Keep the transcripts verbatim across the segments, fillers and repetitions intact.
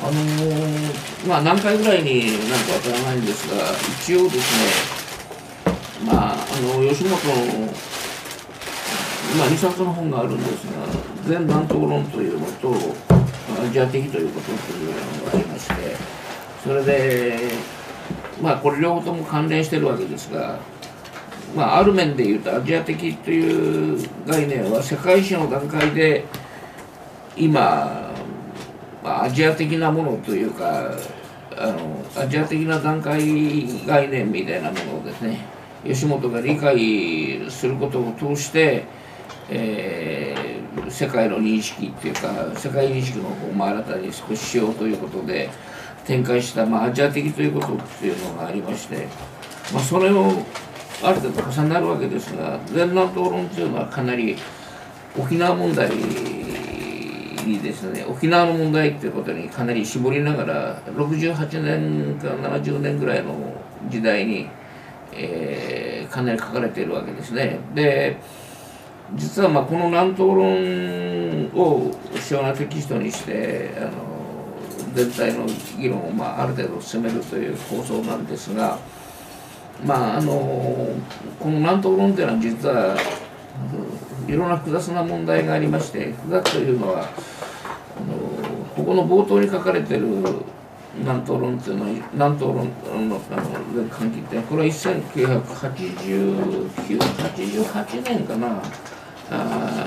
あのー、まあ何回ぐらいになるかわからないんですが、一応ですね、まあ、あの吉本の、まあ、にさつの本があるんですが、全南東論というのと、アジア的ということというのがありまして、それで、まあ、これ両方とも関連してるわけですが、まあ、ある面で言うと、アジア的という概念は世界史の段階で、今、まあ、アジア的なものというか、あのアジア的な段階概念みたいなものをですね、吉本が理解することを通して、えー、世界の認識っていうか、世界認識の方も新たに少ししようということで展開した、まあ、アジア的ということっていうのがありまして、まあ、それをある程度重なるわけですが、全南東論というのはかなり沖縄問題にですね、沖縄の問題っていうことにかなり絞りながら、ろくじゅうはちねんからななじゅうねんぐらいの時代に、えー、かなり書かれているわけですね。で、実はまあこの南東論を主要なテキストにしてあの全体の議論をまあある程度進めるという構想なんですが、まああのこの南東論というのは実はいろんな複雑な問題がありまして、複雑というのはあのここの冒頭に書かれている南東論というのは、南東論の関係ってこれはせんきゅうひゃくはちじゅうきゅう、はちじゅうはちねんかな、あ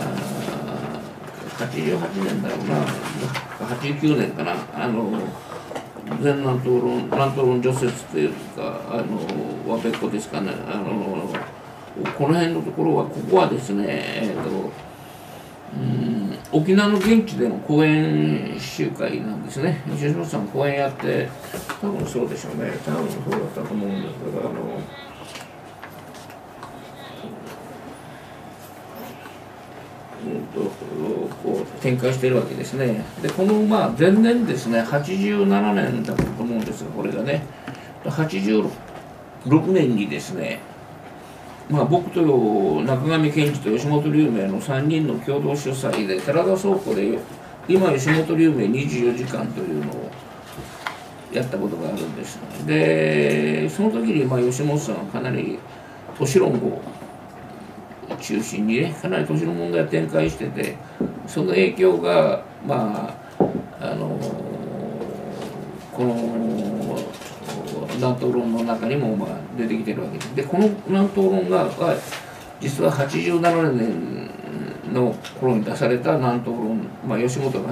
はちじゅうはちねんだろうな、はちじゅうきゅうねんかな、あの全南東論、南東論除説というか、あのは別個ですかね、あのこの辺のところは、ここはですね、えーとうん、沖縄の現地での講演集会なんですね。吉本さん講演やって、多分そうでしょうね、多分そうだったと思うんですけど、あのうんとこう展開しているわけですね。で、このまあ前年ですね、はちじゅうななねんだったと思うんですが、これがね、はちじゅうろくねんにですね、まあ、僕と中上健二と吉本龍明のさんにんの共同主催で、寺田倉庫で今吉本龍明にじゅうよじかんというのをやったことがあるんです。で、その時にまあ吉本さんはかなり都市論を中心にね、かなり都市の問題を展開してて、その影響がまああのこの南東論の中にもまあ出てきてるわけです。で、この南東論が実ははちじゅうななねんの頃に出された南東論、まあ、吉本が、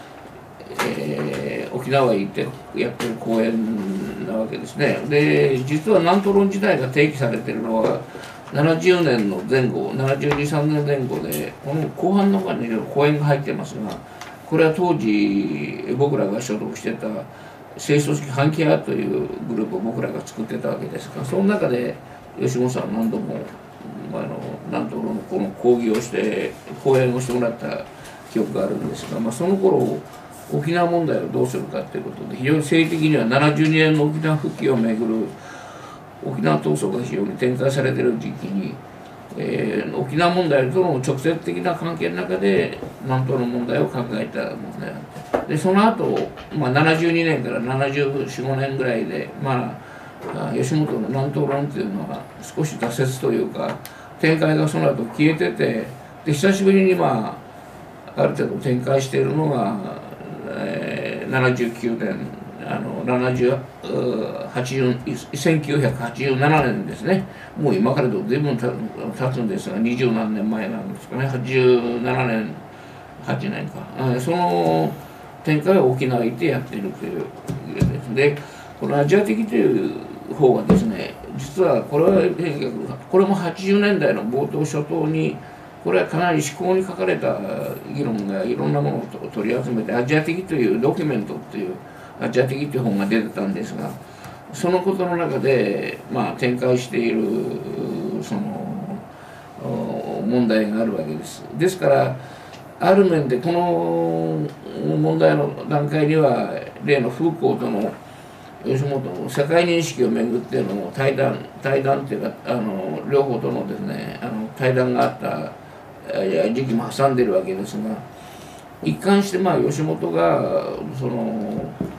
えー、沖縄へ行ってやってる講演なわけですね。で、実は南東論自体が提起されているのはななじゅうねんの前後、ななじゅうに、さんねんぜん後で、この後半の中にいろいろ講演が入ってますが、これは当時僕らが所属してた政治組織反旗派というグループを僕らが作ってたわけですが、その中で吉本さんは何度もあの南東論のこの講義をして講演をしてもらった記憶があるんですが、まあ、その頃沖縄問題をどうするかということで、非常に政治的にはななじゅうにねんの沖縄復帰をめぐる沖縄闘争が非常に展開されている時期に、えー、沖縄問題との直接的な関係の中で南東の問題を考えた問題があって、でその後、まあななじゅうにねんからななじゅうよん、ごねんぐらいで、まあ、吉本の南東論というのは少し挫折というか展開がその後消えてて、で久しぶりにまあある程度展開しているのが、えー、ななじゅうきゅうねん、あのななじゅうはち、せんきゅうひゃくはちじゅうななねんですね。もう今からでも随分経つんですが、二十何年前なんですかね、はちじゅうななねん、はちねんか、その展開を沖縄行ってやっているというですで、このアジア的という方がですね、実はこれはこれもはちじゅうねんだいの冒頭初頭に、これはかなり思考に書かれた議論がいろんなものを取り集めて、アジア的というドキュメントっていうアジア的という本が出てたんですが、そのことの中で、まあ、展開しているその問題があるわけです。ですからある面でこの問題の段階には例のフーコーとの吉本の世界認識をめぐっての対談対談っていうか、あの両方とのですね、あの対談があった時期も挟んでるわけですが、一貫してまあ吉本がその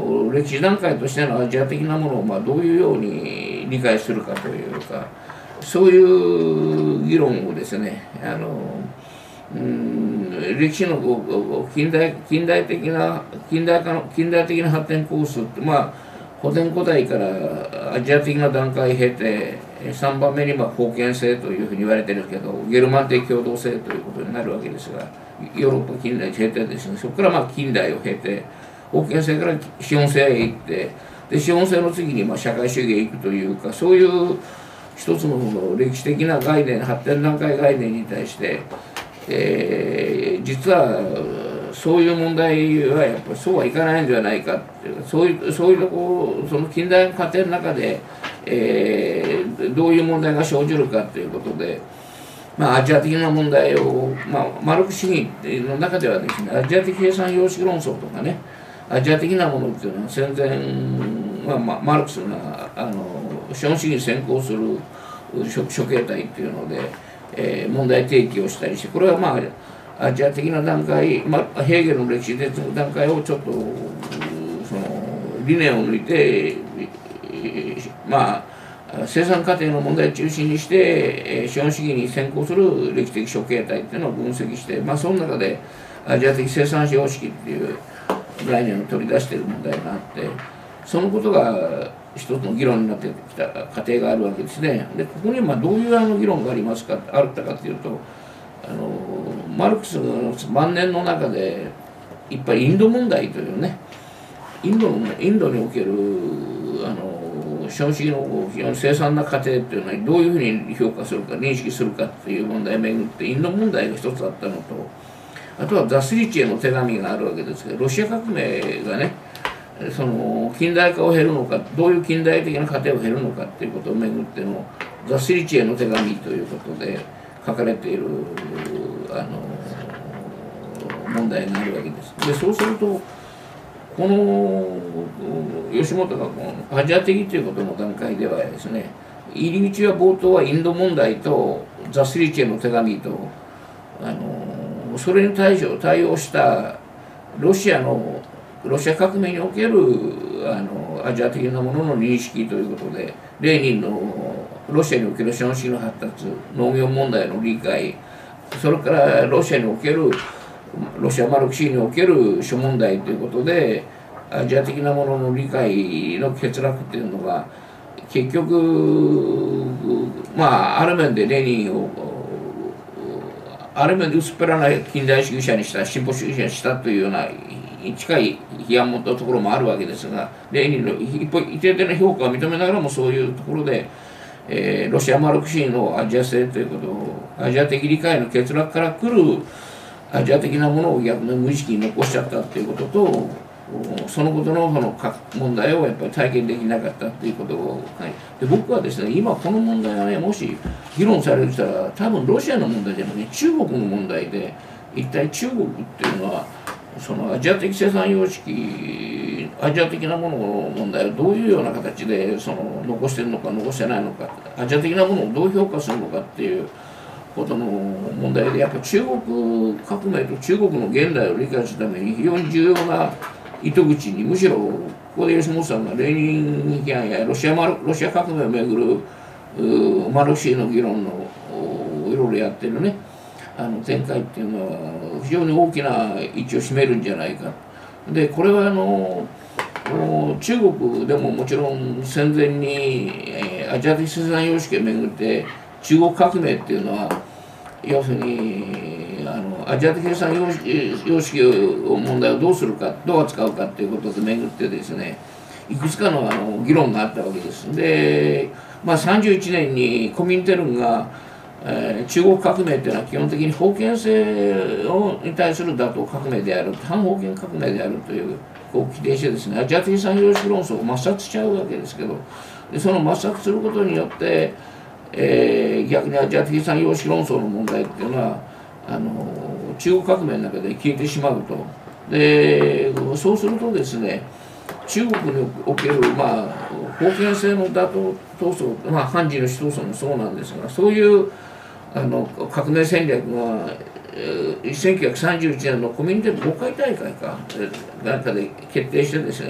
の歴史段階としてのアジア的なものをまあどういうように理解するかというか、そういう議論をですね、あのうん歴史の近代近代的な近代化の近代的な発展コースって、まあ古典古代からアジア的な段階を経てさんばんめにまあ封建制というふうに言われてるけど、ゲルマン的共同制ということになるわけですが、ヨーロッパ近代を経てですね、そこからまあ近代を経て封建制から資本制へ行って、で資本制の次にまあ社会主義へ行くというか、そういう一つの歴史的な概念、発展段階概念に対して、えー、実はそういう問題はやっぱりそうはいかないんではないかっていう、そういうそういうところ、その近代過程の中で、えー、どういう問題が生じるかということで、まあ、アジア的な問題を、まあ、マルクス主義の中ではですね、アジア的計算様式論争とかね、アジア的なものっていうのは戦前、まあ、まあ、マルクスがあの資本主義に先行する諸諸形態っていうので、えー、問題提起をしたりして、これはまあアジア的な段階、まあ、ヘーゲルの歴史的な段階をちょっとその理念を抜いて、まあ生産過程の問題を中心にして、えー、資本主義に先行する歴史的諸形態っていうのを分析して、まあ、その中でアジア的生産様式っていう概念を取り出している問題があって、そのことが一つの議論になってきた過程があるわけですね。でここにまあどういうあの議論がありますか、あったかというと、あのマルクスの晩年の中でいっぱいインド問題というね、インドのインドにおけるあの資本主義の非常に凄惨な過程というのはどういうふうに評価するか認識するかという問題をめぐってインド問題が一つあったのと、あとはザスリッチへの手紙があるわけですけど、ロシア革命がね、その近代化を経るのか、どういう近代的な過程を経るのかということをめぐってのザスリッチへの手紙ということで書かれているあの問題があるわけです。でそうするとこの吉本がこのアジア的ということの段階ではですね、入り口は冒頭はインド問題とザスリッチへの手紙と、あのそれに対処対応したロシアのロシア革命におけるあのアジア的なものの認識ということで、レーニンのロシアにおける資本主義の発達、農業問題の理解、それからロシアにおけるロシアマルクス主義における諸問題ということでアジア的なものの理解の欠落っていうのが結局まあある面でレーニンをある面で薄っぺらな近代主義者にした進歩主義者にしたというような近い批判を持ったところもあるわけですが、レーニンの一方一定的な評価を認めながらもそういうところで、えー、ロシアマルクス主義のアジア性ということをアジア的理解の欠落から来るアジア的なものを逆に無意識に残しちゃったということと、そのことのその問題をやっぱり体験できなかったということを、はい、で僕はですね、今この問題がねもし議論されるとしたら多分ロシアの問題じゃなくて中国の問題で、一体中国っていうのはそのアジア的生産様式、アジア的なものの問題をどういうような形でその残してるのか残してないのか、アジア的なものをどう評価するのかっていうことの問題で、やっぱり中国革命と中国の現代を理解するために非常に重要な糸口に、むしろここで吉本さんがレーニン批判やロシアマルロシア革命をめぐるマルクス主義の議論のいろいろやってるねあの展開っていうのは非常に大きな位置を占めるんじゃないか。でこれはあの中国でももちろん戦前に、えー、アジア的生産様式をめぐって中国革命っていうのは要するにあのアジア的生産様式、様式を問題をどうするかどう扱うかっていうことでめぐってですね、いくつかのあの議論があったわけです。で、まあ、さんじゅういちねんにコミンテルンが、えー、中国革命っていうのは基本的に封建制をに対する打倒革命である、反封建革命であるというこう規定してですね、アジア的産業式論争を抹殺しちゃうわけですけど、でその抹殺することによってえー、逆にアジア的産業式論争の問題っていうのはあの中国革命の中で消えてしまうと。でそうするとですね、中国における、まあ、封建制の打倒闘争、まあ、判事の思想もそうなんですが、そういうあの革命戦略が、えー、せんきゅうひゃくさんじゅういちねんのコミュニティごかい大会かなんかで決定してですね、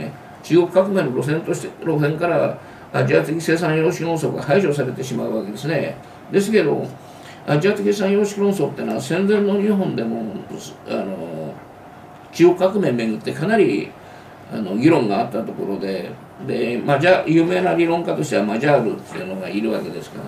中国革命の路線として路線からアジア的生産様式論争が排除されてしまうわけですね。ですけどアジア的生産様式論争っていうのは戦前の日本でもあの中国革命をめぐってかなりあの議論があったところで、でマジャ有名な理論家としてはマジャールっていうのがいるわけですから、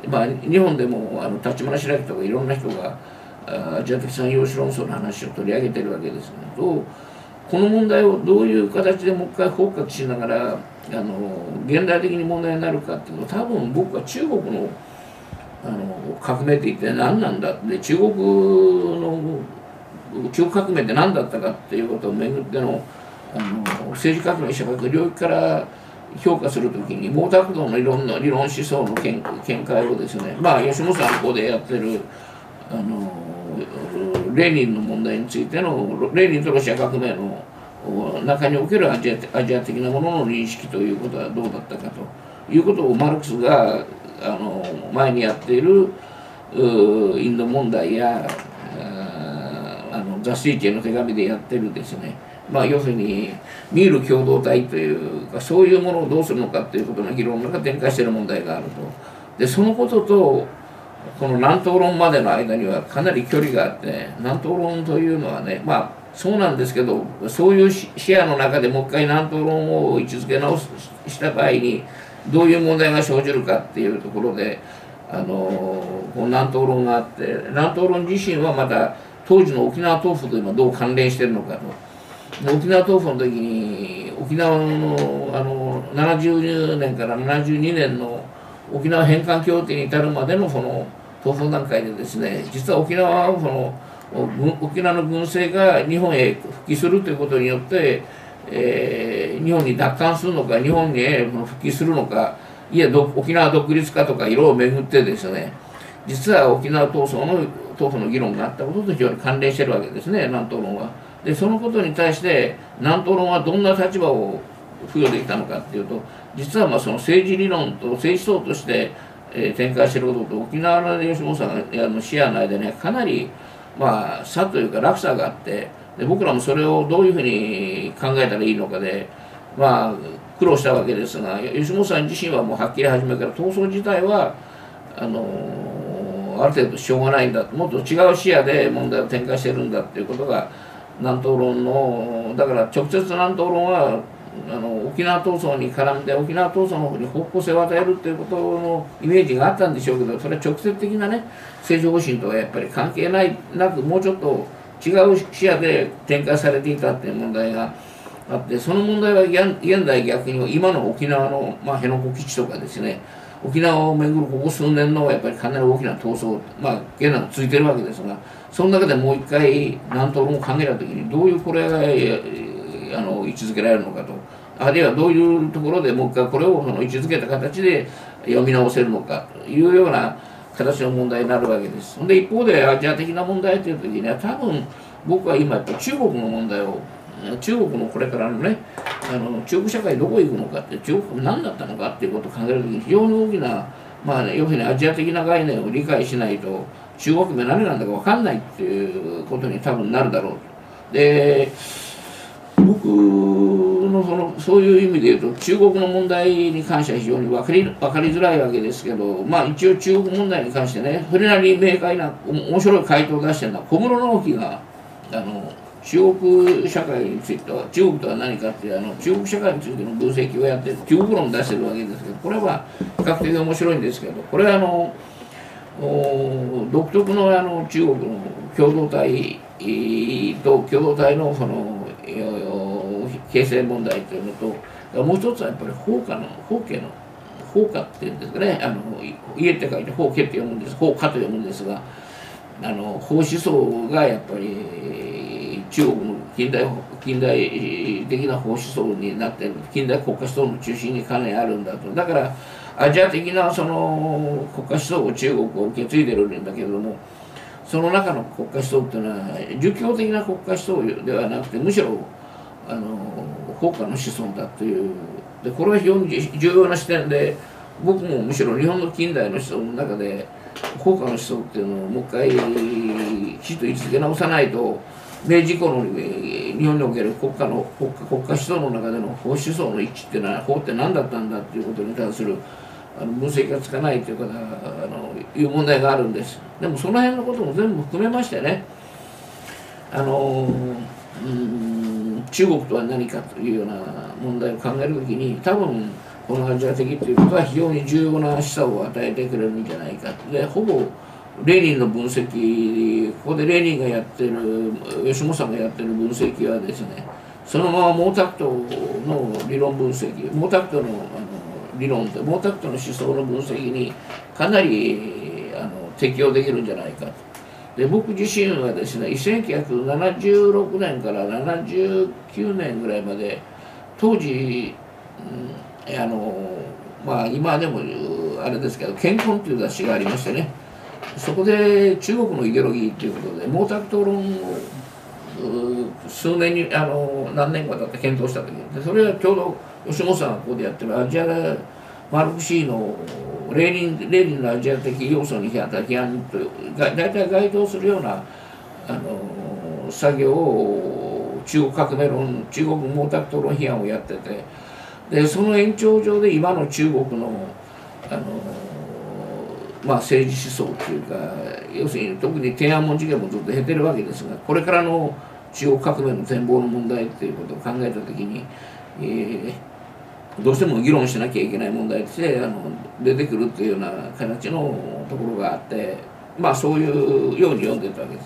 まあ、日本でもあの立花白木とかいろんな人がアジア的生産様式論争の話を取り上げてるわけですけど、この問題をどういう形でもう一回包括しながらあの現代的に問題になるかっていうのは、多分僕は中国のあの革命って一体何なんだって、中国の中国革命って何だったかっていうことをめぐってのあの政治革命社会学領域から評価するときに毛沢東のいろんな理論思想の見見解をですね、まあ吉本さんの方でやってるあのレーニンの問題についてのレーニンとロシア革命の中におけるアジア、アジア的なものの認識ということはどうだったかということをマルクスがあの前にやっているインド問題やあのザ・スイチへの手紙でやってるですね、まあ、要するにミール共同体というかそういうものをどうするのかということの議論の中で展開している問題があると。でそのこととこの南東論までの間にはかなり距離があって、南東論というのはね、まあそうなんですけど、そういう視野の中でもう一回南東論を位置づけ直すした場合にどういう問題が生じるかっていうところで、あのこの南東論があって、南東論自身はまた当時の沖縄豆腐と今どう関連しているのかと。沖縄豆腐の時に沖縄のあのななじゅうねんからななじゅうにねんの沖縄返還協定に至るまでのその闘争段階でですね、実は沖縄はその沖縄の軍政が日本へ復帰するということによって、えー、日本に奪還するのか日本へ復帰するのか、いや沖縄独立かとか色を巡ってですね、実は沖縄闘争の闘争の議論があったことと非常に関連しているわけですね、南東論は。でそのことに対して南東論はどんな立場を付与できたのかっていうと、実はまあその政治理論と政治思想として、えー、展開していることと沖縄の吉本さんがあの視野の間にはかなりまあ差というか落差があって、で僕らもそれをどういうふうに考えたらいいのかでまあ苦労したわけですが、吉本さん自身はもうはっきり初めから闘争自体はあのー、ある程度しょうがないんだ、もっと違う視野で問題を展開してるんだっていうことが南東論の、だから直接南東論はあの沖縄闘争に絡んで沖縄闘争の方に方向性を与えるっていうことのイメージがあったんでしょうけど、それは直接的なね政治方針とはやっぱり関係ないなく、もうちょっと違う視野で展開されていたっていう問題があって、その問題は現代逆に今の沖縄の、まあ、辺野古基地とかですね、沖縄をめぐるここ数年のやっぱりかなり大きな闘争、まあ現在も続いてるわけですが、その中でもう一回南東論を考えた時にどういうこれがあの位置づけられるのかと、あるいはどういうところでもう一回これをその位置づけた形で読み直せるのかというような形の問題になるわけです。で一方でアジア的な問題という時には多分僕は今やっぱ中国の問題を、中国のこれからのねあの中国社会どこへ行くのかって、中国何だったのかっていうことを考える時に非常に大きな、まあ、要するにアジア的な概念を理解しないと中国が何なんだか分かんないっていうことに多分なるだろうと。で僕のそのそういう意味で言うと中国の問題に関しては非常に分かり、分かりづらいわけですけど、まあ一応中国問題に関してねそれなりに明快な面白い回答を出してるのは小室直樹があの中国社会については中国とは何かっていうあの中国社会についての分析をやって中国論を出してるわけですけど、これは比較的面白いんですけど、これはあの独特のあの中国の共同体と共同体のその形成問題というのと、もう一つはやっぱり法家の法家の法家っていうんですかね、あの家って書いて法家って読むんです、法家と読むんですが、あの法思想がやっぱり中国の近代近代的な法思想になっている、近代国家思想の中心にかなりあるんだと。だからアジア的なその国家思想を中国を受け継いでるんだけれども、その中の国家思想っていうのは儒教的な国家思想ではなくてむしろあの法家の思想だという、でこれは非常に重要な視点で、僕もむしろ日本の近代の思想の中で法家の思想っていうのをもう一回きちっと位置づけ直さないと明治以降の日本における国家の国家国家思想の中での法思想の一致っていうのは法って何だったんだっていうことに関するあの分析がつかないというかあのいう問題があるんです。でもその辺のことも全部含めましてね、あのうん中国とは何かというような問題を考えるときに多分このアジア的ということは非常に重要な示唆を与えてくれるんじゃないか。でほぼレーニンの分析、ここでレーニンがやってる吉本さんがやってる分析はですね、そのまま毛沢東の理論分析、毛沢東のあの理論と毛沢東の思想の分析にかなりあの適用できるんじゃないかと。で僕自身はですねせんきゅうひゃくななじゅうろくねんからななじゅうきゅうねんぐらいまで当時、うん、あのまあ今でもあれですけど「健康」という雑誌がありましてね、そこで中国のイデオロギーということで毛沢東論を数年にあの何年か経って検討した時で、それはちょうど吉本さんがここでやってるアジアマルクシーのレーニンレーニンのアジア的要素に批判批判と大体該当するようなあの作業を中国革命論中国毛沢東論批判をやってて、でその延長上で今の中国のあのまあ政治思想というか、要するに特に天安門事件もずっと経てるわけですが、これからの中国革命の展望の問題ということを考えたときに、えー、どうしても議論しなきゃいけない問題としてあの出てくるというような形のところがあって、まあそういうように読んでたわけです。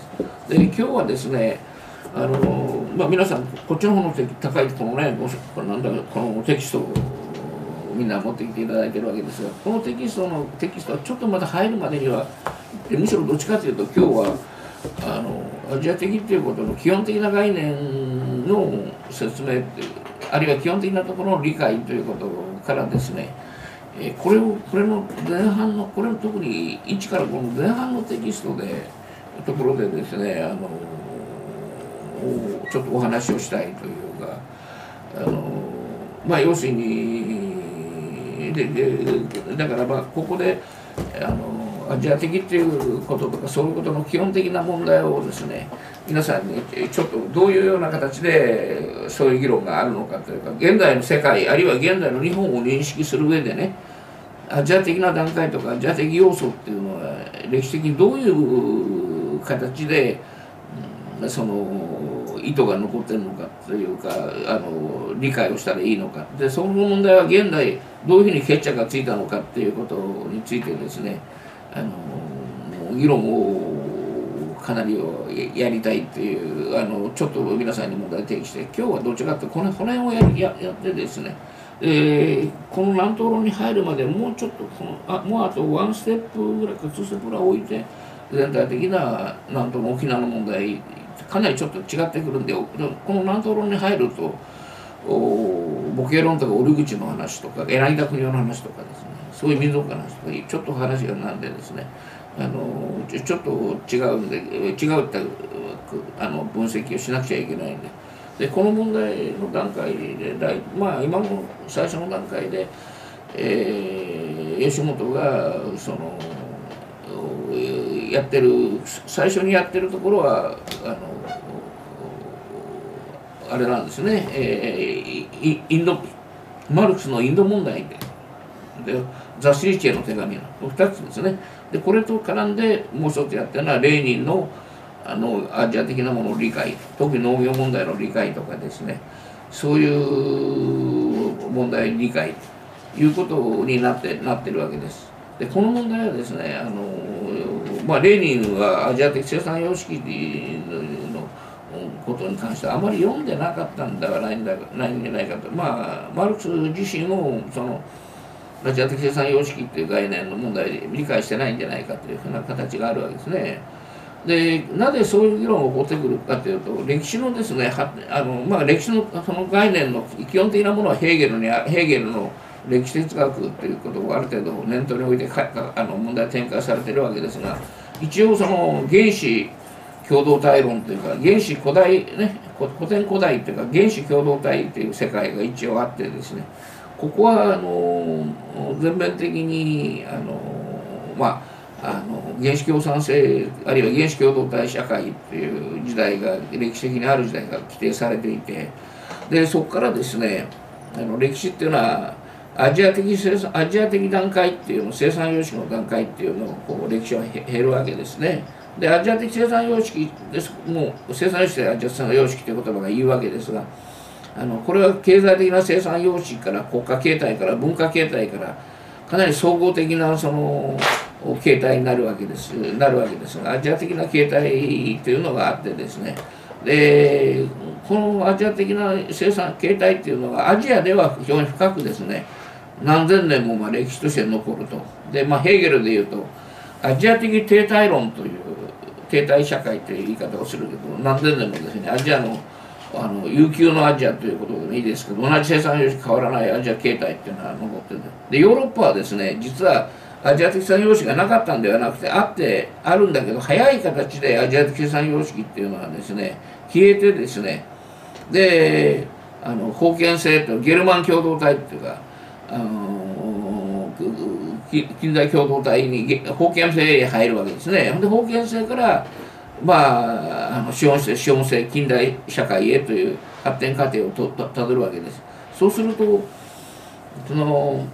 で今日はですね、あのまあ、皆さんこっちの方の高いこのねこれなんだこのテキストをみんな持ってきていただいてるわけですが、このテキストのテキストはちょっとまた入るまでにはむしろどっちかというと今日はあのアジア的ということの基本的な概念の説明っていうあるいは基本的なところの理解ということからですね、えこれをこれの前半のこれの特にいちからごの前半のテキストでところでですね、あのちょっとお話をしたいというか、あのまあ要するにででだからまあここであのアジア的っていうこととかそういうことの基本的な問題をですね皆さんにちょっとどういうような形でそういう議論があるのかというか、現在の世界あるいは現在の日本を認識する上でね、アジア的な段階とかアジア的要素っていうのは歴史的にどういう形で、うん、その意図が残ってるのかというかあの理解をしたらいいのかで、その問題は現代どういうふうに決着がついたのかっていうことについてですねあの議論をかなりをやりたいっていうあのちょっと皆さんに問題提起して、今日はどちらかというとこのこの辺をやり や, やってですね、えー、この南東論に入るまでもうちょっとこのあもうあとワンステップぐらいかツーステップぐらい置いて全体的な南東の沖縄の問題かなりちょっと違ってくるんで、この南東論に入ると母系論とか折口の話とか柳田国男の話とかですね、そういう民族の話とかちょっと話がなんでですねあのちょっと違うんで違うってあの分析をしなくちゃいけないんで、でこの問題の段階でまあ今の最初の段階で、えー、吉本がそのやってる最初にやってるところはあのあれなんですね、えー、インドマルクスのインド問題ででザ・シリチェの手紙のふたつですね。でこれと絡んでもう一つやってるのはレーニンのあのアジア的なものの理解、特に農業問題の理解とかですね、そういう問題理解ということになってなってるわけです。でこの問題はですねあの、まあ、レーニンはアジア的生産様式のことに関してはあまり読んでなかったんではないんだないんじゃないかと、まあマルクス自身もそのアジア的生産様式っていう概念の問題で理解してないんじゃないかというふうな形があるわけですね。でなぜそういう議論を起こってくるかというと、歴史のですねあの、まあ、歴史のその概念の基本的なものはヘーゲルにヘーゲルの歴史哲学ということをある程度念頭に置いてかあの問題展開されているわけですが、一応その原子共同体論というか原子古代ね古典古代というか原子共同体という世界が一応あってですね、ここはあの全面的にあのまああの原始共産制あるいは原始共同体社会っていう時代が歴史的にある時代が規定されていて、でそこからですねあの歴史っていうのはアジア的生産アジア的段階っていうの生産様式の段階っていうのをこう歴史は減るわけですね。でアジア的生産様式ですもう生産様式でアジア生産様式という言葉が言うわけですが、あのこれは経済的な生産様式から国家形態から文化形態からかなり総合的なその形態になるわけですなるわけですが、アジア的な形態というのがあってですね、でこのアジア的な生産形態っていうのはアジアでは非常に深くですね何千年もまあ歴史として残ると。で、まあ、ヘーゲルでいうとアジア的停滞論という停滞社会という言い方をするけど、何千年もですねアジアのあの悠久のアジアということでもいいですけど、同じ生産様式変わらないアジア形態っていうのは残ってる。でヨーロッパはですね実はアジア的生産様式がなかったんではなくてあってあるんだけど、早い形でアジア的生産様式っていうのはですね消えてですね、であの封建制とゲルマン共同体っていうかあの近代共同体に封建制へ入るわけですね。で封建制からまあ、あの資本制資本制近代社会へという発展過程をとたどるわけです。そうするとその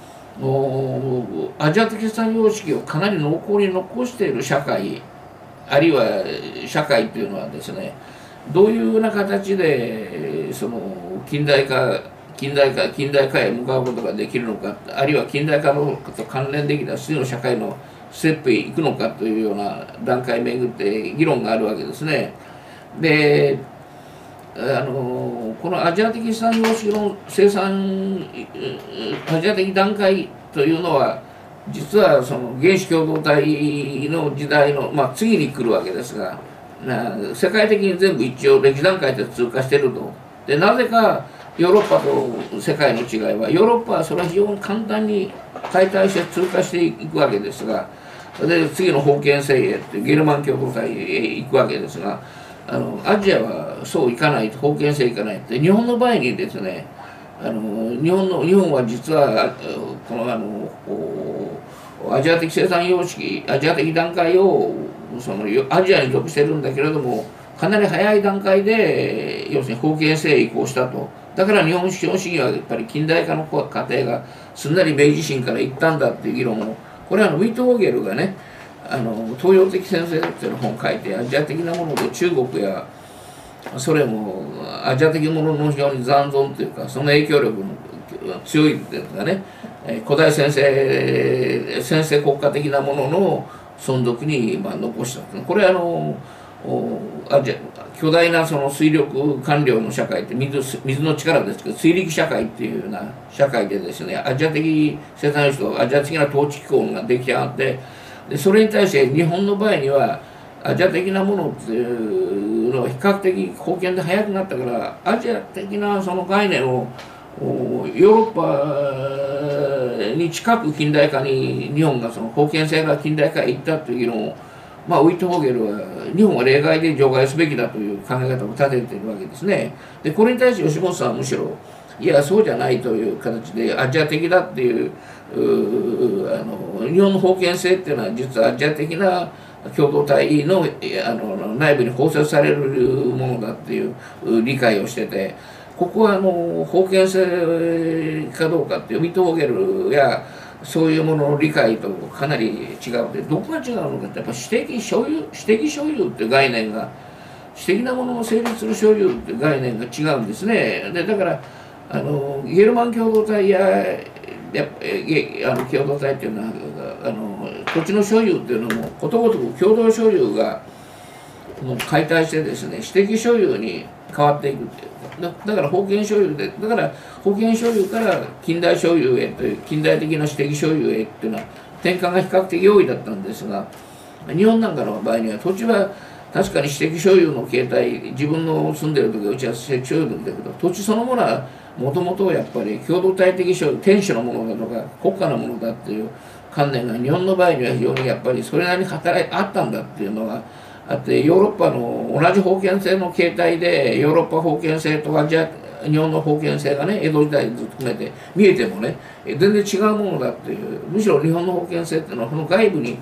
アジア的生産様式をかなり濃厚に残している社会あるいは社会というのはですねどういうような形でその近代化近代化近代化へ向かうことができるのか、あるいは近代化のと関連できた次の社会のステップへ行くのかというような段階をめぐって議論があるわけですね。であのこのアジア的生産様式の生産アジア的段階というのは実はその原始共同体の時代の、まあ、次に来るわけですが、世界的に全部一応歴史段階で通過していると。でなぜかヨーロッパと世界の違いは、ヨーロッパはそれは非常に簡単に解体して通過していくわけですが、で次の封建制へってゲルマン共同体へ行くわけですが、あのアジアはそういかないと、封建制いかないって。日本の場合にですねあの日本の日本は実はこのあのアジア的生産様式アジア的段階をそのアジアに属してるんだけれども、かなり早い段階で要するに封建制へ移行したと。だから日本資本主義はやっぱり近代化の過程がすんなり明治維新から行ったんだっていう議論を、これはあのウィート・オーゲルがねあの東洋的先生っていう本を書いて、アジア的なもので中国やソ連もアジア的ものの非常に残存というかその影響力の強いというかね、古代先生先生国家的なものの存続にまあ残した。これはあのアジア巨大なその水力官僚の社会って水水の力ですけど、水力社会っていうような社会でですねアジア的生産様式とアジア的な統治機構が出来上がって、でそれに対して日本の場合にはアジア的なものっていうのは比較的貢献で早くなったから、アジア的なその概念をヨーロッパに近く近代化に日本がその封建制が近代化へ行ったという議論を、まあ、ウィット・ホーゲルは日本は例外で除外すべきだという考え方を立てているわけですね。でこれに対して吉本さんはむしろいやそうじゃないという形でアジア的だっていう、うあの日本の封建制っていうのは実はアジア的な共同体 の, あの内部に包摂されるものだっていう理解をしてて、ここはあの封建制かどうかっていうウィット・ホーゲルやそういうものの理解とかなり違う。でどこが違うのかってやっぱ私的所有私的所有っていう概念が私的なものを成立する所有っていう概念が違うんですね。でだからあのゲルマン共同体ややあの共同体っていうのはあの土地の所有っていうのもことごとく共同所有がもう解体してですね私的所有に変わっていくっていう。だ, だから封建所有でだから封建所有から近代所有へという近代的な私的所有へっていうのは転換が比較的容易だったんですが、日本なんかの場合には土地は確かに私的所有の形態、自分の住んでる時はうちは私的所有なんだけど、土地そのものはもともとやっぱり共同体的所有天守のものだとか国家のものだっていう観念が日本の場合には非常にやっぱりそれなりに働いあったんだっていうのがあって、ヨーロッパの同じ封建制の形態でヨーロッパ封建制とアジア日本の封建制がね江戸時代ずっと含めて見えてもね全然違うものだっていう、むしろ日本の封建制っていうのはこの外部に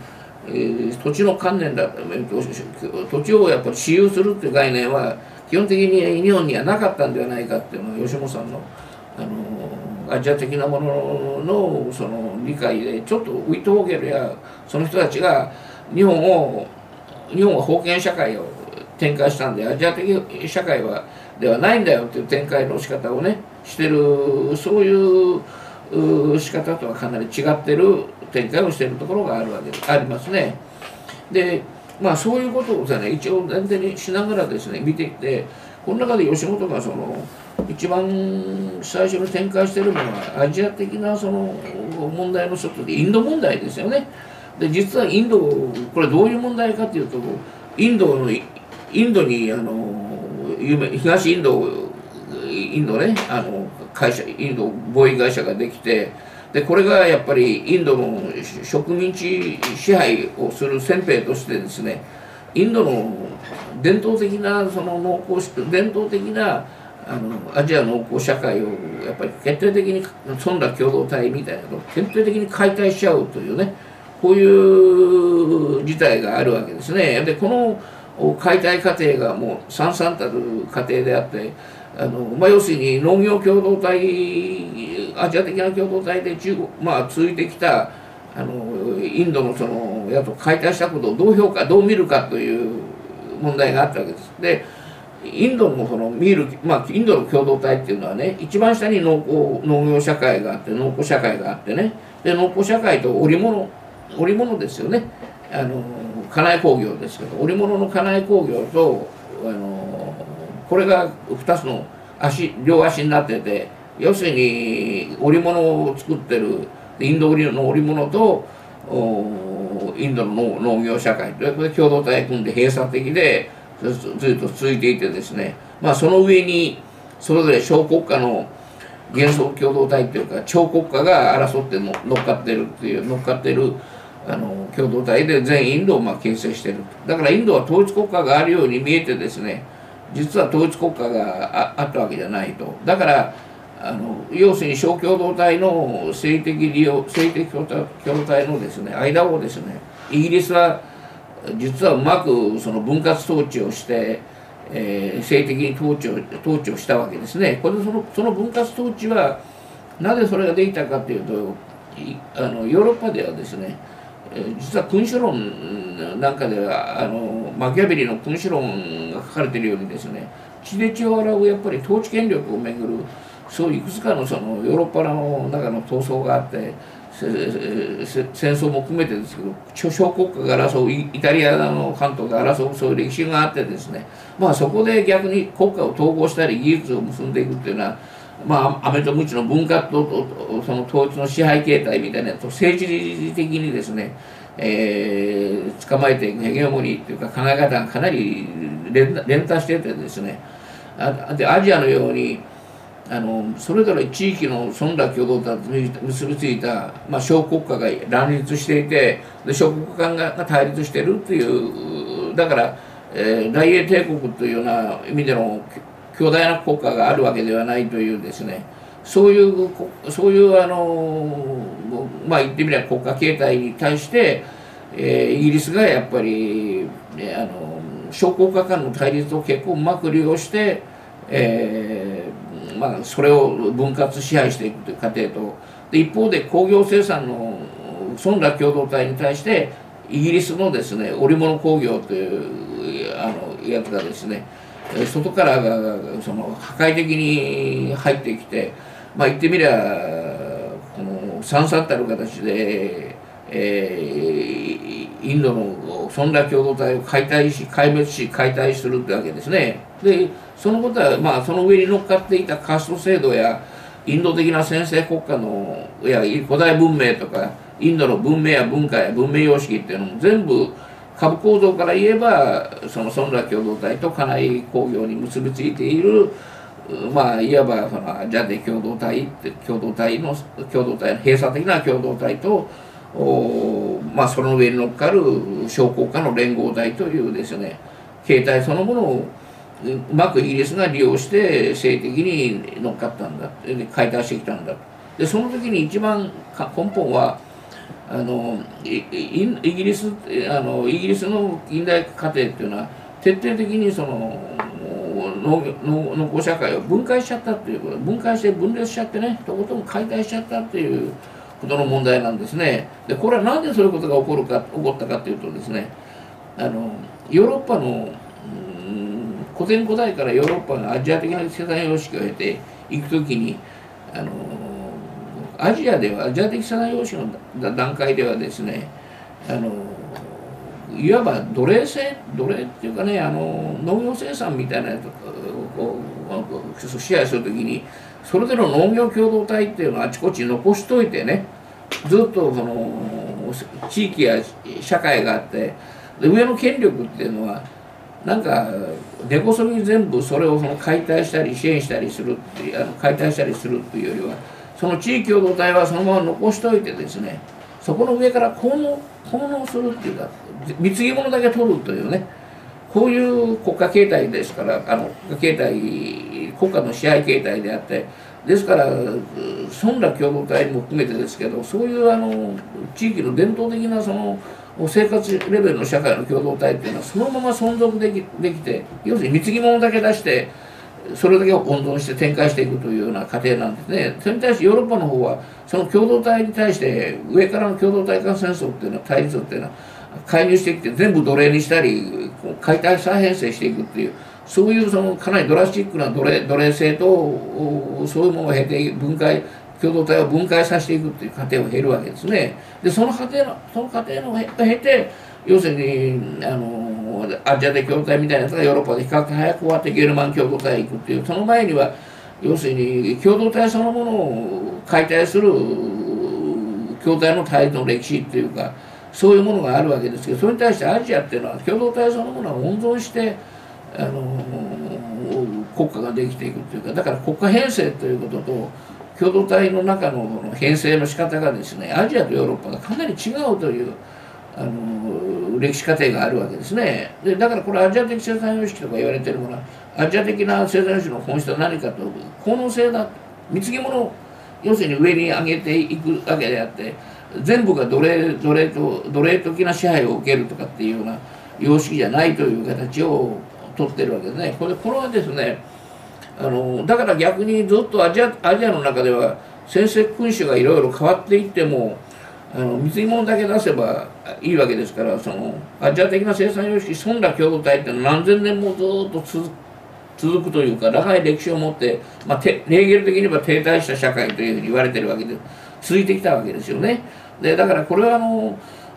えー、土地の観念だ、土地をやっぱり私有するっていう概念は基本的に日本にはなかったんではないかっていうのは吉本さんの、あのアジア的なもののその理解でちょっとウィットホーゲルやその人たちが日本を日本は封建社会を展開したんでアジア的社会はではないんだよっていう展開の仕方をねしてる、そういう仕方とはかなり違ってる展開をしているところがあるわけでありますね。でまあそういうことをですね一応前提にしながらですね見ていって、この中で吉本がその一番最初に展開しているのはアジア的なその問題の一つでインド問題ですよね。で実はインドこれどういう問題かというと、インドのインドにあの有名東インドインドねあの会社インド貿易会社ができて、でこれがやっぱりインドの植民地支配をする先兵としてですね、インドの伝統的なその農耕伝統的なあのアジア農耕社会をやっぱり決定的に損だ共同体みたいなのを決定的に解体しちゃうというね、こういう事態があるわけですね。でこの解体過程がもう惨々たる過程であって、あの、まあ、要するに農業共同体アジア的な共同体で中国、まあ、続いてきたあのインドのそのやと解体したことをどう評価どう見るかという問題があったわけです。でインドのその見る、まあ、インドの共同体っていうのはね、一番下に農耕農業社会があって農耕社会があってね、で農耕社会と織物織物ですよね、あの家内工業ですけど、織物の家内工業とあのこれがふたつの足両足になってて、要するに織物を作ってるインド織の織物とインドの農業社会とこれ共同体組んで閉鎖的でずっと続いていてですね、まあその上にそれぞれ小国家の幻想共同体っていうか超国家が争っての乗っかってるっていう乗っかってるあの共同体で全インドをまあ形成している。だからインドは統一国家があるように見えてですね、実は統一国家が あ, あったわけじゃないと。だからあの要するに小共同体の政治的利用政治的共同体のですね間をですね、イギリスは実はうまくその分割統治をして、えー、政治的に統治を統治をしたわけですね。これでそのその分割統治はなぜそれができたかというと、あのヨーロッパではですね、実は君主論なんかではあのマキャベリの君主論が書かれているようにですね、血で血を洗うやっぱり統治権力をめぐるそういういくつかのそのヨーロッパの中の闘争があって、戦争も含めてですけど小国家が争うイタリアの関東が争うそういう歴史があってですね、まあそこで逆に国家を統合したり技術を結んでいくっていうのは、まあ、アメとムチの文化とその統一の支配形態みたいなやつを政治的にですね、えー、捕まえていくヘゲモニーっていうか考え方がかなり連鎖しててですね、あでアジアのようにあのそれぞれ地域の損だ共同体と結びついた、まあ、小国家が乱立していて、で小国家が対立しているっていう、だから、えー、大英帝国というような意味での強大な国家があるわけではないというですね、そういうそういうあのまあ言ってみれば国家形態に対して、えー、イギリスがやっぱり、ね、あの小国家間の対立を結構うまく利用して、えーまあ、それを分割支配していくという過程と、で一方で工業生産の損だ共同体に対してイギリスのですね織物工業というあのやつがですね外からがその破壊的に入ってきて、まあ言ってみりゃこの惨々たる形で、えー、インドの損だ共同体を解体し壊滅し解体するってわけですね。でそのことはまあその上に乗っかっていたカースト制度やインド的な先制国家のいや古代文明とかインドの文明や文化や文明様式っていうのも全部株構造から言えばその損だ共同体と家内工業に結びついている、まあいわばそのアジアで共同体って共同体の共同体閉鎖的な共同体とまあその上に乗っかる小国家の連合体というですね形態そのものをうまくイギリスが利用して政治的に乗っかったんだ解体してきたんだ。でその時に一番根本はあのイイギリスあのイギリスの近代家庭っていうのは徹底的にその農農農耕社会を分解しちゃったっていうこと分解して分裂しちゃってねとことん解体しちゃったっていうことの問題なんですね。でこれはなんでそういうことが起こるか起こったかというとですねあのヨーロッパの古典古代からヨーロッパがアジア的な生産様式を経ていくときにあのアジアではアジア的生産様式の段階ではですねあのいわば奴隷制奴隷っていうかねあの農業生産みたいなやつを支配するときにそれぞれの農業共同体っていうのをあちこち残しといてねずっとその地域や社会があってで上の権力っていうのはなんか根こそぎ全部それをその解体したり支援したりするっていうあの解体したりするっていうよりはその地域共同体はそのまま残しといてですねそこの上から効能効能するっていうか貢ぎ物だけ取るというねこういう国家形態ですからあの国家形態国家の支配形態であってですから村落共同体も含めてですけどそういうあの地域の伝統的なその生活レベルの社会の共同体っていうのはそのまま存続できできて要するに貢ぎ物だけ出してそれだけを温存して展開していくというような過程なんですね。それに対してヨーロッパの方はその共同体に対して上からの共同体間戦争っていうのは対立っていうのは介入してきて全部奴隷にしたり解体再編成していくっていうそういうそのかなりドラスチックな奴隷奴隷制とそういうものを経て分解共同体を分解させていくっていう過程を経るわけですね。でその過程のその過程の経て要するにあのアジア的共同体みたいなやつがヨーロッパで比較的早く終わってゲルマン共同体へ行くっていうその前には要するに共同体そのものを解体する共同体の対立の歴史っていうかそういうものがあるわけですけどそれに対してアジアっていうのは共同体そのものを温存してあの国家ができていくというかだから国家編成ということと共同体の中の編成の仕方がですねアジアとヨーロッパがかなり違うというあの歴史過程があるわけですね。でだからこれアジア的生産様式とか言われてるものはアジア的な生産様式の本質は何かと効能性だ貢ぎ物を要するに上に上げていくわけであって全部が奴隷奴隷と奴隷的な支配を受けるとかっていうような様式じゃないという形をとってるわけですね。これこれはですねあのだから逆にずっとアジアアジアの中では先制君主がいろいろ変わっていってもあの貢ぎ物だけ出せばいいわけですからそのアジア的な生産様式村落共同体っていうのは何千年もずっと続く続くというか長い歴史を持って、まあ、ヘーゲル的に言えば停滞した社会というふうに言われてるわけで続いてきたわけですよね。でだからこれはあの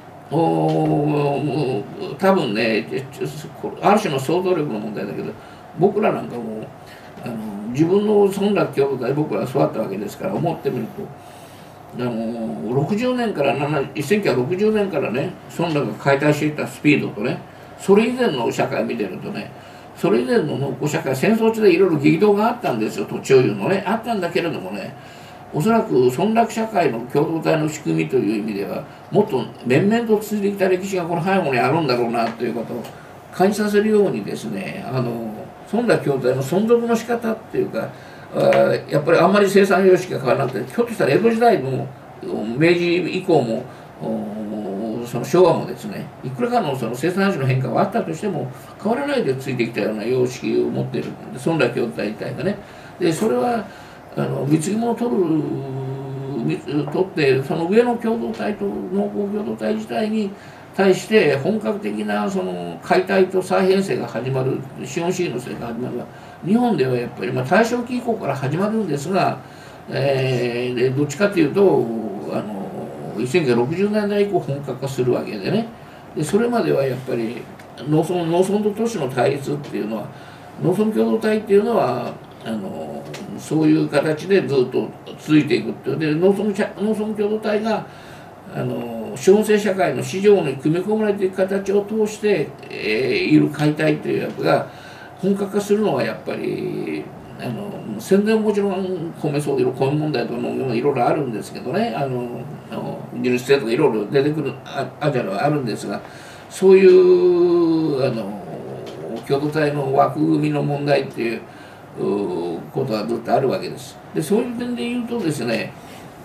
多分ねある種の想像力の問題だけど僕らなんかもあの自分の村落共同体僕らは育ったわけですから思ってみるとあのろくじゅうねんからせんきゅうひゃくろくじゅうねんからね村落が解体していったスピードとねそれ以前の社会を見てるとねそれ以前の農耕社会戦争中でいろいろ激動があったんですよ土地所有のねあったんだけれどもねおそらく村落社会の共同体の仕組みという意味ではもっと面々と続いてきた歴史がこの背後にあるんだろうなということを感じさせるようにですねあの村落共同体の存続の仕方っていうかあやっぱりあんまり生産様式が変わらなくてひょっとしたら江戸時代も明治以降もその昭和もですねいくらかのその生産者の変化があったとしても変わらないでついてきたような様式を持っている村落共同体自体がねでそれはあの貢ぎ物を取る取ってその上の共同体と農耕共同体自体に対して本格的なその解体と再編成が始まる資本主義のせいが始まる日本ではやっぱり、まあ、大正期以降から始まるんですが、えー、でどっちかというとあのせんきゅうひゃくろくじゅうねんだい以降本格化するわけでねでそれまではやっぱり農村農村と都市の対立っていうのは農村共同体っていうのはあのそういう形でずっと続いていくっていうで農村農村共同体があの資本制社会の市場に組み込まれていく形を通して、えー、いる解体というやつが本格化するのはやっぱりあの戦前もちろん米騒動米問題とか農業もいろいろあるんですけどねあの技術制とかいろいろ出てくるアジアはあるんですがそういうあの共同体の枠組みの問題っていうことはずっとあるわけです。でそういう点で言うとですね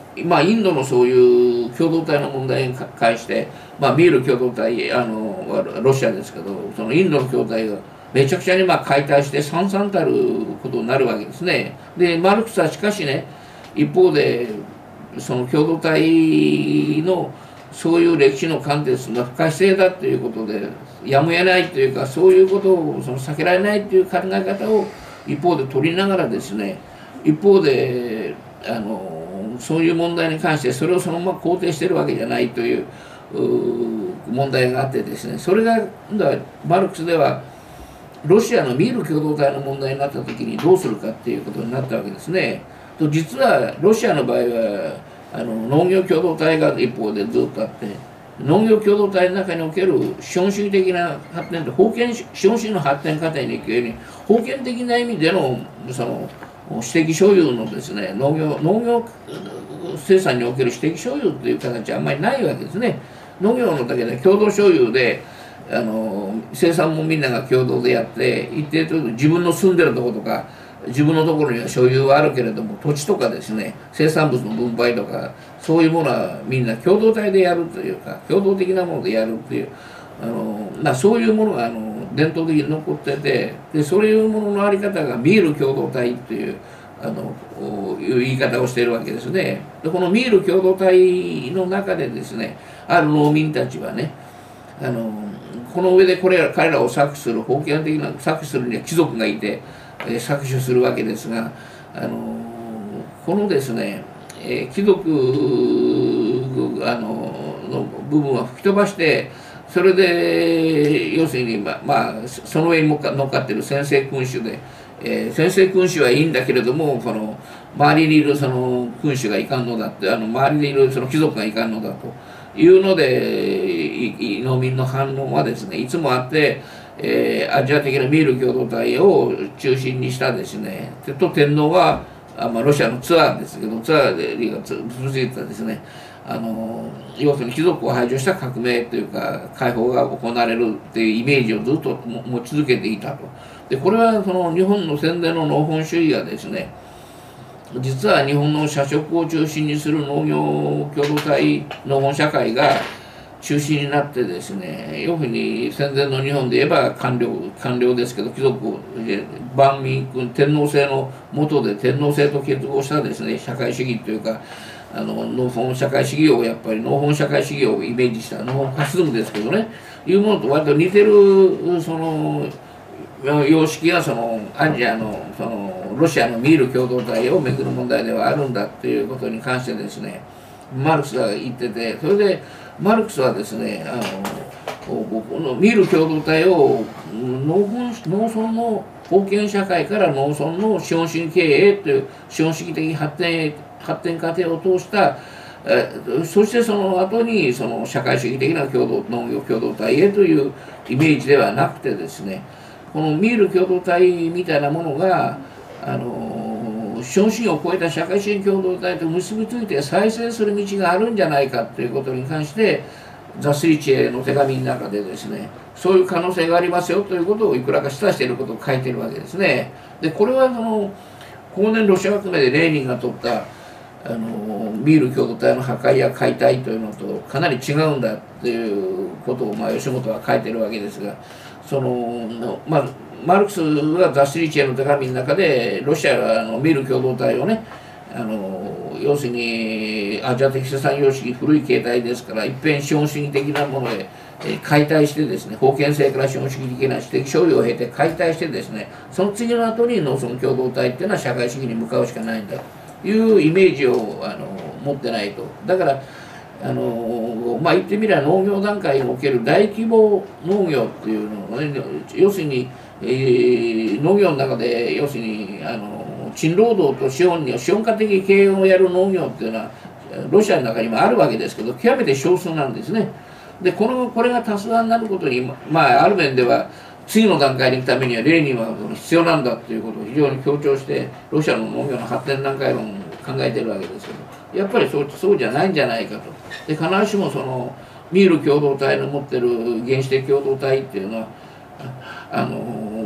まあ、インドのそういう共同体の問題に関して、まあ、ミール共同体あのロシアですけど、そのインドの共同体がめちゃくちゃにまあ解体して惨々たることになるわけですね。でマルクスはしかしね、一方でその共同体のそういう歴史の観点が不可避性だということでやむを得ないというか、そういうことをその避けられないという考え方を一方で取りながらですね、一方であのそういう問題に関してそれをそのまま肯定してるわけじゃないという問題があってですね、それがマルクスではロシアのミール共同体の問題になった時にどうするかっていうことになったわけですね。と実はロシアの場合はあの農業共同体が一方でずっとあって、農業共同体の中における資本主義的な発展と封建資本主義の発展過程に行くように封建的な意味でのその私的所有のですね、農業農業生産における私的所有という形はあんまりないわけですね。農業のだけで共同所有であの生産もみんなが共同でやって、一定程度自分の住んでるところとか自分のところには所有はあるけれども、土地とかですね、生産物の分配とかそういうものはみんな共同体でやるというか、共同的なものでやるという、あのまあ、そういうものがあの伝統的に残ってて、でそういうもののあり方がミール共同体というあのいう言い方をしているわけですね。でこのミール共同体の中でですね、ある農民たちはね、あのこの上でこれら彼らを搾取する封建的な搾取するには貴族がいて、えー、搾取するわけですが、あのこのですね、えー、貴族あのの部分は吹き飛ばして、それで要するに、まあ、まあ、その上に乗っかっている専制君主で、えー、専制君主はいいんだけれども、この周りにいるその君主がいかんのだって、あの周りにいるその貴族がいかんのだというので、農民の反論はですね、いつもあって、えー、アジア的なミール共同体を中心にしたですね、と天皇はあ、まあ、ロシアのツアーですけど、ツアーで続いてたですね、あの要するに貴族を排除した革命というか解放が行われるっていうイメージをずっと持ち続けていたと。でこれはその日本の戦前の農本主義がですね、実は日本の社食を中心にする農業共同体農本社会が中心になってですね、要するに戦前の日本で言えば官僚官僚ですけど、貴族万民天皇制の下で天皇制と結合したですね社会主義というか、あの農本社会主義をやっぱり農本社会主義をイメージした農本ファシズムですけどね、いうものと割と似てるその様式がそのアジアのそのロシアのミール共同体をめぐる問題ではあるんだっていうことに関してですね、マルクスが言ってて、それでマルクスはですね、あのこのミール共同体を農本農村の封建社会から農村の資本主義経営という資本主義的発展発展過程を通した、えそしてその後にその社会主義的な共同農業共同体へというイメージではなくてですね、このミール共同体みたいなものがあの資本主義を超えた社会主義共同体と結びついて再生する道があるんじゃないかということに関してザスリチェの手紙の中でですね、そういう可能性がありますよということをいくらか示唆していることを書いているわけですね。でこれはその後年ロシア革命でレーニンが取ったあのミール共同体の破壊や解体というのとかなり違うんだっていうことを、まあ、吉本は書いてるわけですが、その、まあ、マルクスはザ・スリチェの手紙の中でロシアはあのミール共同体をね、あの要するにアジア的生産様式古い形態ですから、一変資本主義的なものへ解体してですね、封建制から資本主義的な私的所有を経て解体してですね、その次の後に農村共同体っていうのは社会主義に向かうしかないんだというイメージをあの持ってないと。だからあのまあ言ってみれば農業段階における大規模農業っていうのをね、要するに、えー、農業の中で要するにあの賃労働と資本に資本家的経営をやる農業っていうのはロシアの中にもあるわけですけど、極めて少数なんですね。でこのこれが多数派になることに、まあある面では次の段階に行くためにはレーニンは必要なんだということを非常に強調してロシアの農業の発展段階論を考えてるわけですけど、やっぱりそう、そうじゃないんじゃないかと。で必ずしもそのミール共同体の持ってる原始的共同体っていうのはあの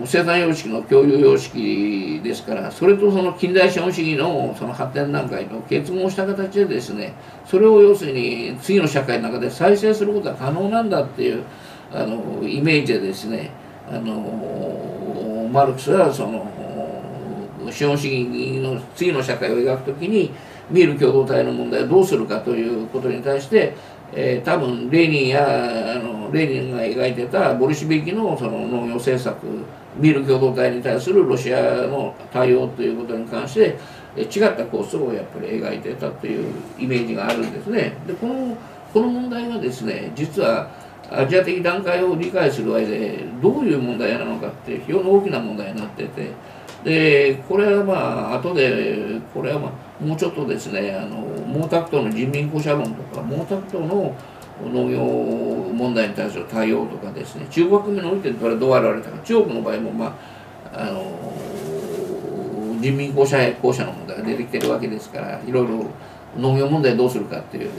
生産様式の共有様式ですから、それとその近代資本主義のその発展段階と結合した形でですね、それを要するに次の社会の中で再生することは可能なんだっていうあのイメージでですね、あのマルクスはその資本主義の次の社会を描くときにミール共同体の問題をどうするかということに対して、えー、多分レーニンやあのレーニンが描いてたボルシビキのその農業政策、ミール共同体に対するロシアの対応ということに関して違ったコースをやっぱり描いてたというイメージがあるんですね。でこのこの問題がですね、実はアジア的段階を理解する上でどういう問題なのかって非常に大きな問題になってて、でこれはまあ後でこれはまあもうちょっとですね、あの毛沢東の人民公社論とか毛沢東の農業問題に対する対応とかですね、中国革命においてこれどう現れたか、中国の場合もまああの人民公社公社の問題が出てきてるわけですから、いろいろ農業問題どうするかっていう、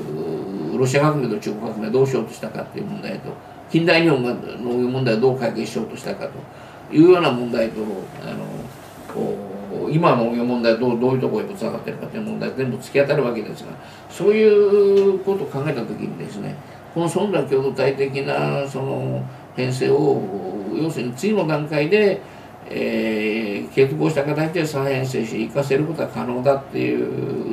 ロシア革命と中国革命どうしようとしたかっていう問題と、近代日本が農業問題をどう解決しようとしたかというような問題と、あの今の農業問題はどうどういうところへぶつかっているかという問題全部突き当たるわけですが、そういうことを考えた時にですね、この村落共同体的なその編成を要するに次の段階で、えー、結合した形で再編成し生かせることが可能だっていう、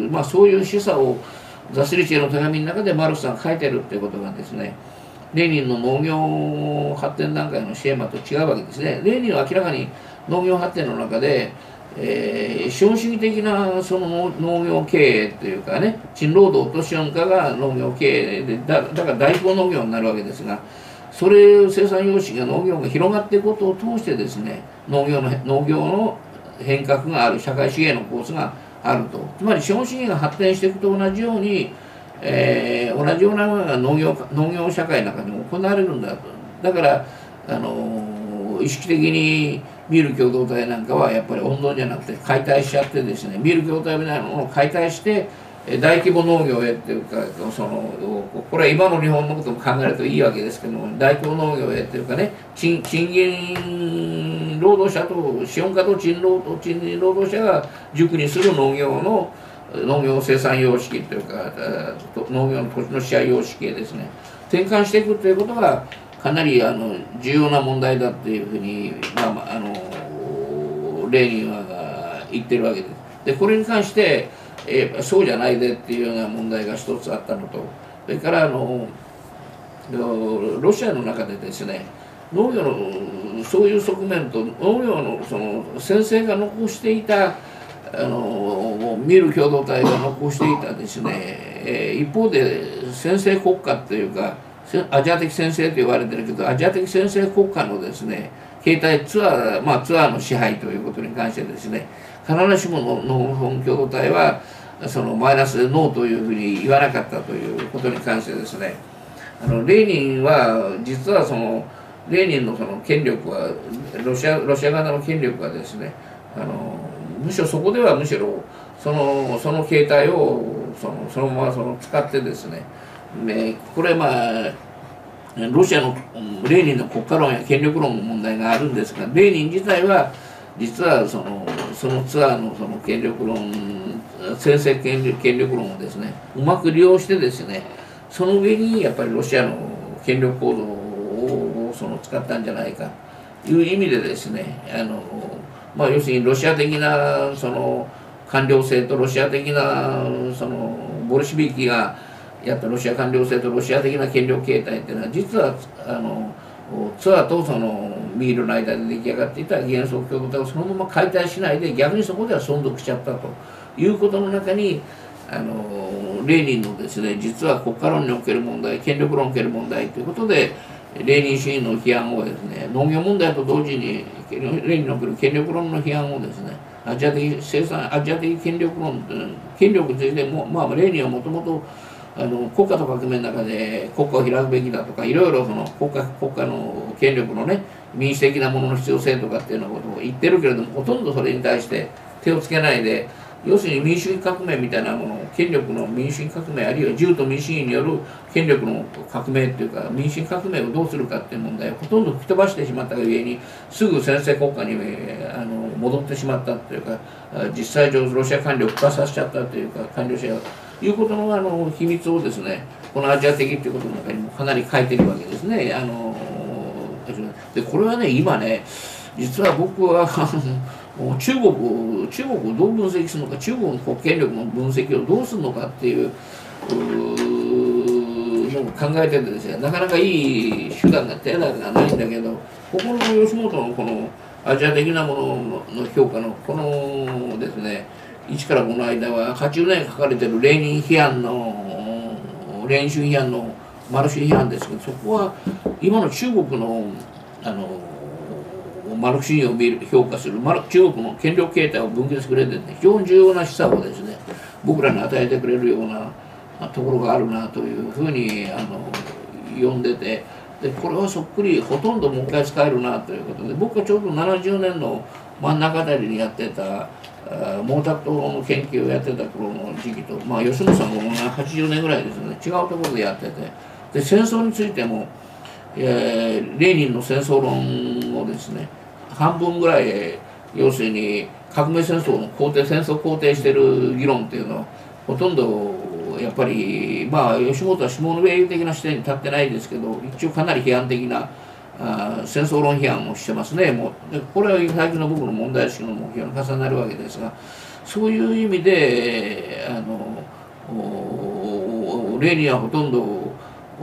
まあ、そういう示唆をザスリチェの手紙の中でマルクスが書いてるっていうことがですね、レーニンの農業発展段階のシェーマと違うわけですね。レーニンは明らかに農業発展の中で、えー、資本主義的なその農業経営というかね、賃労働と資本家が農業経営で だ, だから代行農業になるわけですが、それ生産様式が農業が広がっていくことを通してですね、農業の農業の変革がある、社会資源のコースがあると。つまり資本主義が発展していくと同じように、えー、同じようなものが農業農業社会の中にも行われるんだと。だからあの意識的にミール共同体なんかはやっぱり温存じゃなくて解体しちゃってですね、ミール共同体みたいなものを解体して大規模農業へっていうか、そのこれは今の日本のことも考えるといいわけですけども、大規模農業へっていうかね、賃賃金労働者と資本家と賃労と賃金労働者が軸にする農業の農業生産様式というか農業の土地の支配様式へですね転換していくということがかなりあの重要な問題だっていうふうに、まあまあ、あのレーニンは言ってるわけです。でこれに関して、えー、そうじゃないでっていうような問題が一つあったのと、それからあのロシアの中でですね、農業のそういう側面と農業のその先生が残していたあのミール共同体が残していたですね、えー、一方で先制国家というかアジア的先制と言われてるけど、アジア的先制国家のですね形態ツアー、まあ、ツアーの支配ということに関してですね、必ずしも農村共同体はそのマイナスでノーというふうに言わなかったということに関してですね、あのレーニンは実はそのレーニンのその権力はロシアロシア側の権力はですね、あのむしろそこではむしろそのその形態をそのそのままその使ってですね、ねこれまあロシアのレーニンの国家論や権力論の問題があるんですが、レーニン自体は実はそのそのツアーのその権力論先制権力権力論をですねうまく利用してですね、その上にやっぱりロシアの権力構造をその使ったんじゃないかという意味でですね、あのまあ、要するにロシア的なその官僚制とロシア的なそのボルシビキがやったロシア官僚制とロシア的な権力形態っていうのは実はあのツアーとそのミールの間で出来上がっていた幻想共同体をそのまま解体しないで逆にそこでは存続しちゃったということの中に、あのレーニンのですね実は国家論における問題、権力論における問題ということでレーニン主義の批判をですね、農業問題と同時にレーニンにおける権力論の批判をですね、アジア的生産アジア的権力論権力についても、まあ、レーニンはもともとあの国家と革命の中で国家を開くべきだとかいろいろその国家国家の権力のね民主的なものの必要性とかっていうようなことを言ってるけれども、ほとんどそれに対して手をつけないで要するに民主主義革命みたいなもの、権力の民主主義革命、あるいは銃と民主主義による権力の革命っていうか、民主主義革命をどうするかっていう問題をほとんど吹き飛ばしてしまったがゆえに、すぐ専制国家にあの戻ってしまったというか、実際上ロシア官僚を復活させちゃったというか、官僚者がいうことのあの秘密をですね、このアジア的っていうことの中にもかなり書いてるわけですね。あのでこれはね、今ね、実は僕は中国中国をどう分析するのか、中国の国権力の分析をどうするのかっていうのを考えててですね、なかなかいい手段が手段がないんだけど、ここの吉本のこのアジア的なものの評価のこのですね、いちからごの間ははちじゅうねん書かれてるレーニン批判のレーニン主義批判のマルクス批判ですけど、そこは今の中国のあのマルクス主義を見る評価するマル中国の権力形態を分岐してくれて、ね、非常に重要な示唆をですね、僕らに与えてくれるようなところがあるなというふうにあの読んでて、でこれはそっくりほとんどもう一回使えるなということで、僕はちょうどななじゅうねんの真ん中あたりにやってた毛沢東の研究をやってた頃の時期と、まあ、吉野さんもはちじゅうねんぐらいですね、違うところでやってて、で戦争についても、えー、レーニンの戦争論をですね、半分ぐらい要するに革命戦争の肯定戦争を肯定してる議論っていうのはほとんどやっぱり、まあ吉本は下の上的な視点に立ってないですけど、一応かなり批判的なあ戦争論批判をしてますね。もうでこれは最近の僕の問題意識の目標に重なるわけですが、そういう意味であのレーニンはほとんど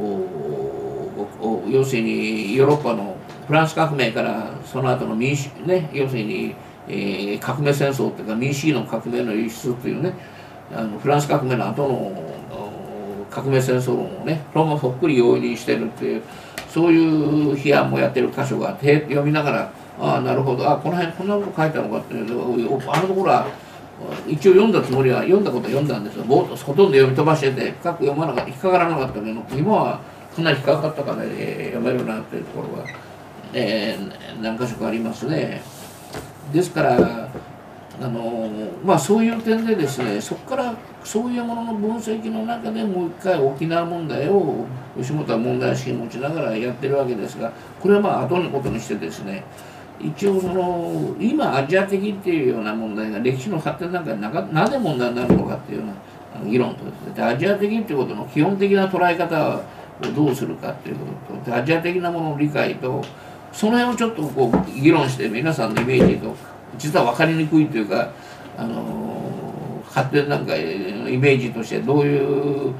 要するにヨーロッパのフランス革命からその後の民主ね、要するに、えー、革命戦争というか民主主義の革命の輸出というね、あのフランス革命の後の革命戦争論をね、これもそっくり容認してるっていう、そういう批判もやってる箇所があって、読みながら、ああなるほど、あこの辺こんなこと書いたのかっていうの、あのところは一応読んだつもりは読んだことは読んだんですよ。ぼーっとほとんど読み飛ばしてて深く読まなかった、引っかからなかったけど、今はかなり引っかかったから、ね、読めるなっていうところが、えー、何か所かありますね。ですからあのまあそういう点でですね、そこからそういうものの分析の中でもう一回沖縄問題を吉本は問題意識を持ちながらやってるわけですが、これはまあ後のことにしてですね、一応その今アジア的っていうような問題が歴史の発展なんかでなかなぜ問題になるのかっていうような議論とですね、でアジア的っていうことの基本的な捉え方をどうするかっていうことと、アジア的なものの理解と、その辺をちょっとこう議論して皆さんのイメージと実は分かりにくいというか、あの発展なんかイメージとしてどういう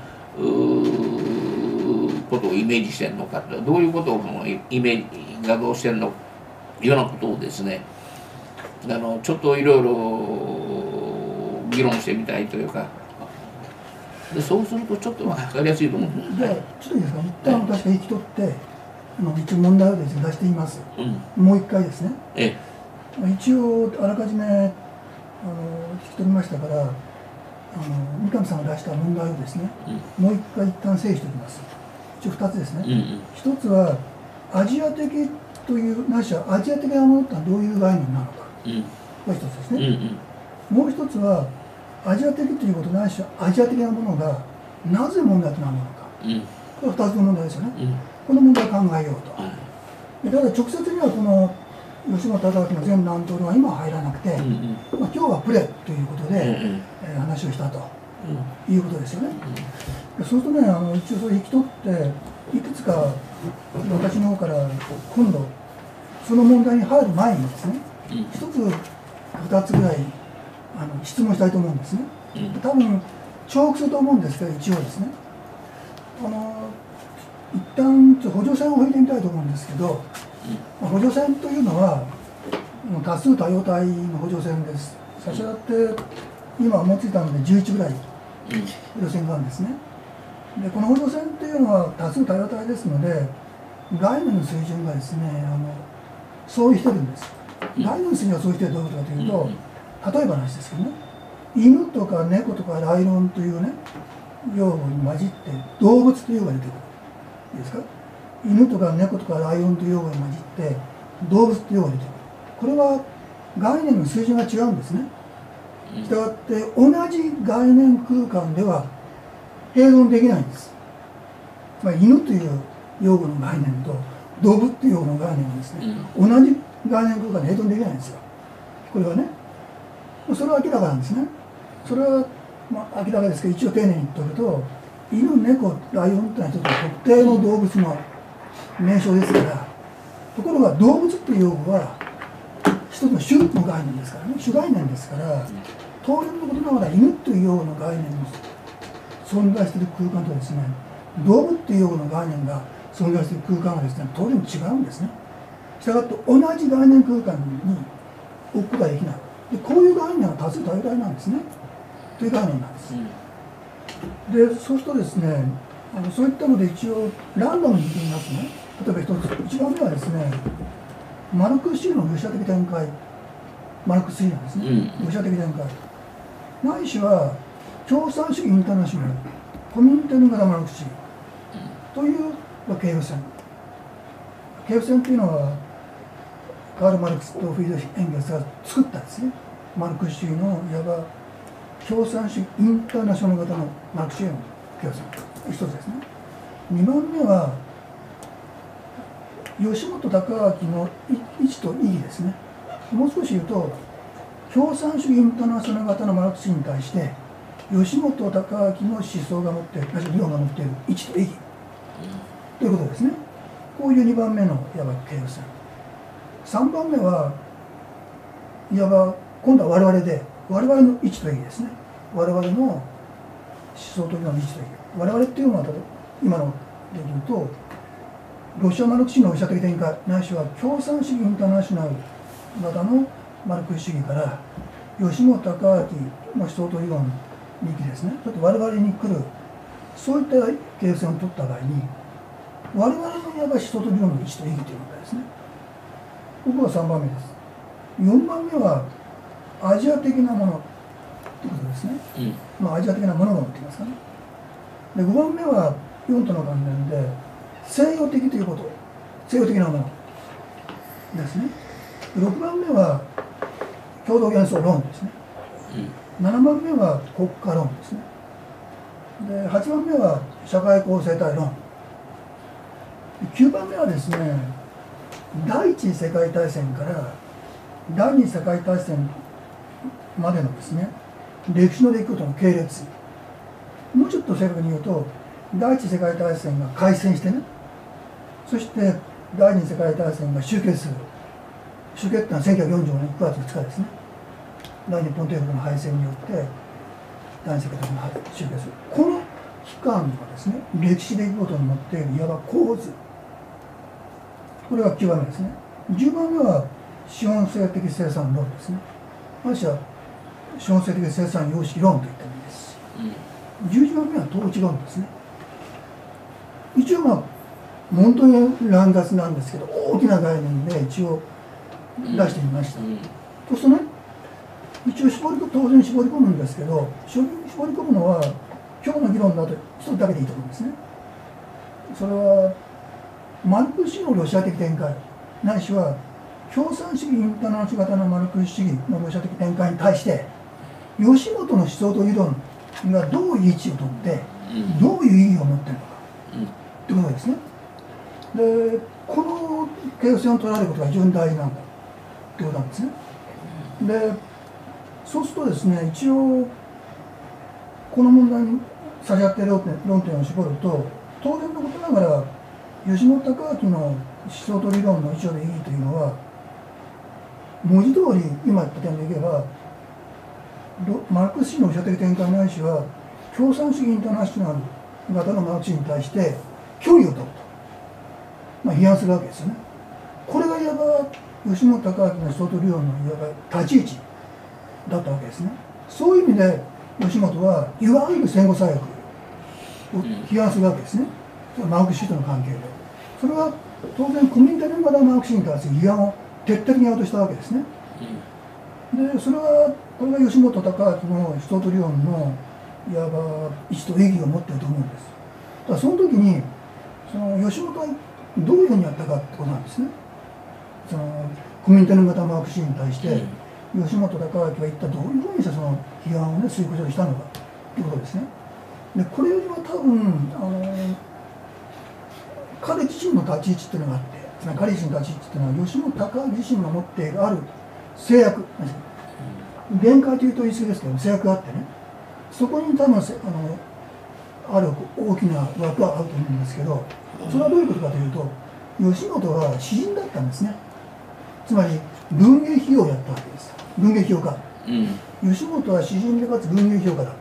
ことをイメージしてるのか、どういうことをそのイメージ画像してるのかようなことをですね、あのちょっといろいろ議論してみたいというか、でそうするとちょっと分かりやすいと思うんです。 じゃあちょっといいですか、一旦私が引き取って、あの一応問題をですね出してみます、うん、もう一回ですね。ええ、一応あらかじめあの引き取りましたから、あの三上さんが出した問題をですね、うん、もう一回一旦整理しておきます。一応二つですね。うんうん、一つはアジア的というなしはアジア的なものとはどういう概念なのか、うん、これ一つですね。うんうん、もう一つはアジア的ということないしはアジア的なものがなぜ問題となるのか、うん、これは二つの問題ですよね。うん、この問題を考えようと。うん、ただ直接にはこの吉本忠明の全南東は今は入らなくて、うんうん、まあ、今日はプレということで、うんうん、えー、話をしたと、うん、いうことですよね。うん、そうするとね、あの一応それ引き取っていくつか私の方から今度その問題に入る前にですね、うん、一つ二つぐらいあの質問したいと思うんですね。うん、多分重複すると思うんですけど、一応ですね、あの一旦補助線を引いてみたいと思うんですけど、まあ、補助線というのは多数多様体の補助線です。差し当たって今思いついたのでじゅういちぐらい補助線があるんですね。でこの補助線というのは多数多様体ですので、概念の水準がですね、あの相違してるんです。概念の水準が相違しているどういうことかというと、例えばの話ですけどね、犬とか猫とかライオンというね用語に混じって動物という用語が出てくる。いいですか。犬とか猫とかライオンという用語に混じって動物という用語が出てくる。これは概念の水準が違うんですね。 したがって同じ概念空間では併存できないんです。まあ、犬という用語の概念と動物という用語の概念はですね、同じ概念空間で併存できないんですよ。これはね、それは明らかなんですね。それは、まあ、明らかですけど、一応丁寧に言っておくと、犬、猫、ライオンってのは一つの特定の動物の名称ですから、ところが動物っていう用語は一つの種の概念ですからね、種概念ですから、当然のことながら犬という用語の概念の存在している空間とですね、動物という用語の概念が存在している空間がですね、当然違うんですね。したがって同じ概念空間に置くことができない。で、こういう概念は多数多様体なんですね。という概念なんです。で、そうするとですね、あのそういったので一応ランダムに見てみますね。例えば一つ、一番目はですね、マルクス主義の愚者的展開、マルクス主義なんですね。うん、愚者的展開。ないしは共産主義インターナショナル、コミュニティ型マルクス主義という系譜線。系譜線というのはカール・マルクスとフリードリヒ・エンゲルスが作ったんですね。マルクス主義のいわば共産主義インターナショナル型のマルクス主義の系譜線一つですね。にばんめは吉本隆明の位置と意義ですね。もう少し言うと共産主義インターナショナル型のマルクス主義に対して吉本隆明の思想が持っている理論が持っている位置と意義ということですね。こういうにばんめのいわば系譜線。さんばんめはいわば今度は我々で我々の位置と意義ですね。我々の思想というのの位置と意義。我々っていうのは今ので言うとロシアマルクス主義の愚者的展開ないしは共産主義インターナショナル型のマルクス主義から吉本隆明の思想と理論に行きですね、ちょっと我々に来るそういった系譜線を取った場合に我々のいわば思想と理論の位置と意義という問題ですね。ここがさんばんめです。よんばんめはアジア的なものということですね、うん、まあアジア的なものが持っていますかね。でごばんめはよんとの関連で西洋的ということ、西洋的なものですね。ろくばんめは共同幻想論ですね、うん、ななばんめは国家論ですね。ではちばんめは社会構成体論、きゅうばんめはですね第一次世界大戦から第二次世界大戦までのですね歴史の出来事の系列、もうちょっと正確に言うと第一次世界大戦が開戦してね、そして第二次世界大戦が終結する。終結ってのはせんきゅうひゃくよんじゅうごねんくがつふつかですね。大日本帝国の敗戦によって第二次世界大戦が終結する。この期間はですね歴史出来事に持っているいわば構図、これがきゅうばんめですね。じゅうばんめは資本性的生産論ですね。ましては資本性的生産様式論といった意味です。じゅういちばんめは統治論ですね。一応まあ本当に乱雑なんですけど大きな概念で一応出してみました。そうするとね、一応絞り当然絞り込むんですけど、絞り込むのは今日の議論だと一つだけでいいと思うんですね。それはマルクス主義のロシア的展開ないしは共産主義インターナショナル型のマルクス主義のロシア的展開に対して吉本の思想と理論がどういう位置をとってどういう意義を持っているのかということですね。でこの系譜線を取られることが非常に大事なんだということなんですね。でそうするとですね、一応この問題に差し当て論点、論点を絞ると当然のことながら吉本隆明の思想と理論の一応で意義というのは文字通り今言った点でいけばマルクス主義の愚者的展開ないしは共産主義インターナショナル型のマルクス主義に対して距離を取ると、まあ、批判するわけですよね。これがいわば吉本隆明の思想と理論のいわば立ち位置だったわけですね。そういう意味で吉本はいわゆる戦後左翼を批判するわけですね。マルクス主義との関係でそれは当然コミュニティ型マルクス主義に対する批判を徹底的にやろうとしたわけですね。でそれはこれが吉本隆明の思想と理論のいわば位置と意義を持っていると思うんです。だからその時にその吉本はどういうふうにやったかってことなんですね。そのコミュニティ型マルクス主義に対して吉本隆明は一体どういうふうにしてその批判をね遂行しようとしたのかということですね。でこれよりは多分あの彼自身の立ち位置っていうのがあって、つまり彼自身の立ち位置っていうのは吉本隆明自身が持っているある制約、限界というと言い過ぎですけど制約があってね、そこに多分あのある大きな枠があると思うんですけど、それはどういうことかというと、吉本は詩人だったんですね。つまり文芸批評をやったわけです。文芸批評家、うん、吉本は詩人でかつ文芸批評家だった。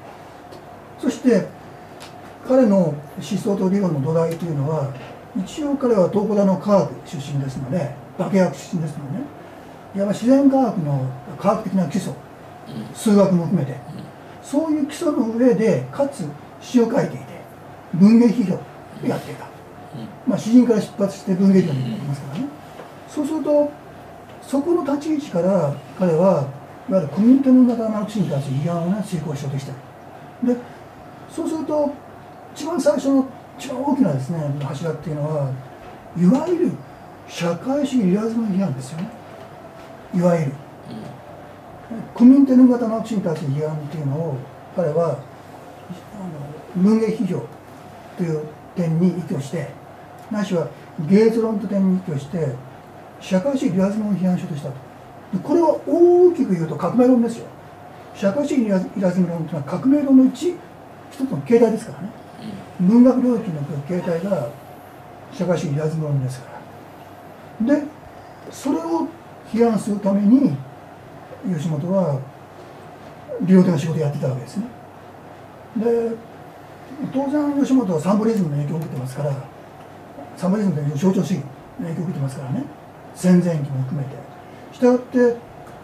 そして彼の思想と理論の土台というのは、一応彼は東工大の科学出身ですので、化学出身ですのでね、いわば自然科学の科学的な基礎、数学も含めて、そういう基礎の上でかつ詩を書いていて文芸批評をやっていた、まあ、詩人から出発して文芸批評になりますからね。そうするとそこの立ち位置から彼はいわゆるコミュニティの型マルクスに対する批判をね遂行しようとしている。でそうすると一番最初の一番大きなですね柱っていうのはいわゆる社会主義リアリズム批判ですよね。いわゆるコミュニティの型マルクスに対する批判っていうのを彼はあの文芸批評という点に依拠して、ないしは芸術論という点に依拠して社会主義リアリズムを批判しようとしたと。これは大きく言うと革命論ですよ。社会主義リアリズム論というのは革命論の一一つの形態ですからね。文学領域の形態が社会主義リアリズム論ですから。でそれを批判するために吉本は理論的な仕事をやってたわけですね。で当然吉本はサンボリズムの影響を受けてますから、サンボリズムという象徴主義の影響を受けてますからね、戦前期も含めて。したがってあの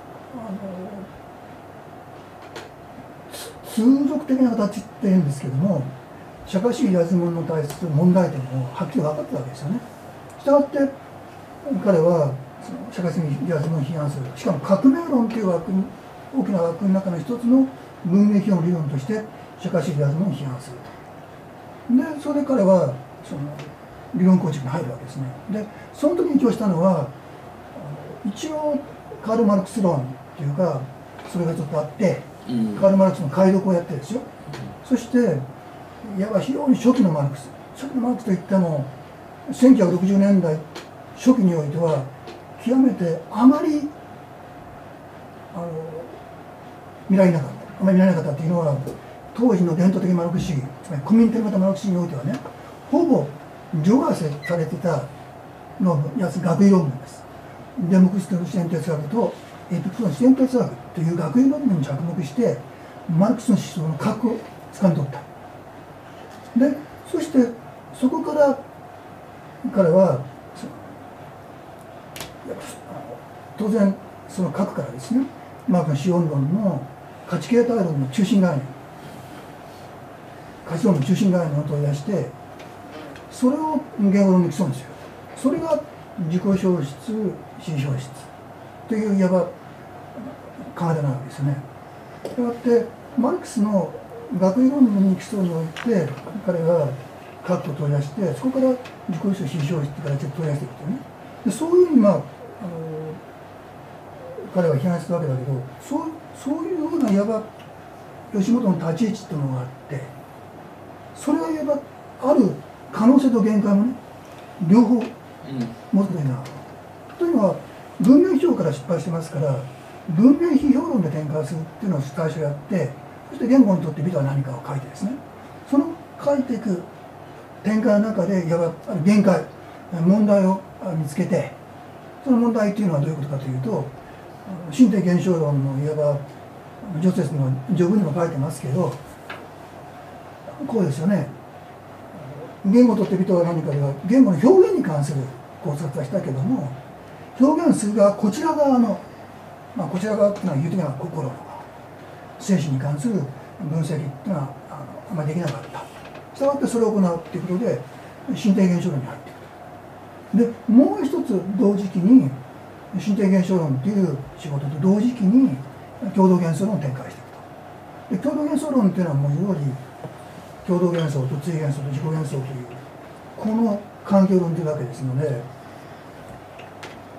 通俗的な形って言うんですけども、社会主義リアリズムに対する問題点もはっきり分かってたわけですよね。したがって彼はその社会主義リアリズムを批判する、しかも革命論という枠に大きな枠の中の一つの文芸批評の理論として社会主義リアリズムを批判すると。でそれで彼はその理論構築に入るわけですね。でその時に起用したのは一応カール・マルクス論っていうかそれがちょっとあって、うん、カール・マルクスの解読をやってですよ、うん、そしていわば非常に初期のマルクス初期のマルクスといってもせんきゅうひゃくろくじゅうねんだい初期においては極めてあまりあの見られなかったあまり見られなかったっていうのは、当時の伝統的マルクス主義、つまりコミュニティ型マルクス主義においてはね、ほぼ除外されてた論文やつ学位論文です。デモクリトスの自然哲学とエピクテトスの自然哲学という学位論文に着目してマルクスの思想の核を掴み取った。でそしてそこから彼は当然その核からですね、マークスの資本論の価値形態論の中心概念、価値論の中心概念を取り出して、それを言語論に基礎にする。それが自己消失、心消失といういわば考え方なわけですよね。したがってマルクスの学位論文に基礎において彼が核を取り出して、そこから自己消失、心消失から取り出していくというね。でそういうふうにまああの彼は批判したわけだけど、そうそういうふうないわば吉本の立ち位置というのがあって、それはいわばある可能性と限界もね両方持つことになる。というのは文芸批評から失敗してますから、文芸批評論で展開するっていうのを最初やって、そして言語にとって美とは何かを書いてですね、その書いていく展開の中でいわば限界問題を見つけて、その問題というのはどういうことかというと、身体現象論のいわば序説の序文にも書いてますけど、こうですよね。言語とって美とは何かでは言語の表現に関する考察はしたけども、表現する側こちら側の、まあ、こちら側っていうのは言うてみれば心の精神に関する分析っていうのはあのあんまりできなかった。したがってそれを行うっていうことで身体現象論に入っていく。でもう一つ同時期に身体現象論っていう仕事と同時期に共同幻想論を展開していくと。で共同幻想論っていうのはもうより共同幻想と対幻想と自己幻想というこの環境論というわけですので、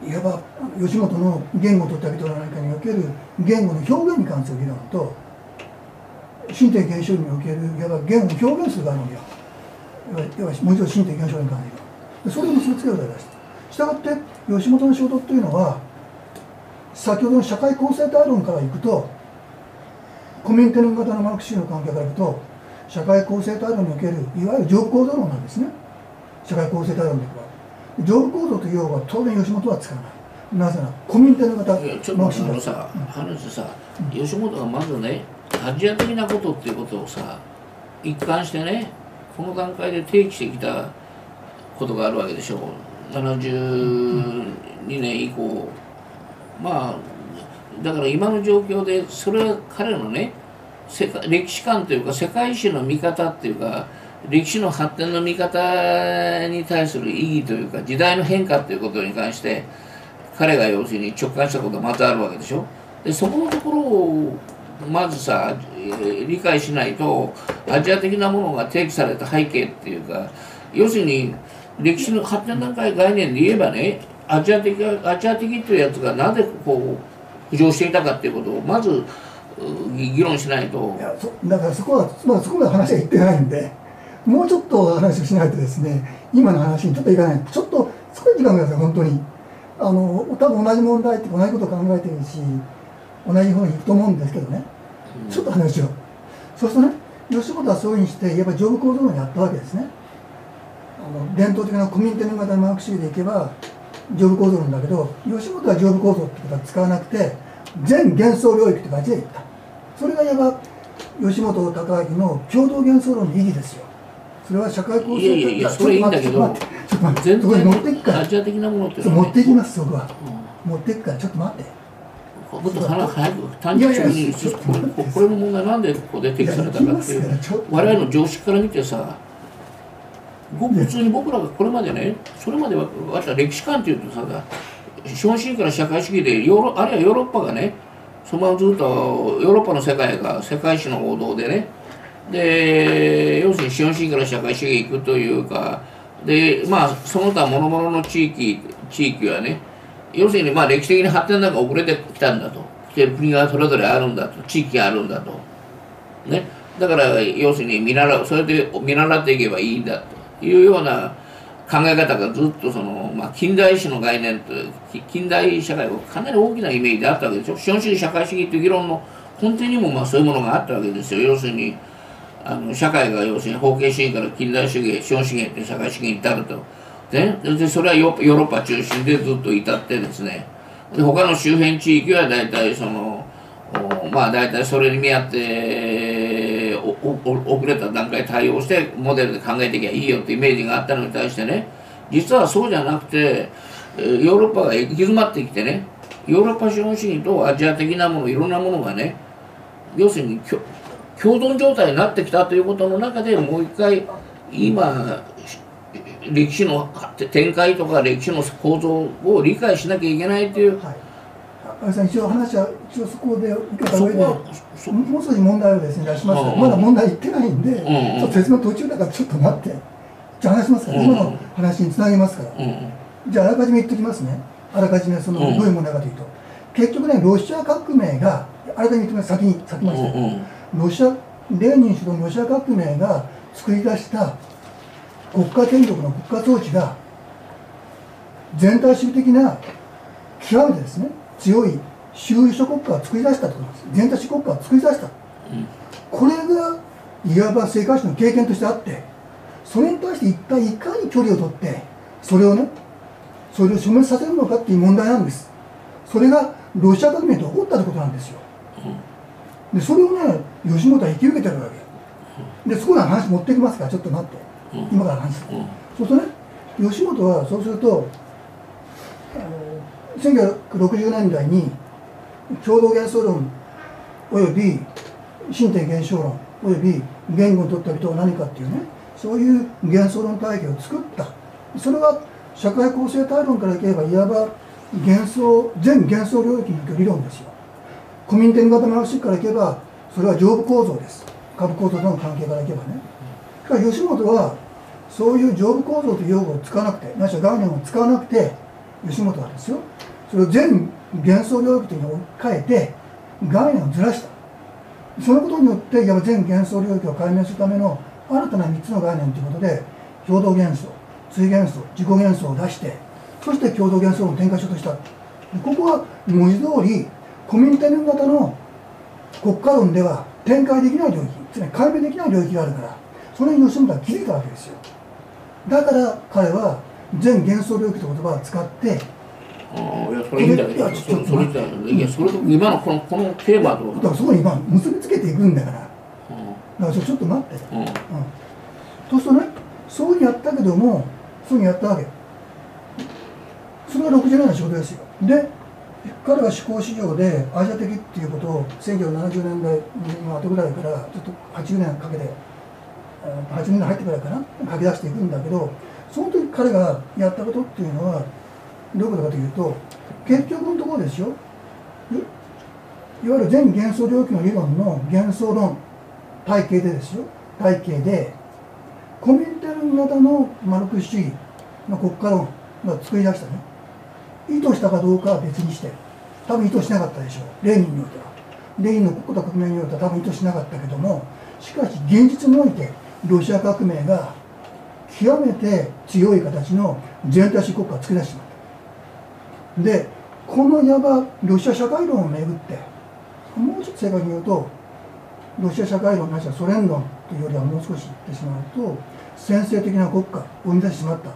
いわば吉本の言語とった人の何かにおける言語の表現に関する理論と身体現象におけるいわば言語を表現する概念が要はもう一度身体現象に関するそれを結びつけることが出した。したがって吉本の仕事というのは先ほどの社会構成体論からいくとコミュニティ型のマルクシーの関係からいくと社会構成体論におけるいわゆる上部構造論なんですね。社会構成体論でいくば上部構造という用語は当然吉本は使わない。なぜならコミュニティ型マルクシーのさ、うん、話さ、うん、吉本がまずねアジア的なことっていうことをさ一貫してねこの段階で提起してきたことがあるわけでしょう。ななじゅうにねん以降、まあだから今の状況でそれは彼のね世界歴史観というか世界史の見方っていうか歴史の発展の見方に対する意義というか時代の変化ということに関して彼が要するに直感したことがまたあるわけでしょ。でそこのところをまずさ理解しないとアジア的なものが提起された背景っていうか要するに歴史の発展段階概念で言えばねアジア的アジア的というやつがなぜこう浮上していたかっていうことをまず議論しないと。 いやそだからそこはまだそこまで話は言ってないんでもうちょっと話をしないとですね今の話にちょっといかないちょっと少し時間ください本当に。あの多分同じ問題って同じことを考えてるし同じ方に行くと思うんですけどね、うん、ちょっと話をそうするとね吉本はそういうふうにしていわば上部構造論をやったわけですね。あの伝統的なコミュニティ型のマーク主義でいけば上部構造論だけど吉本は上部構造ってことは使わなくて全幻想領域って感じで言った。それがいわば吉本隆明の共同幻想論の意義ですよ。それは社会構成いやいやいやそれいいんだけどちょっと待って全然持っていくからアジア的なものって持っていきますそこは、うん、持っていくからちょっと待ってもっと早く短時間にこれの問題なんでここで提起されたかっていう我々の常識から見てさごく普通に僕らがこれまでねそれまでは歴史観っていうとさ資本主義から社会主義でヨーロあるいはヨーロッパがねそのままずっとヨーロッパの世界が世界史の王道でねで要するに資本主義から社会主義行くというかでまあその他諸々の地域地域はね要するにまあ歴史的に発展なんか遅れてきたんだと来てる国がそれぞれあるんだと地域があるんだとねだから要するに見習うそれで見習っていけばいいんだというような考え方がずっとその、まあ、近代史の概念と近代社会はかなり大きなイメージであったわけでしょ。資本主義社会主義という議論の根底にもまあそういうものがあったわけですよ。要するにあの社会が要するに封建主義から近代主義資本主義という社会主義に至ると、ね、でそれはヨーロッパ中心でずっと至ってですねで他の周辺地域は大体そのまあ大体それに見合って遅れた段階対応してモデルで考えていけばいいよってイメージがあったのに対してね実はそうじゃなくてヨーロッパが行き詰まってきてねヨーロッパ資本主義とアジア的なものいろんなものがね要するに共存状態になってきたということの中でもう一回今歴史の展開とか歴史の構造を理解しなきゃいけないという、はい、 安倍さん一応話は一応そこで受けた上でもう少し問題をですね出しますが、うんうん、まだ問題言ってないんで、うんうん、ちょっと説明途中だからちょっと待ってじゃあ話しますから、うんうん、今の話につなげますから、うんうん、じゃああらかじめ言っておきますね。あらかじめそのどういう問題かというと、うん、結局ねロシア革命があらかじめ言っておきます先に先まして、うんうんロシアレーニン主導のロシア革命が作り出した国家権力の国家統治が全体主義的な極めてですね強い収支国家を作り出したということです。全体主義国家を作り出した、うん、これがいわば政界史の経験としてあってそれに対して一体いかに距離を取ってそれをねそれを消滅させるのかっていう問題なんです。それがロシア革命で起こったということなんですよ。でそれをね吉本は引き受けてるわけでそこの話持ってきますからちょっと待って今から話す、うん、そうするとね吉本はそうするとあのせんきゅうひゃくろくじゅうねんだいに共同幻想論および身体現象論および言語にとった人は何かっていうねそういう幻想論体系を作った。それは社会構成体論からいけばいわば幻想全幻想領域における理論ですよ。コミュニティ型の話からいけばそれは上部構造です。株構造との関係からいけばね。しかし吉本はそういう上部構造という用語を使わなくてないしは概念を使わなくて吉本はですよ、それを全幻想領域というのを置き換えて概念をずらした。そのことによっていわば全幻想領域を解明するための新たなみっつの概念ということで、共同幻想、対幻想、自己幻想を出して、そして共同幻想を展開しようとした。ここは文字通りコミュニタリー型の国家論では展開できない領域、つまり解明できない領域があるから、それに吉本は気づいたわけですよ。だから彼は全幻想領域という言葉を使って、 ああ、いや、それいいんだけど、それそれいや、それと今のこのこのテーマと、 だからそこに今結びつけていくんだから、だからちょっと待って、うんうん、そうするとね、そういうふうにやったけども、そういうふうにやったわけ。それがろくじゅうねんの仕事ですよ。で、彼は思考市場でアジア的っていうことをせんきゅうひゃくななじゅうねんだいの後ぐらいからちょっとはちじゅうねんかけて、はちじゅうねんだい入ってくらいかな、書き出していくんだけど、その時彼がやったことっていうのはどういうことかというと、結局のところですよ、いわゆる全幻想領域の理論の幻想論体系でですよ、体系でコミュニタリー型のマルクス主義の国家論が作り出したね、意図したかどうかは別にして、多分意図しなかったでしょう、レーニンにおいては。レーニンの国家と革命においては多分意図しなかったけども、しかし現実においてロシア革命が極めて強い形の全体主義国家を作り出してしまった。で、このいわばロシア社会論をめぐって、もうちょっと正確に言うと、ロシア社会論なしはソ連論というよりはもう少し言ってしまうと、専制的な国家を生み出してしまった。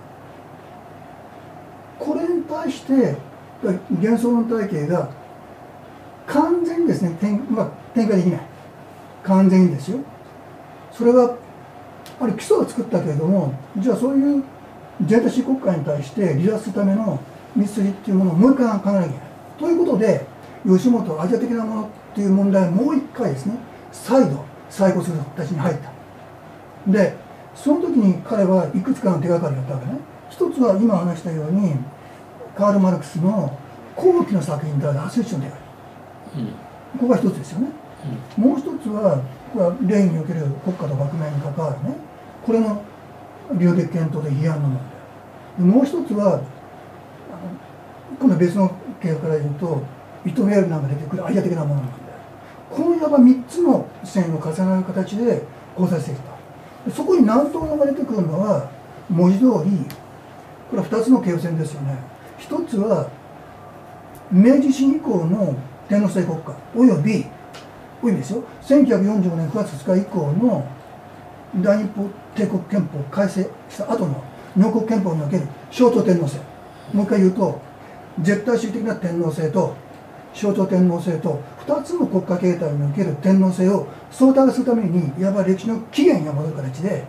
これに対して幻想論体系が完全にですね、展、まあ、展開できない、完全にですよ。それはある基礎を作ったけれども、じゃあそういう全体主義国家に対して離脱するための道筋っていうものをもう一回考えなきゃいけない。ということで、吉本アジア的なものっていう問題をもう一回ですね、再度再考する形に入った。で、その時に彼はいくつかの手がかりがあったわけね。一つは今話したようにカール・マルクスの後期の作品であるアスレチの手がかり、うん、ここが一つですよね、うん、もう一つはこれはレーンにおける国家と革命に関わるね、これの領域検討で批判の問題。もう一つは今度別の経過から言うとイトメールなんか出てくるアジア的なものなんだよ。このいわばみっつの線を重なる形で考察してきた。そこに南東が出てくるのは文字通りこれはふたつの経路線ですよね。一つは明治維新以降の天皇制国家およびおよびですよ、せんきゅうひゃくよんじゅうごねんくがつふつか以降の大日本帝国憲法を改正した後の日本国憲法における象徴天皇制、もう一回言うと絶対主義的な天皇制と象徴天皇制とふたつの国家形態における天皇制を相対化するためにいわば歴史の起源が戻る形で、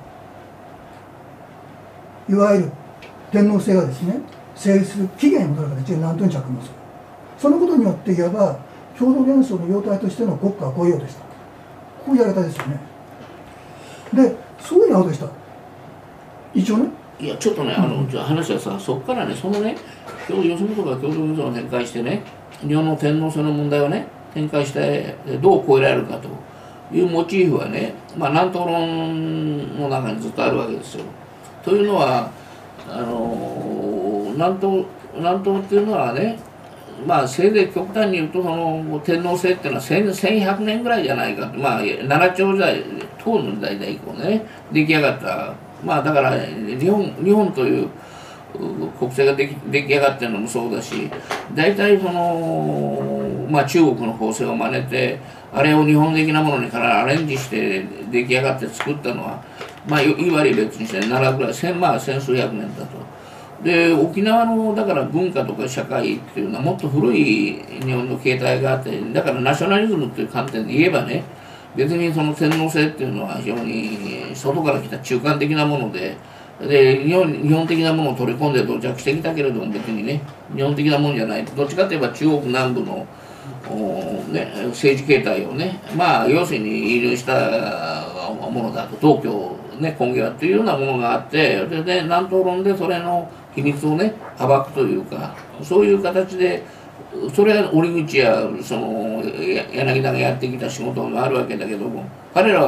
いわゆる天皇制がですね成立する起源に戻る形で南東に着目する。そのことによっていわば共同幻想の様態としての国家がこういうようでした。こういうやり方ですよね。で、そういうやり方でした。一応ね。 いや、ちょっとね、あの、じゃあ話はさ、そこからね、そのね、吉本が共同幻想を展開してね、日本の天皇制の問題をね、展開してどう超えられるかというモチーフはね、まあ、南東論の中にずっとあるわけですよ。というのは、あの南東南東っていうのはね、まあせいぜい極端に言うとその天皇制っていうのはせんひゃくねんぐらいじゃないかと、まあ奈良朝時代唐の時代以降ね出来上がった、まあだから日本日本という国政ができ出来上がってるのもそうだし、大体そのまあ中国の法制を真似てあれを日本的なものにからアレンジして出来上がって作ったのは、まあいわゆる別にして奈良ぐらい千まあ千数百年だと。で沖縄のだから文化とか社会っていうのはもっと古い日本の形態があって、だからナショナリズムっていう観点で言えばね、別にその天皇制っていうのは非常に外から来た中間的なもので、で日本日本的なものを取り込んで到着してきたけれども別にね日本的なものじゃない、どっちかといえば中国南部のね、政治形態をね、まあ要するに輸入したものだと、東京ね根源はというようなものがあって、で、ね、南東論でそれの秘密をね暴くというか、そういう形でそれは折口やその柳田がやってきた仕事があるわけだけども、彼らは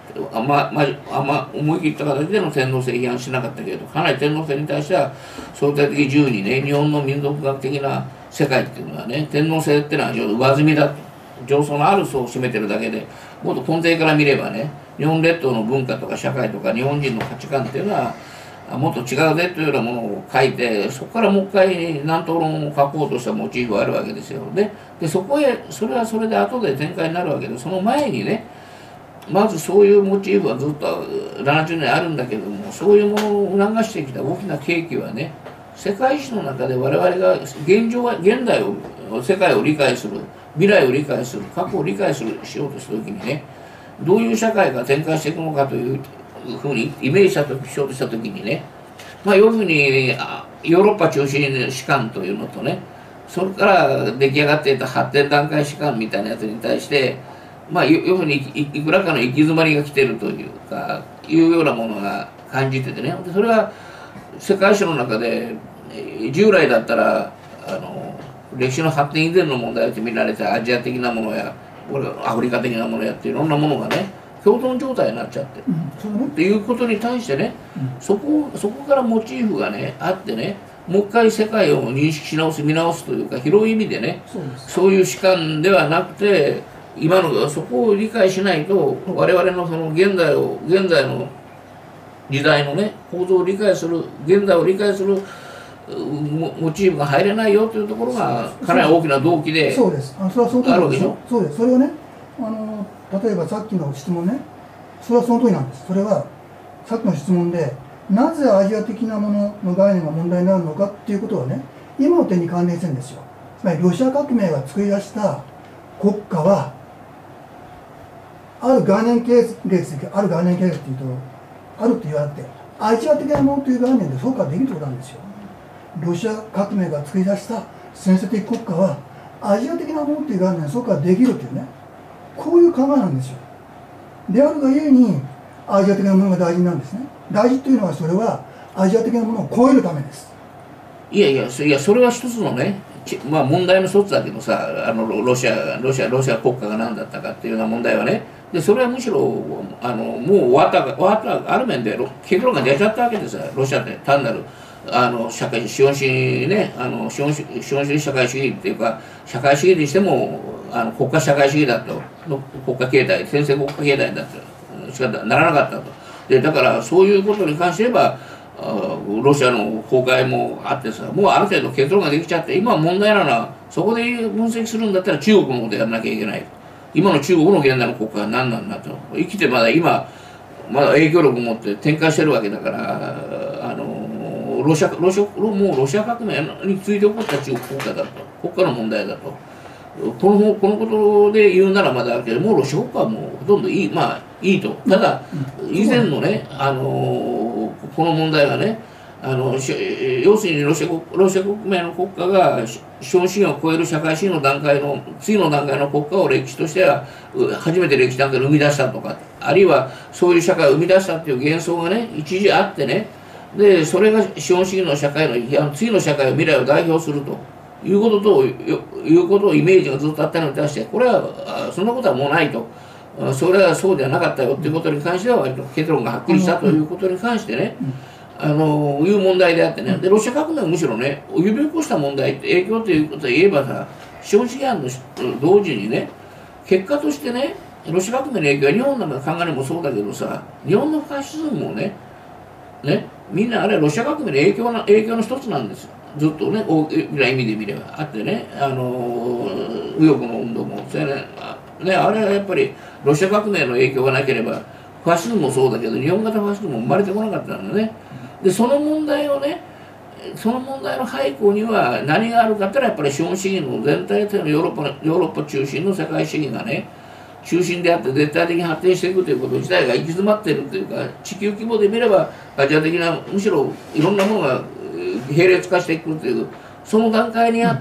あんま、まあんま思い切った形での天皇制批判しなかったけど、かなり天皇制に対しては相対的自由にね、日本の民族学的な世界っていうのはね、天皇制っていうのは上積みだと、上層のある層を占めてるだけで、もっと根底から見ればね、日本列島の文化とか社会とか日本人の価値観っていうのはもっと違うぜというようなものを書いて、そこからもう一回南東論を書こうとしたモチーフがあるわけですよ。で、でそこへそれはそれで後で展開になるわけで、その前にね、まずそういうモチーフはずっとななじゅうねんあるんだけども、そういうものを促してきた大きな契機はね、世界史の中で我々が現状は現代を世界を理解する、未来を理解する、過去を理解するしようとした時にね、どういう社会が展開していくのかというふうにイメージしようとした時にね、まあ要するにヨーロッパ中心の史観というのとね、それから出来上がっていた発展段階史観みたいなやつに対して、まあ要するにいくらかの行き詰まりが来てるというかいうようなものが感じててね、それは世界史の中で従来だったらあの歴史の発展以前の問題と見られたアジア的なものやアフリカ的なものやっていろんなものがね共存状態になっちゃってる、うん、っていうことに対してね、うん、そこそこからモチーフがねあってね、もう一回世界を認識し直す見直すというか広い意味でね、そうです、そういう主観ではなくて今のそこを理解しないと我々のその現在を現在の時代のね構造を理解する現在を理解するモチーフが入れないよというところがかなり大きな動機でそうです。あ、それはその通りですよ。そうです。それはね、あの例えばさっきの質問ね、それはその通りなんです。それはさっきの質問でなぜアジア的なものの概念が問題になるのかっていうことはね、今の点に関連してるんですよ。つまりロシア革命が作り出した国家はある概念系列である概念系列っていうとあると言われてアジア的なものという概念で評価できるということなんですよ。ロシア革命が作り出した先制的国家はアジア的なものという概念で評価できるというね、こういう考えなんですよ。であるがゆえにアジア的なものが大事なんですね。大事というのはそれはアジア的なものを超えるためです。 いやいや、いやそれは一つのね、まあ問題の一つだけどさ、あのロシアロシアロシア国家が何だったかっていうような問題はね、でそれはむしろあのもう終わった終わったある面で結論が出ちゃったわけですよ。ロシアって単なるあの社会資本主義ね、あの資本主義資本主義社会主義っていうか社会主義にしてもあの国家社会主義だとの国家形態先制国家形態だとしかならなかったと。でだからそういうことに関して言えばロシアの崩壊もあってさ、もうある程度結論ができちゃって、今問題なのはそこで分析するんだったら中国のことやらなきゃいけない。今の中国の現代の国家は何なんだと。生きてまだ今まだ影響力を持って展開してるわけだから、あのロシアロシアもうロシア革命について起こった中国国家だと、国家の問題だと。このこのことで言うならまだあるけど、もうロシア国家はもうほとんどいい、まあいいと。ただ以前のね、あのこの問題がね、あの要するにロシア国ロシア国名の国家が資本主義を超える社会主義の段階の次の段階の国家を歴史としては初めて歴史段階で生み出したとか、あるいはそういう社会を生み出したっていう幻想がね一時あってね、でそれが資本主義の社会の次の社会を未来を代表するということということをイメージがずっとあったのに対して、これはそんなことはもうないと。それはそうではなかったよっていうことに関しては割と結論がはっきりしたということに関してね、あのいう問題であってね、でロシア革命はむしろね呼び起こした問題って影響ということで言えばさ、資本主義案の同時にね結果としてねロシア革命の影響は日本なんか考えるもそうだけどさ、日本のファシズムもねねみんなあれはロシア革命の影響の影響の一つなんですよ。ずっとね大きな意味で見ればあってね、あの右翼の運動もそれねね、あれはやっぱりロシア革命の影響がなければファシズムもそうだけど日本型ファシズムも生まれてこなかったんだね。でその問題をねその問題の背後には何があるかってのはやっぱり資本主義の全体というのヨーロッパヨーロッパ中心の世界主義がね中心であって絶対的に発展していくということ自体が行き詰まっているというか、地球規模で見ればアジア的なむしろいろんなものが並列化していくというその段階にあって、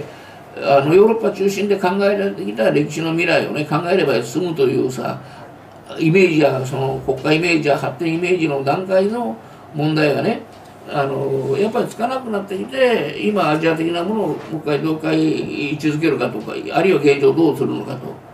うん、あのヨーロッパ中心で考えられてきた歴史の未来をね考えれば済むというさイメージやその国家イメージや発展イメージの段階の問題がねあのやっぱりつかなくなってきて、今アジア的なものをもう一回どうか位置づけるかとか、あるいは現状をどうするのかと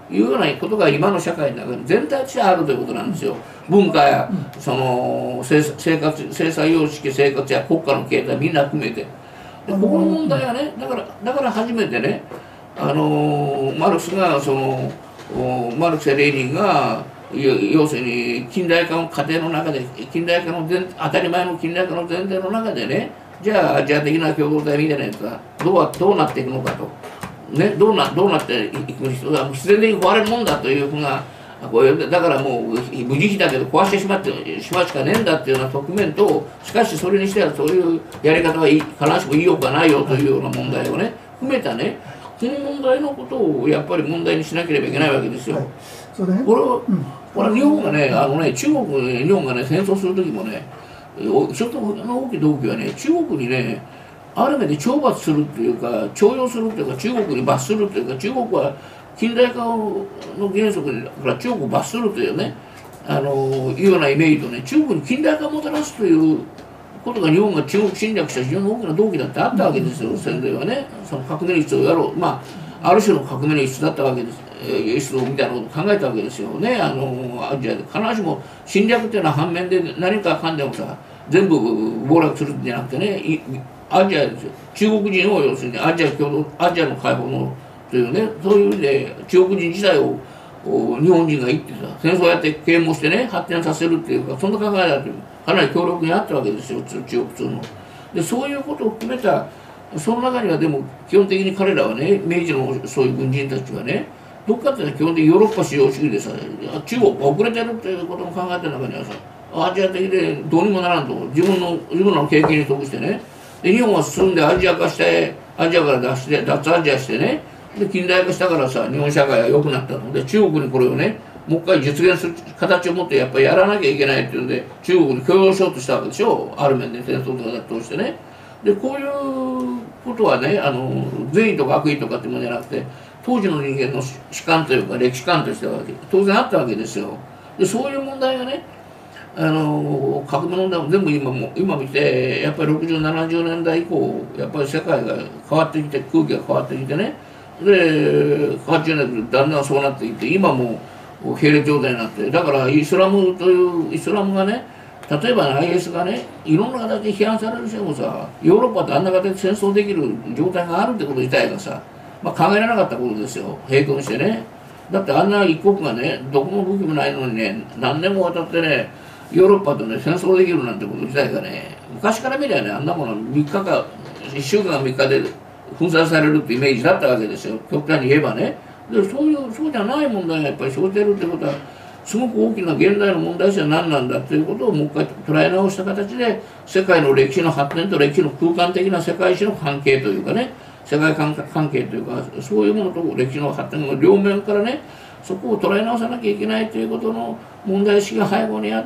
いうようなことが今の社会の中に全体としてあるということなんですよ。文化やその生活、生産様式、生活や国家の形態みんな含めて。でここの問題はね、だからだから初めてね、あのマルクスがそのマルクスやレーニンが要するに近代化の過程の中で近代化の当たり前の近代化の前提の中でね、じゃあアジア的な共同体みたいなやつがどうどうなっていくのかと。ね、どうなどうなっていく人が自然的に壊れるもんだというふうな、こういうだからもう無慈悲だけど壊してしまってしまうしかねえんだっていうような側面と、しかしそれにしてはそういうやり方はいい必ずしもいいようかないよというような問題をね含めたね、この問題のことをやっぱり問題にしなければいけないわけですよ。はい、それね、これは、うん、これは日本がね、あのね中国日本がね戦争する時もね、一つの大きい動機はね、中国にねある意味で懲罰するっていうか徴用するっていうか中国に罰するっていうか、中国は近代化の原則から中国を罰するというね、あのいうようなイメージとね、中国に近代化をもたらすということが日本が中国侵略した非常に大きな動機だってあったわけですよ、戦前はね。その革命の質をやろう、まあある種の革命の質だったわけです、輸出みたいなことを考えたわけですよね。あのアジアで必ずしも侵略っていうのは反面で何かかんでもさ全部暴落するんじゃなくてね、アジアですよ、中国人を要するにアジア共同アジアの解放のというね、そういう意味で中国人自体を日本人が行ってさ戦争やって啓蒙してね発展させるっていうか、そんな考えだとかなり強力にあったわけですよ、中国通の。でそういうことを含めたその中にはでも基本的に彼らはね、明治のそういう軍人たちはね、どっかっていうのは基本的にヨーロッパ資本主義でさ、中国が遅れてるっていうことも考えてる中にはさ、アジア的でどうにもならんと自分の自分の経験に得してね、で日本は進んでアジア化してアジアから脱して脱アジアしてね、で近代化したからさ日本社会が良くなったので、中国にこれをねもう一回実現する形を持ってやっぱりやらなきゃいけないっていうんで中国に協力しようとしたわけでしょ、ある面で戦争とか通してね。でこういうことはね、あの善意とか悪意とかっていうものじゃなくて、当時の人間の主観というか歴史観としては当然あったわけですよ。でそういう問題がね、あの革命の問題も全部今も今見てやっぱりろくじゅうななじゅうねんだい以降やっぱり世界が変わってきて空気が変わってきてね、ではちじゅうねんだんだんそうなっていって今もう並列状態になって、だからイスラムというイスラムがね、例えば アイエス がねいろんな形で批判されるしてもさ、ヨーロッパとあんな形で戦争できる状態があるってこと自体がさ、まあ、考えられなかったことですよ、並行してね。だってあんな一国がねどこも武器もないのにね何年もわたってねヨーロッパとね戦争できるなんてこと自体がね、昔から見りゃねあんなものみっかかいっしゅうかんかみっかで粉砕されるってイメージだったわけですよ、極端に言えばね。でそういうそうじゃない問題がやっぱり生じてるってことはすごく大きな現代の問題性は何なんだということをもう一回捉え直した形で、世界の歴史の発展と歴史の空間的な世界史の関係というかね、世界関係というかそういうものと歴史の発展の両面からね、そこを捉え直さなきゃいけないということの問題意識が背後にあって、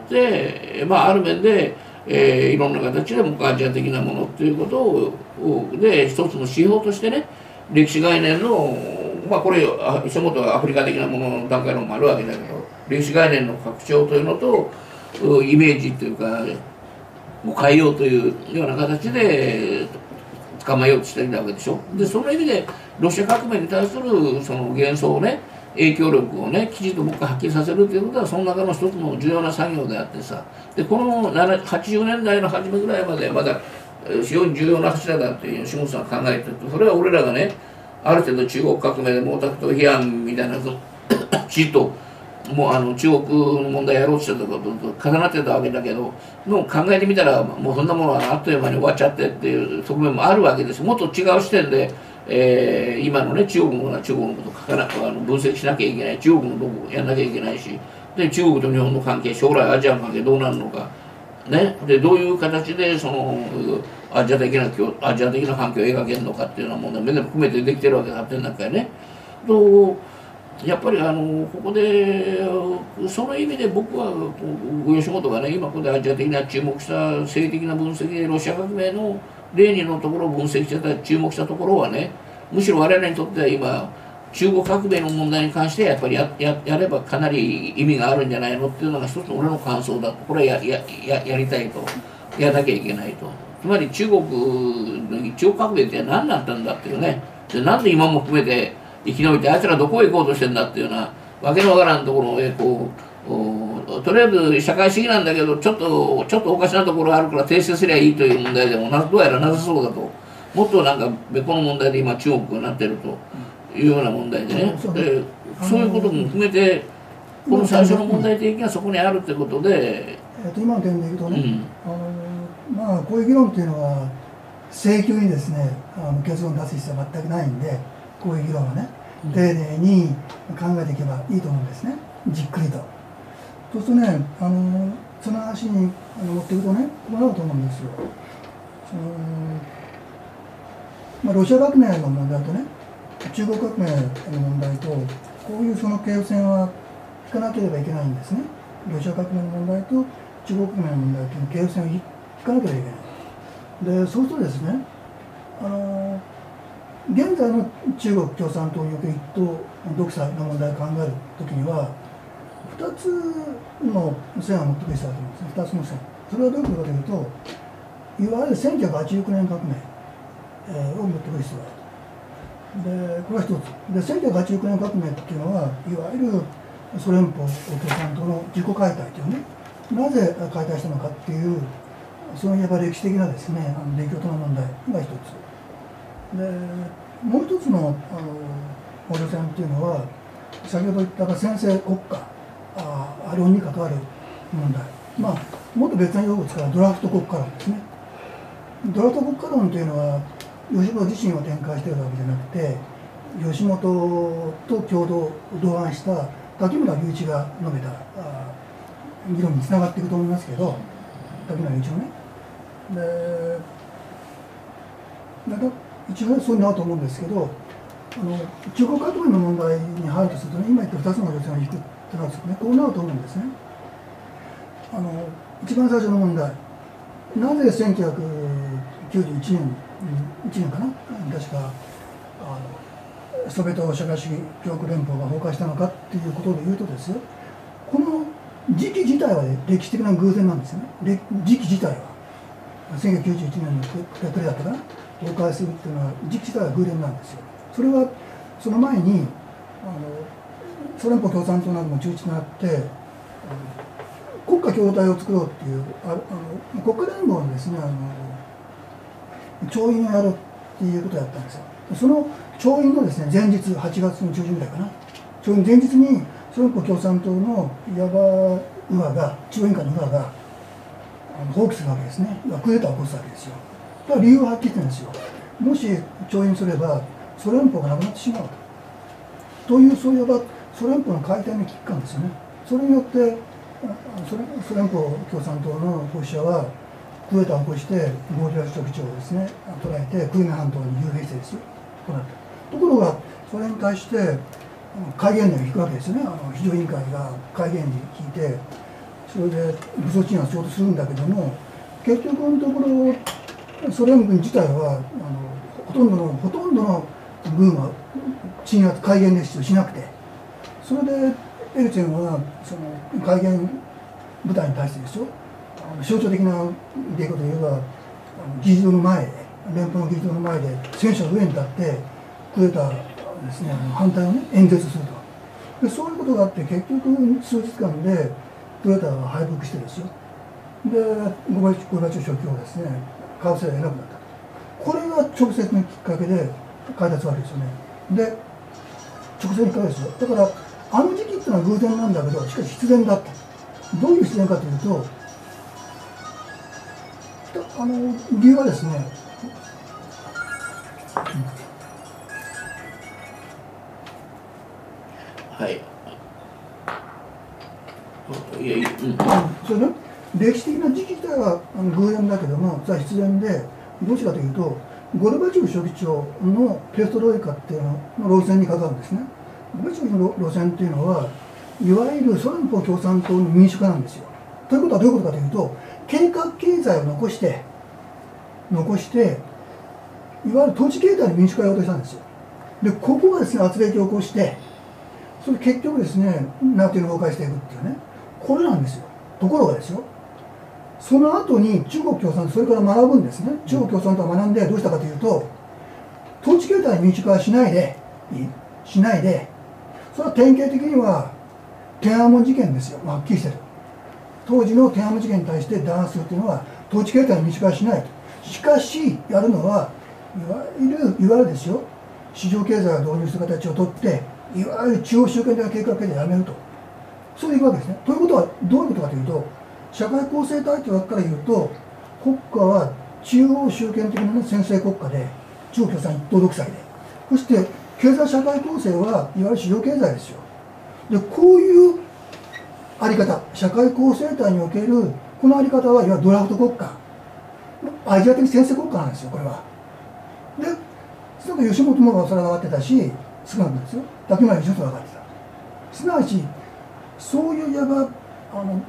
まあ、ある面で、えー、いろんな形でアジア的なものということをで一つの指標としてね、歴史概念のまあこれ石本はアフリカ的なものの段階のもあるわけだけど、歴史概念の拡張というのとイメージというかを変えようというような形で捕まえようとしていたわけでしょ。でその意味でロシア革命に対するその幻想をね、影響力をねきちんともう一回発揮させるということはその中の一つの重要な作業であってさ、でこのはちじゅうねんだいの初めぐらいまでまだ非常に重要な柱だっていう吉本さんが考えてると、それは俺らがねある程度中国革命で毛沢東批判みたいなのきちっともうあの中国の問題やろうとしたとことと重なってたわけだけど、もう考えてみたらもうそんなものはあっという間に終わっちゃってっていう側面もあるわけです。もっと違う視点で、えー、今のね中国の中国のことを書かなあの分析しなきゃいけない、中国のどこをやんなきゃいけないし、で中国と日本の関係、将来アジアの関係どうなるのかね、でどういう形でそのアジア的なアジア的な環境を描けるのかっていうような問題も全部含めてできてるわけだ発展なんかね。とやっぱりあのここでその意味で僕は吉本がね今ここでアジア的な注目した政治的な分析でロシア革命のレーニンのところを分析してた注目したところはね、むしろ我々にとっては今中国革命の問題に関してやっぱり や, や, やればかなり意味があるんじゃないのっていうのが一つの俺の感想だと。これは や, や, や, やりたいと、やらなきゃいけないと。つまり中国の中国革命って何だったんだっていうね、でなんで今も含めて生き延びて、あいつらどこへ行こうとしてんだっていうようなわけのわからんところへこう、とりあえず社会主義なんだけどちょっとちょっとおかしなところがあるから停止すりゃいいという問題でもなどうやらなさそうだと、もっとなんか別個の問題で今中国がなってるというような問題でね、でそういうことも含めてこの最初の問題提起がそこにあるってことで、 えっと今の点で言うとね、うん、あのまあこういう議論っていうのは請求にですねあの結論出す必要は全くないんで、こういう議論はね丁寧に考えていけばいいと思うんですね、じっくりと。そうするとね、あのその話にあの持っていくとね、こうなると思うんですよ。そのまあ、ロシア革命の問題とね、中国革命の問題と、こういうその系譜線は引かなければいけないんですね。ロシア革命の問題と中国革命の問題という系譜線を引かなければいけない。で、そうするとですね、あの現在の中国共産党における一党独裁の問題を考えるときには、ふたつの線を持ってくる必要があると思うんですね、ふたつの線。それはどういうことかというと、いわゆるせんきゅうひゃくはちじゅうきゅうねん革命、えー、を持ってくる必要があると。で、これは一つ。で、せんきゅうひゃくはちじゅうきゅうねん革命っていうのは、いわゆるソ連邦共産党の自己解体というね、なぜ解体したのかっていう、そういえば歴史的なですね、あの出来事の問題が一つ。で、もう一つのあの補助線っていうのは、先ほど言った専制国家あ論に関わる問題、まあ、もっと別な用語を使うドラフト国家論ですね。ドラフト国家論というのは、吉本自身を展開しているわけじゃなくて、吉本と共同同案した滝村隆一が述べたあ議論につながっていくと思いますけど、滝村隆一のね。で、なんか一応そういうのあると思うんですけど、あの中国革命の問題に入るとすると、ね、今言ったふたつの路線を引くってなるとね、こうなると思うんですね。あの一番最初の問題、なぜせんきゅうひゃくきゅうじゅういちねん、いちねんかな、確かあのソビエト社会主義共和国連邦が崩壊したのかっていうことで言うとですよ、この時期自体は、ね、歴史的な偶然なんですよね。時期自体はせんきゅうひゃくきゅうじゅういちねんの暮れだったかな、崩壊するっていうのは時期自体は偶然なんですよ。それはその前にあのソ連邦共産党なども中止になって国家共同体を作ろうっていうああの国家連合のですねあの調印をやるっていうことをやったんですよ。その調印のですね前日はちがつの中旬ぐらいかな、調印前日にソ連邦共産党のいわば右派が中央委員会の右派があの放棄するわけですね。クーデターを起こすわけですよ。だから理由ははっきり言ってるんですよ。もし調印すればソ連邦がなくなってしまうという、そういえばソ連邦の解体の危機感ですよね。それによってソ連ソ連邦共産党の保守者はクーデターを起こしてゴーリラ書記長をですね捉えてクリミア半島に幽閉してですよとなった。ところがそれに対して戒厳令を引くわけですよね。あの非常委員会が戒厳令を引いて、それで武装鎮圧しようとするんだけども、結局のところソ連軍自体はあのほとんどのほとんどの軍は鎮圧戒厳令出動しなくて、それでエルツェンはその戒厳部隊に対してですよ、あの象徴的な出来事で言えば議事堂の前で連邦の議事堂の前で戦車の上に立ってクーデターですね反対をね演説すると。でそういうことがあって結局数日間でクーデターは敗北してですよ、でゴルバチョフ書記をですね買うせいが得なくなったと。これが直接のきっかけで解体するわけですよね。で直接のきっかけですよ。だからあの時期っていうのは偶然なんだけど、しかし必然だった。どういう必然かというと、あの理由はですね、 はい。いやいや、うん。 それね、歴史的な時期自体はあの偶然だけども、それは必然で、どうしてかというと、ゴルバチョフ書記長のペレストロイカっていうのの路線に関わるんですね。ゴルバチョフの路線っていうのは、いわゆるソ連邦共産党の民主化なんですよ。ということはどういうことかというと、計画経済を残して、残して、いわゆる統治形態の民主化をやろうとしたんですよ。で、ここがですね、圧力を起こして、それ結局ですね、なんていうのを崩壊していくっていうね、これなんですよ。ところがですよ、その後に中国共産党、それから学ぶんですね。中国共産党は学んでどうしたかというと、統治形態の民主化はしないで、 しないで、それは典型的には天安門事件ですよ。はっきりしてる。当時の天安門事件に対して弾圧するというのは統治形態の民主化はしない。しかしやるのはいわゆるいわゆるですよ、市場経済を導入する形をとって、いわゆる中央集権的な計画でやめると、そういうわけですね。ということはどういうことかというと、社会構成体というわけから言うと、国家は中央集権的な専制国家で、中共産一党独裁で、そして経済社会構成はいわゆる市場経済ですよ。でこういうあり方、社会構成体におけるこのあり方はいわゆるドラフト国家、アジア的専制国家なんですよ、これは。で、その吉本もそれが分かってたし、少なくですよ、竹村義人が分かってた。すなわち、そういういわば、あの、あの、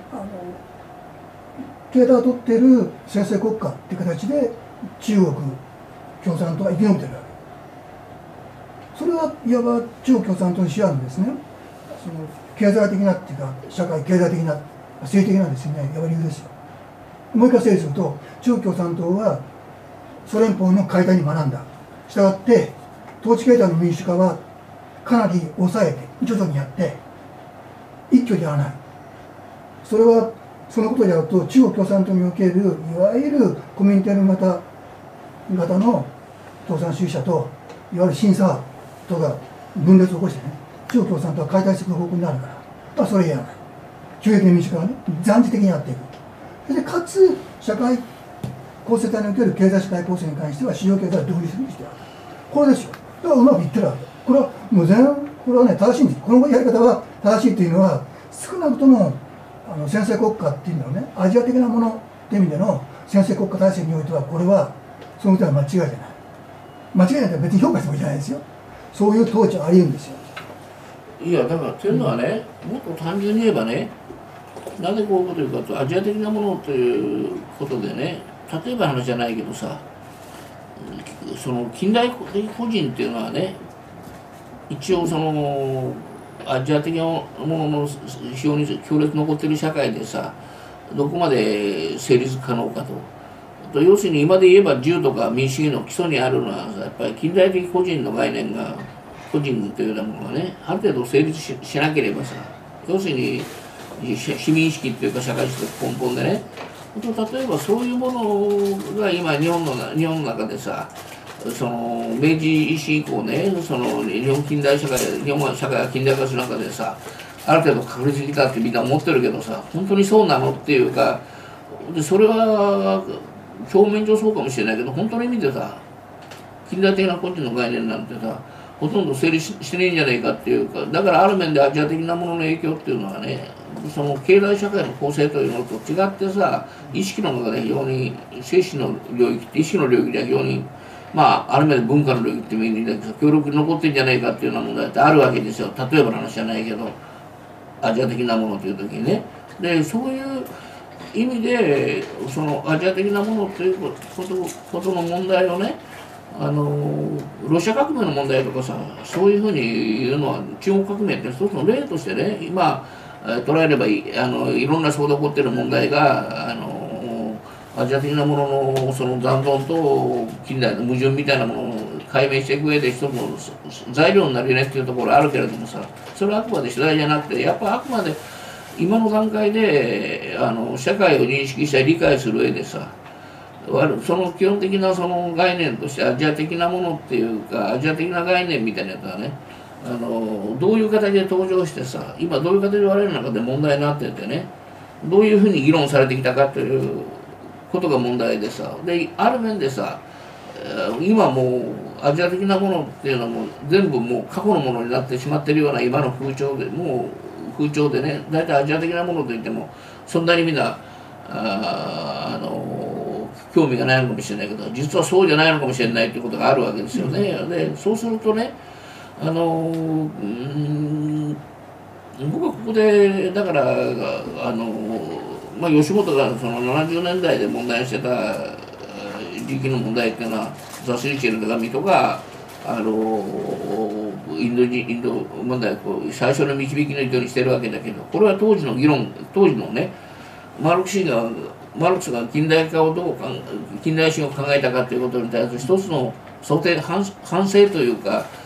形態を取っている専制国家っていう形で、中国共産党は生き延びてるわけ。それはいわば中国共産党の視野のですね、その経済的なっていうか、社会経済的な、政治的なですね、いわば理由ですよ。もう一回整理すると、中国共産党はソ連邦の解体に学んだ。したがって、統治形態の民主化はかなり抑えて、徐々にやって、一挙ではない。それは、そのことをやると、中国共産党における、いわゆるコミュニティの型型の共産主義者と、いわゆる審査とか分裂を起こしてね、中国共産党は解体していく方向になるから、まあ、それやらない。急激な民主化はね、暫時的にやっていく。そしてかつ、社会構成体における経済社会構成に関しては、市場経済を独立にしてある。これですよ。だからうまくいってるわけ。これはもう全然、これはね、正しいんです。このやり方は正しいというのは、少なくとも、あの専制国家っていうのはね、アジア的なものっていう意味での専制国家体制においては、これは、その点は間違いじゃない。間違いないと別に評価してもいいじゃないですよ。そういう統治はあり得るんですよ。 いや、だから、というのはね、もっと単純に言えばね、なぜこういうこと言うかと、アジア的なものということでね、例えば話じゃないけどさ、その近代的個人っていうのはね、一応そのアジア的なものの非常に強烈残ってる社会でさ、どこまで成立可能かと。要するに今で言えば自由とか民主主義の基礎にあるのはさ、やっぱり近代的個人の概念が、個人というようなものがね、ある程度成立 し, しなければさ、要するに市民意識っていうか社会意識の根本でね、例えばそういうものが今日本の日本の中でさ、その明治維新以降ね、その日本近代社会、日本社会が近代化する中でさ、ある程度確立したってみんな思ってるけどさ、本当にそうなのっていうか、でそれは表面上そうかもしれないけど、本当の意味でさ、近代的な個人の概念なんてさ、ほとんど成立してねえんじゃないかっていうか、だからある面でアジア的なものの影響っていうのはね、その経済社会の構成というのと違ってさ、意識の中で非常に精神の領域って意識の領域では非常に、まあある面で文化の領域ってもいいんだけど、強力に残ってんじゃないかっていうような問題ってあるわけですよ。例えばの話じゃないけど、アジア的なものという時にね。でそういう意味でそのアジア的なものということことの問題をね、あのロシア革命の問題とかさ、そういうふうに言うのは、中国革命って一つの例としてね、今捉えればいい、あのいろんなそこで起こっている問題があのアジア的なもののその残存と近代の矛盾みたいなものを解明していく上で一つの材料になるよねっていうところあるけれどもさ、それはあくまで主題じゃなくて、やっぱあくまで今の段階であの社会を認識したり理解する上でさ、その基本的なその概念としてアジア的なものっていうか、アジア的な概念みたいなやつはね、あのどういう形で登場してさ、今どういう形で我々の中で問題になっててね、どういうふうに議論されてきたかということが問題でさ、である面でさ、今もうアジア的なものっていうのはもう全部もう過去のものになってしまってるような今の風潮で、もう風潮でね、大体アジア的なものといってもそんなにみんなああの興味がないのかもしれないけど、実はそうじゃないのかもしれないということがあるわけですよね。でそうするとね、あのうん僕はここでだからあの、まあ、吉本がそのななじゅうねんだいで問題にしてた時期の問題っていうのは、ザ・スリチェルの手紙とか、あのインド人インド問題を最初の導きの糸にしてるわけだけど、これは当時の議論、当時のね、マルクスがマルクスが近代化をどうか近代史を考えたかということに対する一つの想定反反省というか、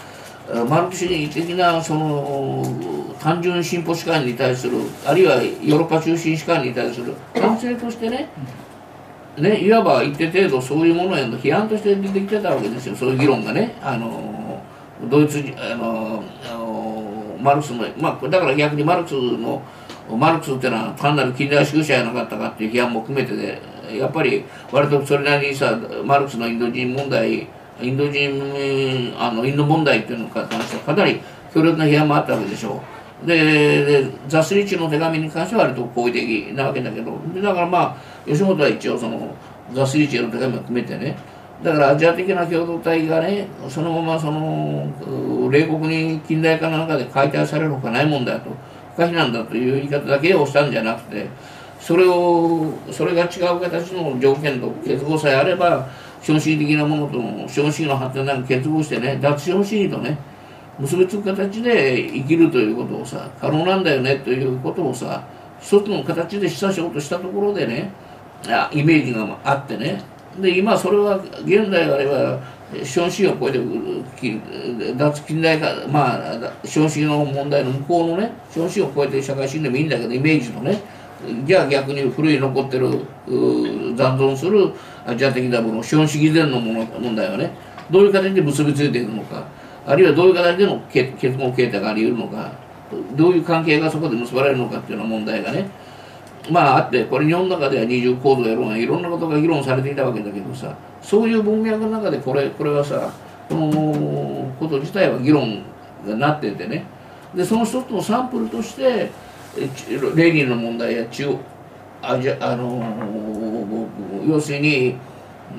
マルクス主義的なその単純進歩史観に対する、あるいはヨーロッパ中心史観に対する反省としてね、ね、いわば一定程度そういうものへの批判として出てきてたわけですよ、そういう議論がね。あのドイツあのあのマルクスの、まあ、だから逆にマルクスのマルクスっていうのは単なる近代主義者じゃなかったかっていう批判も含めてで、やっぱり割とそれなりにさ、マルクスのインド人問題、インド人あのインド問題っていうのに関してはかなり強烈な批判もあったわけでしょう。で、でザスリッチの手紙に関しては割と好意的なわけだけど、だからまあ吉本は一応そのザスリッチの手紙を含めてね、だからアジア的な共同体がね、そのままその冷酷に近代化の中で解体されるほかないもんだと、不可避なんだという言い方だけをしたんじゃなくて、それをそれが違う形の条件と結合さえあれば、資本主義的なものとの資本主義の発展なんか結合してね、脱資本主義とね結びつく形で生きるということをさ、可能なんだよねということをさ、一つの形で示唆しようとしたところでね、イメージがあってね、で今それは現代あれば資本主義を超えて脱近代化、まあ資本主義の問題の向こうのね、資本主義を超えて社会主義でもいいんだけど、イメージとね、じゃあ逆に古い残ってる残存するアジア的なもの、資本主義前のもの問題はね、どういう形で結びついていくのか、あるいはどういう形での結合形態があり得るのか、どういう関係がそこで結ばれるのかっていうような問題がね、まああって、これ日本の中では二重構造やろうがいろんなことが議論されていたわけだけどさ、そういう文脈の中でこれこれはさ、このこと自体は議論がなっててね、でその一つのサンプルとしてレーニンの問題や中央アジアあの要するに、うん、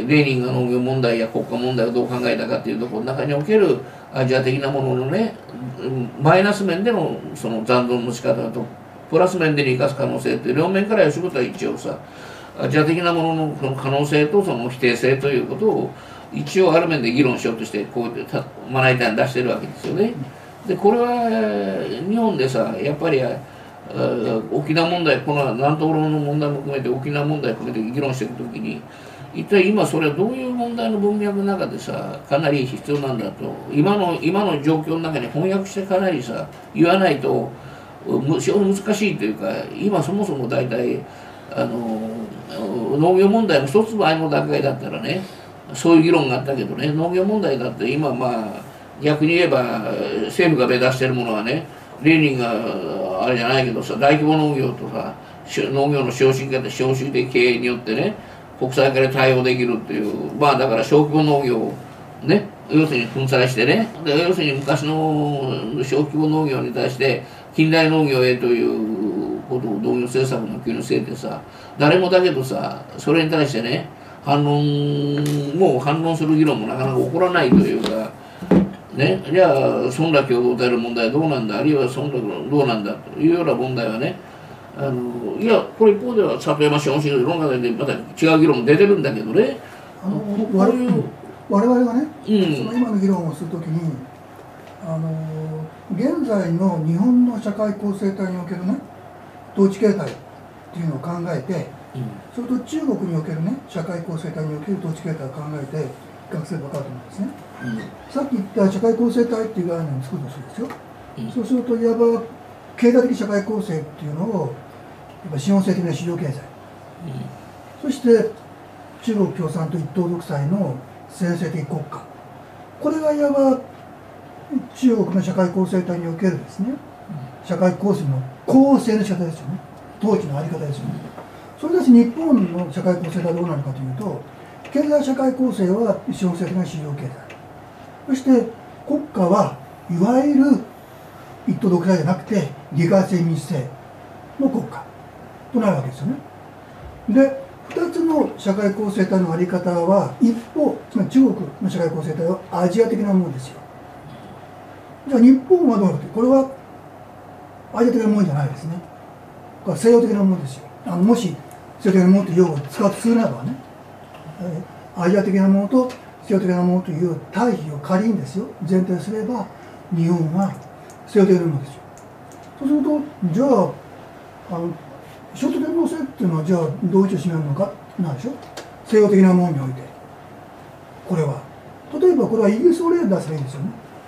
レーニンが農業問題や国家問題をどう考えたかっていうところの中におけるアジア的なもののね、マイナス面でのその残存の仕方とプラス面で生かす可能性っていう両面から吉本は一応さ、アジア的なもののその可能性とその否定性ということを一応ある面で議論しようとしてこうやってまな板に出してるわけですよね。でこれは日本でさ、やっぱり沖縄問題、この南東の問題も含めて沖縄問題を含めて議論していくときに、一体今それはどういう問題の文脈の中でさ、かなり必要なんだと、今の今の状況の中に翻訳してかなりさ言わないと非常に難しいというか、今そもそも大体あの農業問題の一つ前の段階だったらね、そういう議論があったけどね、農業問題だって今まあ逆に言えば政府が目指してるものはね、レーニンがあれじゃないけどさ、大規模農業とか農業の資本主義資本主義的経営によってね、国際化で対応できるっていう、まあだから小規模農業をね、要するに粉砕してね、で要するに昔の小規模農業に対して近代農業へということを農業政策の普及のせいでさ、誰もだけどさ、それに対してね反論もう反論する議論もなかなか起こらないというかね、じゃあ村落共同体の問題はどうなんだ、あるいは村落のどうなんだというような問題はね、あのいやこれ一方では里山資本主義の論外でまた違う議論も出てるんだけどね、 あのこういう我々がね、うん、その今の議論をするときに、あの現在の日本の社会構成体におけるね統治形態っていうのを考えて、うん、それと中国におけるね社会構成体における統治形態を考えて比較すれば分かると思うんですね、うん、さっき言った社会構成体っていう概念を作るとするんですよ、うん、そうするといわば経済的社会構成っていうのをやっぱ資本制的な市場経済、うん、そして中国共産党一党独裁の専制的国家、これがいわば中国の社会構成体におけるですね、社会構成の構成の仕方ですよね、統治のあり方ですよね。それだし日本の社会構成がどうなるかというと、経済社会構成は資本制的な市場経済、そして国家はいわゆる一党独裁じゃなくて利害性民主制の国家となるわけですよね。でふたつの社会構成体のあり方は一方、つまり中国の社会構成体はアジア的なものですよ。じゃあ日本はどうなるかというと、これはアジア的なものじゃないですね。これは西洋的なものですよ。あのもし西洋的なものという用語を使うとするならばね、アジア的なものと西洋的なものという対比を仮にですよ前提すれば、日本は西洋的なものですよ。そうするとじゃああのショート天皇制っていうのはじゃあどういう位置を占めるのかなんでしょう、西洋的なものにおいて。これは例えばこれはイギリスを例に出せばいいんですよね。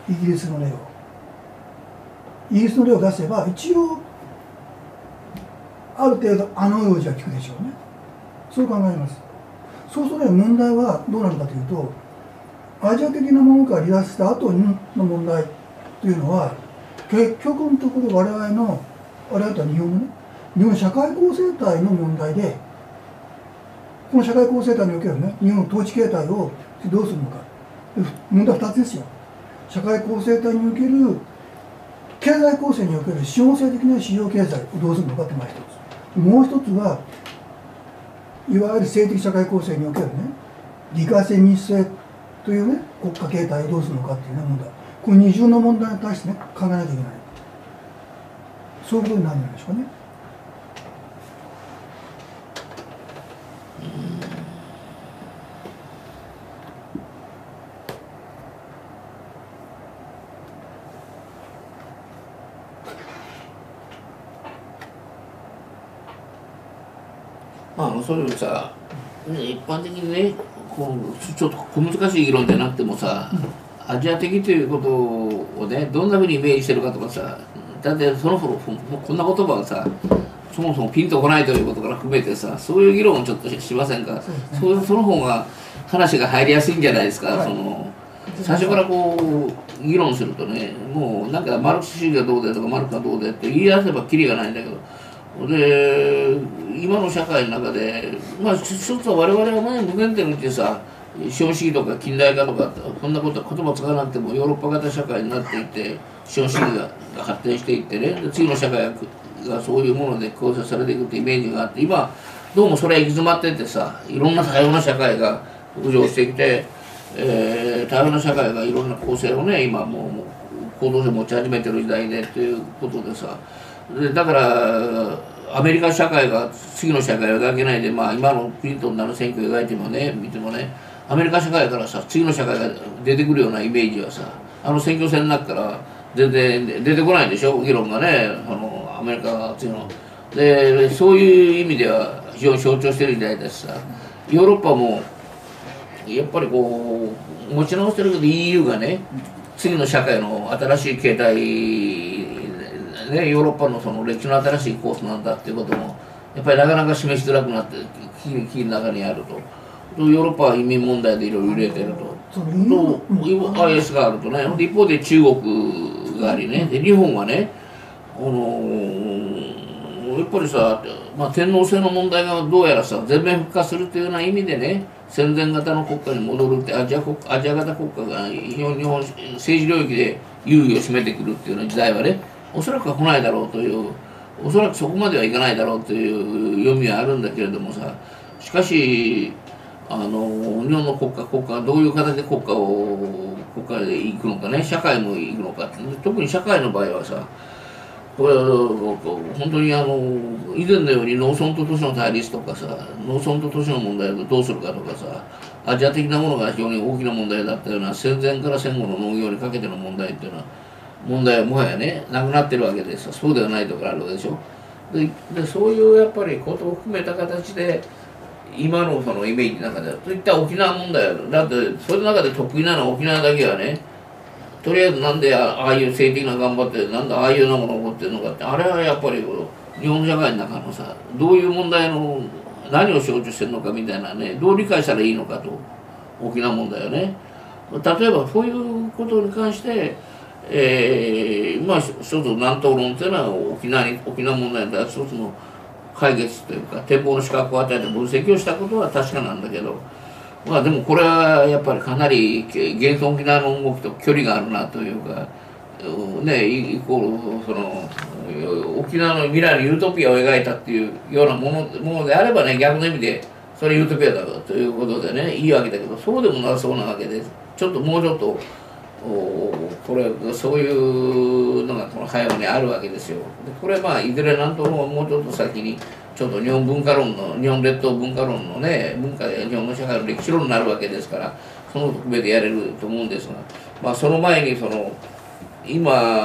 イギリスの例をイギリスの例を出せば一応ある程度あの用事は聞くでしょうね。そう考えます。そうすると問題はどうなるかというと、アジア的なものから離脱した後の問題というのは結局のところ我々の我々とは日本のね日本社会構成体の問題で、この社会構成体におけるね日本の統治形態をどうするのか、問題はふたつですよ。社会構成体における経済構成における資本性的な市場経済をどうするのかってまあ一つ、もう一つはいわゆる政的社会構成におけるね理解性民主性というね国家形態をどうするのかっていうね問題、この二重の問題に対してね考えなきゃいけない、そういうことになるんでしょうね。 まあ、そういうさ、一般的にね、こうちょっと小難しい議論じゃなくてもさ、アジア的ということをね、どんなふうにイメージしてるかとかさ、だってその頃こんな言葉はさ、そもそもピンとこないということから含めてさ、そういう議論をちょっとしませんか。そうですね、そ, その方が話が入りやすいんじゃないですか。はい、その最初からこう議論するとね、もうなんかマルクス主義がどうでとかマルクスがどうでって言い出せばキリがないんだけど。で今の社会の中で、まあ一つは我々はね無限点にってさ、資本主義とか近代化とかこんなこと言葉使わなくてもヨーロッパ型社会になっていって、資本主義が発展していってね、で次の社会がそういうもので構成されていくってイメージがあって、今どうもそれが行き詰まってってさ、いろんな多様な社会が浮上してきて、えー、多様な社会がいろんな構成をね今もうもう行動性持ち始めてる時代でということでさ、でだからアメリカ社会が次の社会を描けないで、まあ、今のクリントンの選挙を描いてもね見てもね、アメリカ社会からさ次の社会が出てくるようなイメージはさ、あの選挙戦の中から全然出てこないでしょ、議論がね、あのアメリカが次ので、そういう意味では非常に象徴してる時代だしさ、ヨーロッパもやっぱりこう持ち直してるけど イーユー がね次の社会の新しい形態ね、ヨーロッパのその歴史の新しいコースなんだっていうこともやっぱりなかなか示しづらくなって危機の中にあると。ヨーロッパは移民問題でいろいろ揺れてると。と アイエス があるとね、一方で中国がありね、で日本はね、あのー、やっぱりさ、まあ、天皇制の問題がどうやらさ全面復活するというような意味でね、戦前型の国家に戻るって、アジア国アジア型国家が日本日本政治領域で優位を占めてくるっていうような時代はね、おそらくは来ないだろうという、おそらくそこまではいかないだろうという読みはあるんだけれどもさ、しかしあの日本の国家国家がどういう形で国家を国家で行くのかね、社会も行くのか、特に社会の場合はさ、これ本当にあの以前のように農村と都市の対立とかさ、農村と都市の問題をどうするかとかさ、アジア的なものが非常に大きな問題だったような戦前から戦後の農業にかけての問題っていうのは問題はもはやねなくなってるわけです。そうではないところがあるわけでしょ。ででそういうやっぱりことを含めた形で今のそのイメージの中でそういった沖縄問題だって、それの中で得意なのは沖縄だけはね、とりあえずなんでああいう政治的な頑張ってなんでああいうようなものが起こってるのかって、あれはやっぱり日本社会の中のさ、どういう問題の何を象徴してるのかみたいなね、どう理解したらいいのかと、沖縄問題はね。例えばそういうことに関してえー、まあ一つ南東論というのは沖縄に沖縄問題に対する一つの解決というか展望の資格を与えて分析をしたことは確かなんだけど、まあでもこれはやっぱりかなり現存沖縄の動きと距離があるなというかね、イコールその沖縄の未来のユートピアを描いたっていうようなものものであればね、逆の意味でそれユートピアだということでねいいわけだけど、そうでもなさそうなわけで、ちょっともうちょっとこれそういうのがこの背後にあるわけですよ。でこれまあいずれなんとももうちょっと先にちょっと日本文化論の日本列島文化論のね文化で日本の社会の歴史論になるわけですから、そのこと含めてやれると思うんですが、まあその前にその今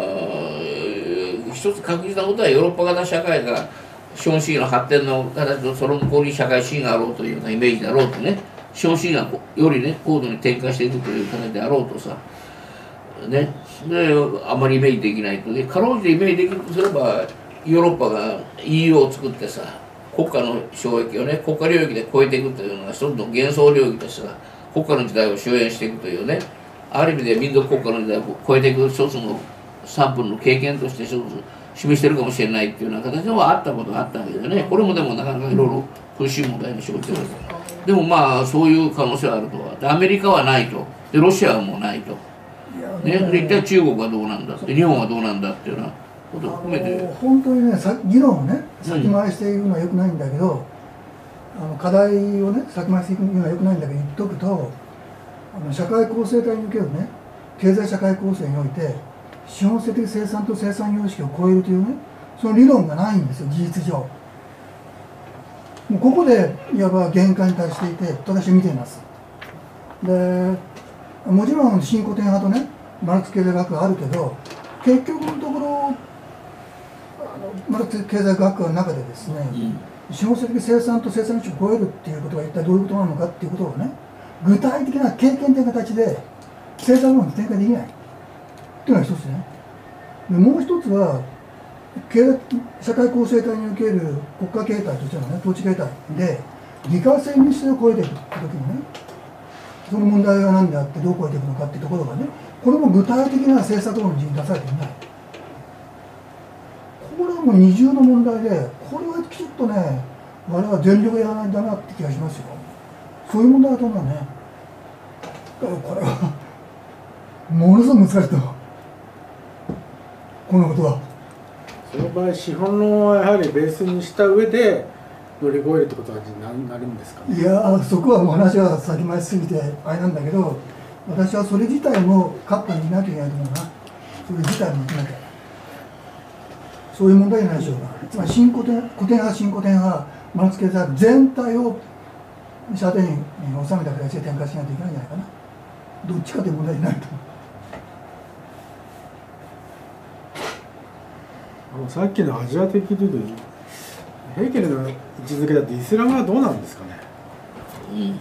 一つ確実なことはヨーロッパ型社会が資本主義の発展の形とその向こうに社会主義があろうというようなイメージだろうとね、資本主義がよりね高度に展開していくという形であろうとさ、 ね、であまりイメージできないと。でかろうじてイメージできるとすればヨーロッパが イーユー を作ってさ、国家の障域をね国家領域で超えていくというのが一つの幻想領域としてさ、国家の時代を終焉していくというね、ある意味で民族国家の時代を超えていく一つのさんぷんの経験として一つ示してるかもしれないっていうような形ではあったことがあったわけでね。これもでもなかなかいろいろ苦しい問題に生じてるわけでもまあそういう可能性はあると。でアメリカはないと、でロシアはもうないと、ね、で一体中国はどうなんだって、日本はどうなんだっていうようなことを含めて本当にね議論をね先回りしていくのはよくないんだけど、あの課題をね先回りしていくのはよくないんだけど、言っとくとあの社会構成体におけるね経済社会構成において資本性的生産と生産様式を超えるというね、その理論がないんですよ、事実上。もうここでいわば限界に達していて、私は見ています。でもちろん新古典派とねマルクス経済学があるけど、結局のところあのマルクス経済学の中でですね、うん、資本性的生産と生産様式を超えるっていうことが一体どういうことなのかっていうことをね、具体的な経験的な形で経済論に展開できないっていうのが一つね。でもう一つは経済社会構成体における国家形態としてのね統治形態で議会制民主制を超えていくって時にね、その問題が何であってどう超えていくのかっていうところがね、これも具体的な政策論に出されていない。これはもう二重の問題で、これはきちっとね我々は全力でやらないんだなって気がしますよ。そういう問題だと思うね。だからこれはものすごく難しいと、このことは。 その場合資本論はやはりベースにした上で乗り越えるってことはになるんですかね。 いやそこはもう話は先回りすぎてあれなんだけど、私はそれ自体も閣下にいなきゃいけないと思うな。それ自体もいけなきゃ、そういう問題じゃないでしょうか。つまり新古典古典派新古典派マルクス経済学全体を射程に収めた形で展開しないといけないんじゃないかな。どっちかという問題になると思う。 さっきのアジア的というとヘーゲルの位置づけだってイスラムはどうなんですかね。うん、イ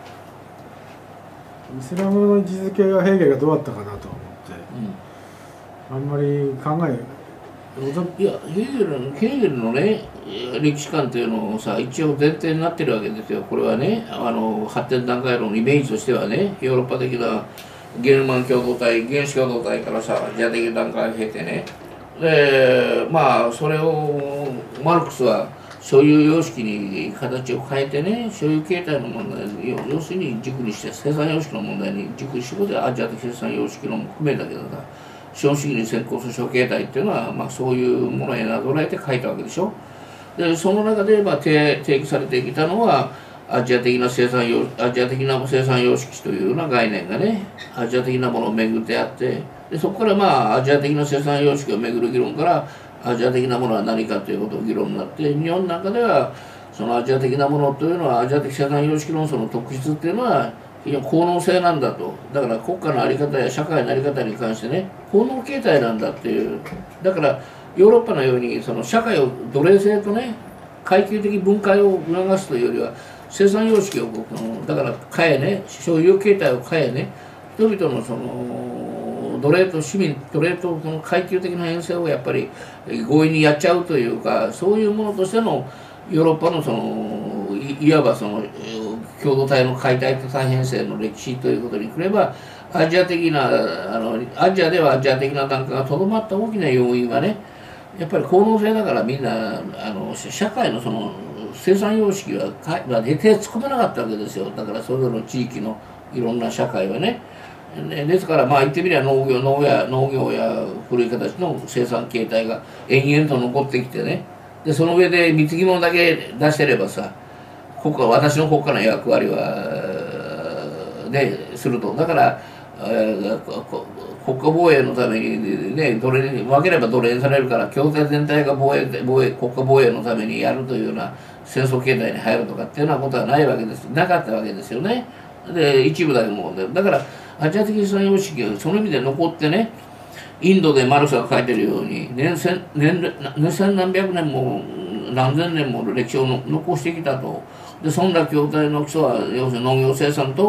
スラムの位置づけがヘーゲルがどうだったかなと思って、うん、あんまり考えいやヘーゲルのヘーゲルのね歴史観というのをさ一応前提になってるわけですよ。これはねあの発展段階論のイメージとしてはね、ヨーロッパ的なゲルマン共同体原始共同体からさアジア的段階を経てね、でまあそれをマルクスは所有様式に形を変えてね、所有形態の問題に要するに軸にして生産様式の問題に軸にして、ここでアジア的生産様式のも含めだけどさ、資本主義に先行する諸形態っていうのは、まあ、そういうものへなぞらえて書いたわけでしょ。でその中で、まあ、提提起されてきたのはアジア的な生産様アジア的な生産様式というような概念がねアジア的なものを巡ってあって、でそこからまあアジア的な生産様式を巡る議論からアジア的なものは何かということを議論になって、日本の中ではそのアジア的なものというのはアジア的生産様式論争の特質っていうのは非常に効能性なんだと。だから国家の在り方や社会の在り方に関してね効能形態なんだっていう。だからヨーロッパのようにその社会を奴隷制とね階級的分解を促すというよりは生産様式をだから変えね所有形態を変えね人々のその奴隷と市民奴隷とその階級的な編成をやっぱり強引にやっちゃうというか、そういうものとしてのヨーロッパのその い, いわばその共同体の解体と再編成の歴史ということにくれば、アジア的なあのアジアではアジア的な段階がとどまった大きな要因はねやっぱり効能性だから、みんなあの社会のその生産様式は手突っ込めなかったわけですよ。だからそれぞれの地域のいろんな社会はね。ですからまあ言ってみれば農業農や農業や古い形の生産形態が延々と残ってきてね、でその上で貢ぎ物だけ出してればさ、国家私の国家の役割はですると。だから、えー、国家防衛のためにね奴隷に分ければ奴隷にされるから、共済全体が防衛防衛国家防衛のためにやるというような戦争形態に入るとかっていうようなことはないわけです。なかったわけですよね。で一部だけもだからアジア的生産様式がその意味で残ってね、インドでマルクスが書いてるように年千年年千何百年も何千年も歴史をの残してきたと。でそんな共体の基礎は要するに農業生産と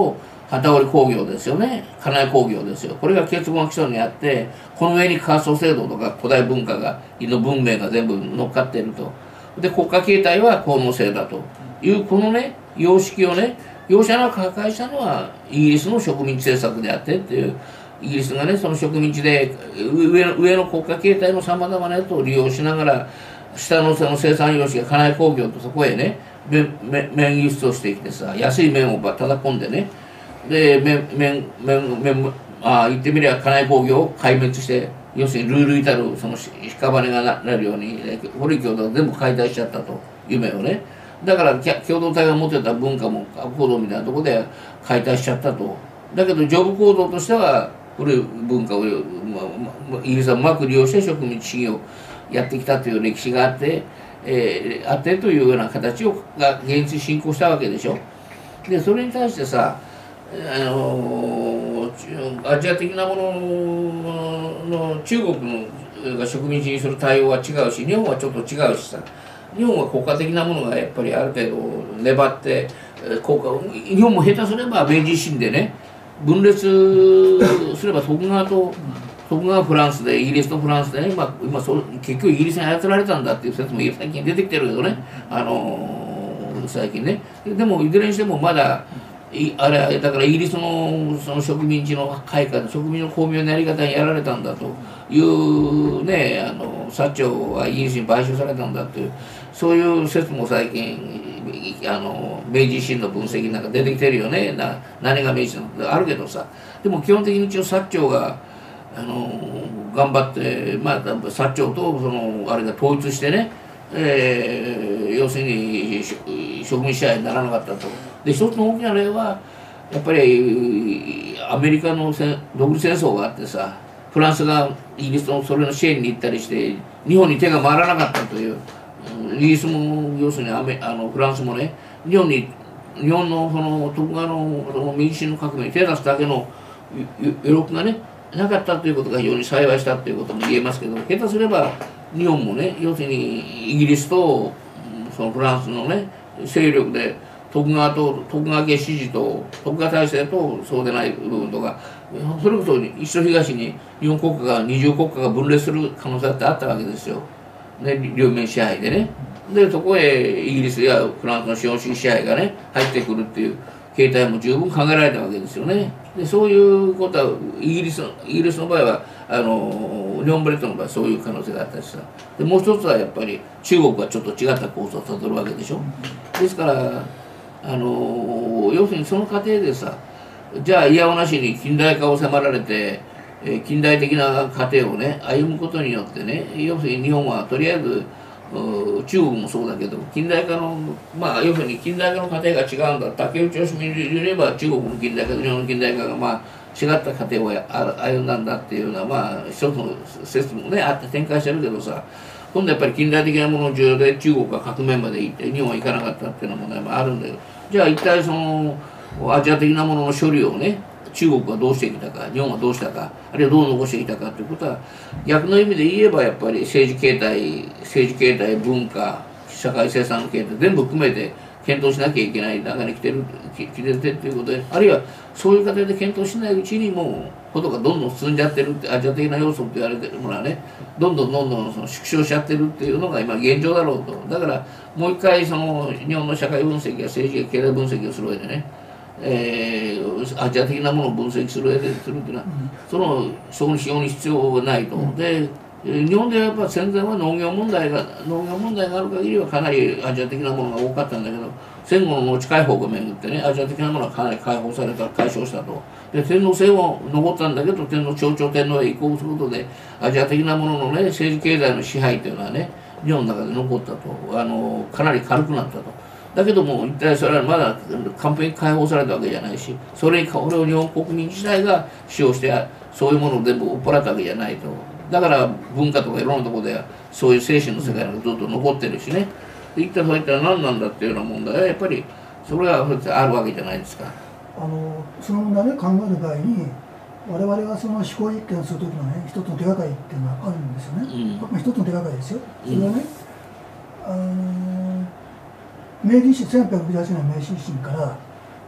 機織工業ですよね、家内工業ですよ。これが結合基礎にあって、この上にカースト制度とか古代文化がの文明が全部乗っかっていると。で国家形態は皇奴制だというこのね様式をね容赦なく破壊したのはイギリスの植民地政策であってっていう、イギリスがねその植民地で上の上の国家形態のさまざまなやつを利用しながら、下のその生産様式が家内工業とそこへね綿輸出をしてきてさ、安い綿をたた込んでね、で綿綿綿綿あ言ってみれば家内工業を壊滅して、要するにルール至るその屍がなるように古い共同が全部解体しちゃったと、夢をね。だから共同体が持ってた文化も行動みたいなところで解体しちゃったと。だけどジョブ行動としては古い文化を、まあ、イギリスはうまく利用して植民地主義をやってきたという歴史があって、えー、あってというような形をが現実に進行したわけでしょ。でそれに対してさ、あのー、アジア的なものの中国のが植民地にする対応は違うし、日本はちょっと違うしさ、日本は国家的なものがやっぱりある程度粘って国家、日本も下手すれば明治維新でね分裂すれば徳川と徳川フランスでイギリスとフランスでね、今今そう結局イギリスに操られたんだっていう説も最近出てきてるけどね、あのー、最近ね。でもいずれにしてもまだいあれだからイギリスのその植民地の開化、植民の巧妙なやり方にやられたんだというね、あの薩長はイギリスに買収されたんだっていう、そういう説も最近あの明治維新の分析なんか出てきてるよね。な何が明治なのあるけどさ、でも基本的に一応薩長があの頑張って、まあ、薩長とそのあれが統一してね、えー、要するに植民支配にならなかったと。で一つの大きな例はやっぱりアメリカの独立戦争があってさ、フランスがイギリスのそれの支援に行ったりして日本に手が回らなかったという、イギリスも要するにアメあのフランスもね日本に日本のその徳川のその民主主義の革命に手を出すだけの余力がねなかったということが非常に幸いしたということも言えますけど、下手すれば日本もね要するにイギリスとそのフランスのね勢力で徳川と徳川家支持と徳川体制とそうでない部分とか、それこそ一緒東に日本国家が二重国家が分裂する可能性だってあったわけですよ、ね、両面支配でね。でそこへイギリスやフランスの資本主義支配がね入ってくるっていう形態も十分考えられたわけですよね。でそういうことはイギリスのイギリスの場合はあの日本ブレッドの場合はそういう可能性があったしさ、でもう一つはやっぱり中国はちょっと違った構造をたどるわけでしょ。ですからあの要するにその過程でさ、じゃあ嫌おなしに近代化を迫られて、えー、近代的な過程をね歩むことによってね、要するに日本はとりあえず中国もそうだけど近代化のまあ要するに近代化の過程が違うんだ、竹内義美に言えば中国の近代化と日本の近代化がまあ違った過程を歩んだんだっていうのはまあ一つの説もねあって展開してるけどさ、今度やっぱり近代的なものの重要で中国が革命まで行って日本は行かなかったっていうのも問題もあるんだけど、じゃあ一体そのアジア的なものの処理をね中国はどうしてきたか、日本はどうしたか、あるいはどう残してきたかということは逆の意味で言えばやっぱり政治形態政治形態文化社会生産形態全部含めて検討しなきゃいけない中に来てる来てるっていうことで、あるいはそういう過程で検討しないうちにもうことがどんどん進んじゃってるって、アジア的な要素って言われてるものはねどんどんどんどんその縮小しちゃってるっていうのが今現状だろうと。だからもう一回その日本の社会分析や政治や経済分析をする上でね、えー、アジア的なものを分析する上でするっていうのは、そのそこに非常に必要がないと。で日本でやっぱ戦前は農業問題が農業問題がある限りはかなりアジア的なものが多かったんだけど、戦後の農地解放が巡ってねアジア的なものはかなり解放された解消したと。で天皇制も残ったんだけど天皇朝朝天皇へ移行することでアジア的なもののね政治経済の支配というのはね日本の中で残ったと、あのかなり軽くなったと。だけども一体それはまだ完璧に解放されたわけじゃないし、それにこれを日本国民自体が使用してそういうものを全部追っ払ったわけじゃないと。だから文化とかいろんなところではそういう精神の世界がずっと残ってるしね、一体そういったら何なんだっていうような問題はやっぱりそれはあるわけじゃないですか。 あのその問題を考える場合に我々がその思考実験をする時のね一つの手がかりっていうのはあるんですよね、うん、一つの手がかりですよ。それはね、うん、あの明治維新せんはっぴゃくろくじゅうはちねん明治維新から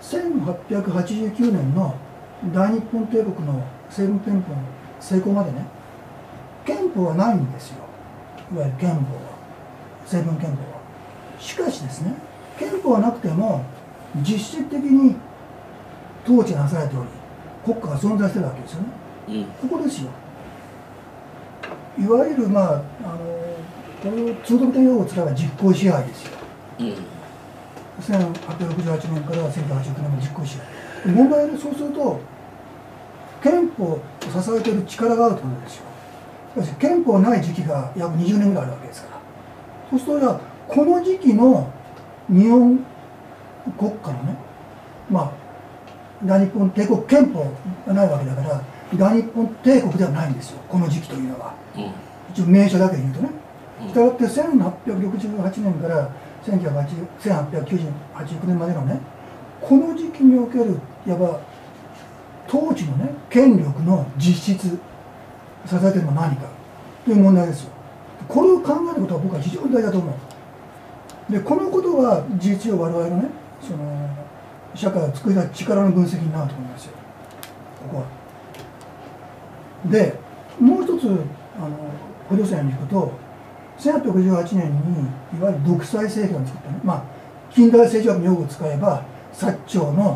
せんはっぴゃくはちじゅうきゅうねんの大日本帝国の西軍憲法の成功までね、憲法はないんですよ、いわゆる憲法は、西軍憲法は。しかしですね、憲法はなくても実質的に統治がなされており、国家が存在してるわけですよね、うん、ここですよ。いわゆるまあ、あのこれを通俗的用語を使えば実効支配ですよ、うん、せんはっぴゃくろくじゅうはちねんからせんきゅうひゃくはちじゅうきゅうねんの実効支配。問題でそうすると憲法を支えている力があるということですよ。しかし憲法ない時期が約にじゅうねんぐらいあるわけですから、そうするとじゃあこの時期の日本国家のね、まあ大日本帝国憲法がないわけだから大日本帝国ではないんですよ、この時期というのは、うん、一応名称だけで言うとね。したがってせんはっぴゃくろくじゅうはちねんからせんはっぴゃくきゅうじゅうきゅうねんまでのね、この時期におけるいわば統治のね権力の実質支えているのは何かという問題ですよ。これを考えることは僕は非常に大事だと思う。でこのことは事実上我々のねその社会を作り出す力の分析になると思いますよ、ここは。でもう一つあの補助線に行くとせんはっぴゃくごじゅうはちねんにいわゆる独裁政権を作ったね、まあ近代政治学の用語を使えば薩長の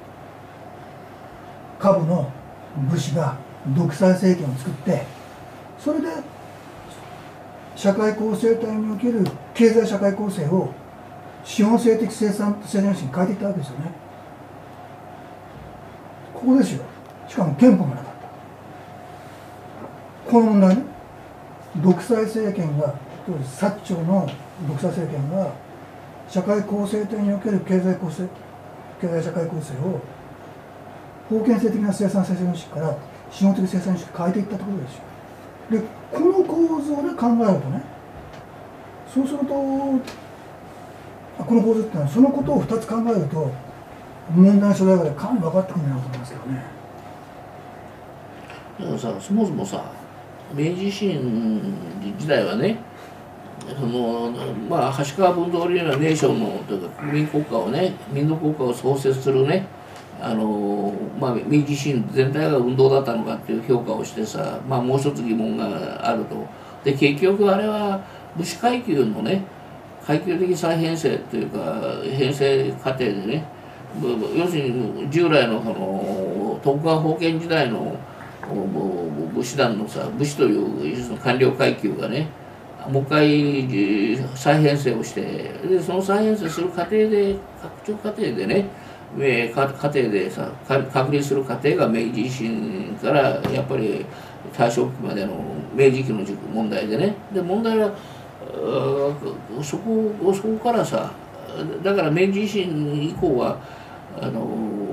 下部の武士が独裁政権を作って、それで社会構成体における経済社会構成を資本制的生産生産主義に変えていったわけですよね。ここですよ。しかも憲法がなかった。この問題ね、独裁政権が当時薩長の独裁政権が社会構成体における経済構成経済社会構成を封建制的な生産生産主義から資本的生産主義に変えていったところですよ。でこの構造で考えるとね、そうするとこの構図っていうのはそのことをふたつ考えると問題の所在がかなり分かってくるんじゃないかと思いますけどね。 だからさ、そもそもさ明治維新時代はね、そのまあ橋川文通りのようなネーションのというか国民国家をね、民族国家を創設するね、あのまあ、明治維新全体が運動だったのかっていう評価をしてさ、まあ、もう一つ疑問があると。で結局あれは武士階級のね階級的再編成というか編成過程でね、要するに従来のその徳川封建時代の武士団のさ、武士という官僚階級がねもう一回再編成をして、でその再編成する過程で拡張過程でね家庭でさ確立する過程が明治維新からやっぱり大正期までの明治期の問題でね、で問題はそこそこからさ、だから明治維新以降はあの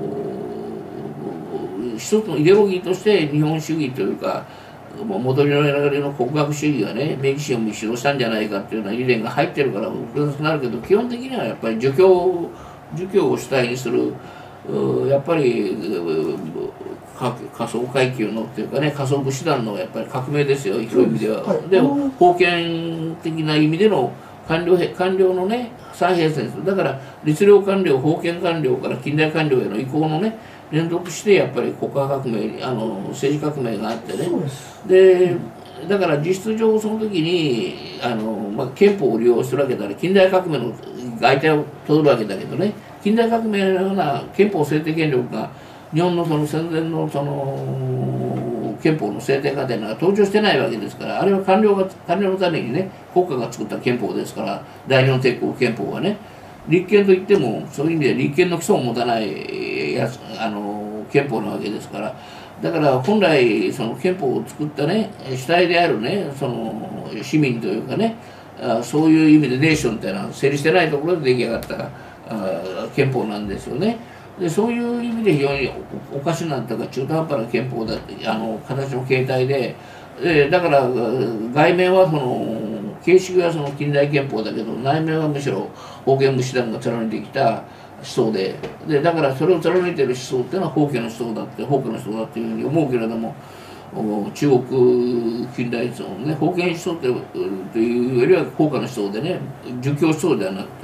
一つのイデオロギーとして日本主義というか戻りの流れの国学主義がね明治維新を指導したんじゃないかっていうような理念が入ってるから複雑になるけど、基本的にはやっぱり儒教儒教を主体にするやっぱり仮想階級のっていうかね仮想武士団のやっぱり革命ですよ、そういう意味では。はい、でも封建的な意味での官僚官僚のね再編成です。だから律令官僚封建官僚から近代官僚への移行のね連続してやっぱり国家革命あの政治革命があってね、でだから実質上その時にあの、まあ、憲法を利用するわけだから近代革命の外体を取るわけだけどね、近代革命のような憲法制定権力が日本のその戦前のその憲法の制定過程には登場してないわけですから、あれは官僚が官僚のためにね国家が作った憲法ですから、大日本帝国憲法はね立憲といってもそういう意味で立憲の基礎を持たないやつあの憲法なわけですから、だから本来その憲法を作ったね主体であるねその市民というかね、あそういう意味でネーションっていうのは成立してないところで出来上がったあ憲法なんですよね。でそういう意味で非常におかしなというか中途半端な憲法だってあの形の形態で、でだから外面はその形式はその近代憲法だけど内面はむしろ封建武士団が貫いてきた思想で、でだからそれを貫いている思想っていうのは封建の思想だって封建の思想だっていうふうに思うけれども、中国近代思想のね封建思想っていうよりは高価な思想でね儒教思想ではなくて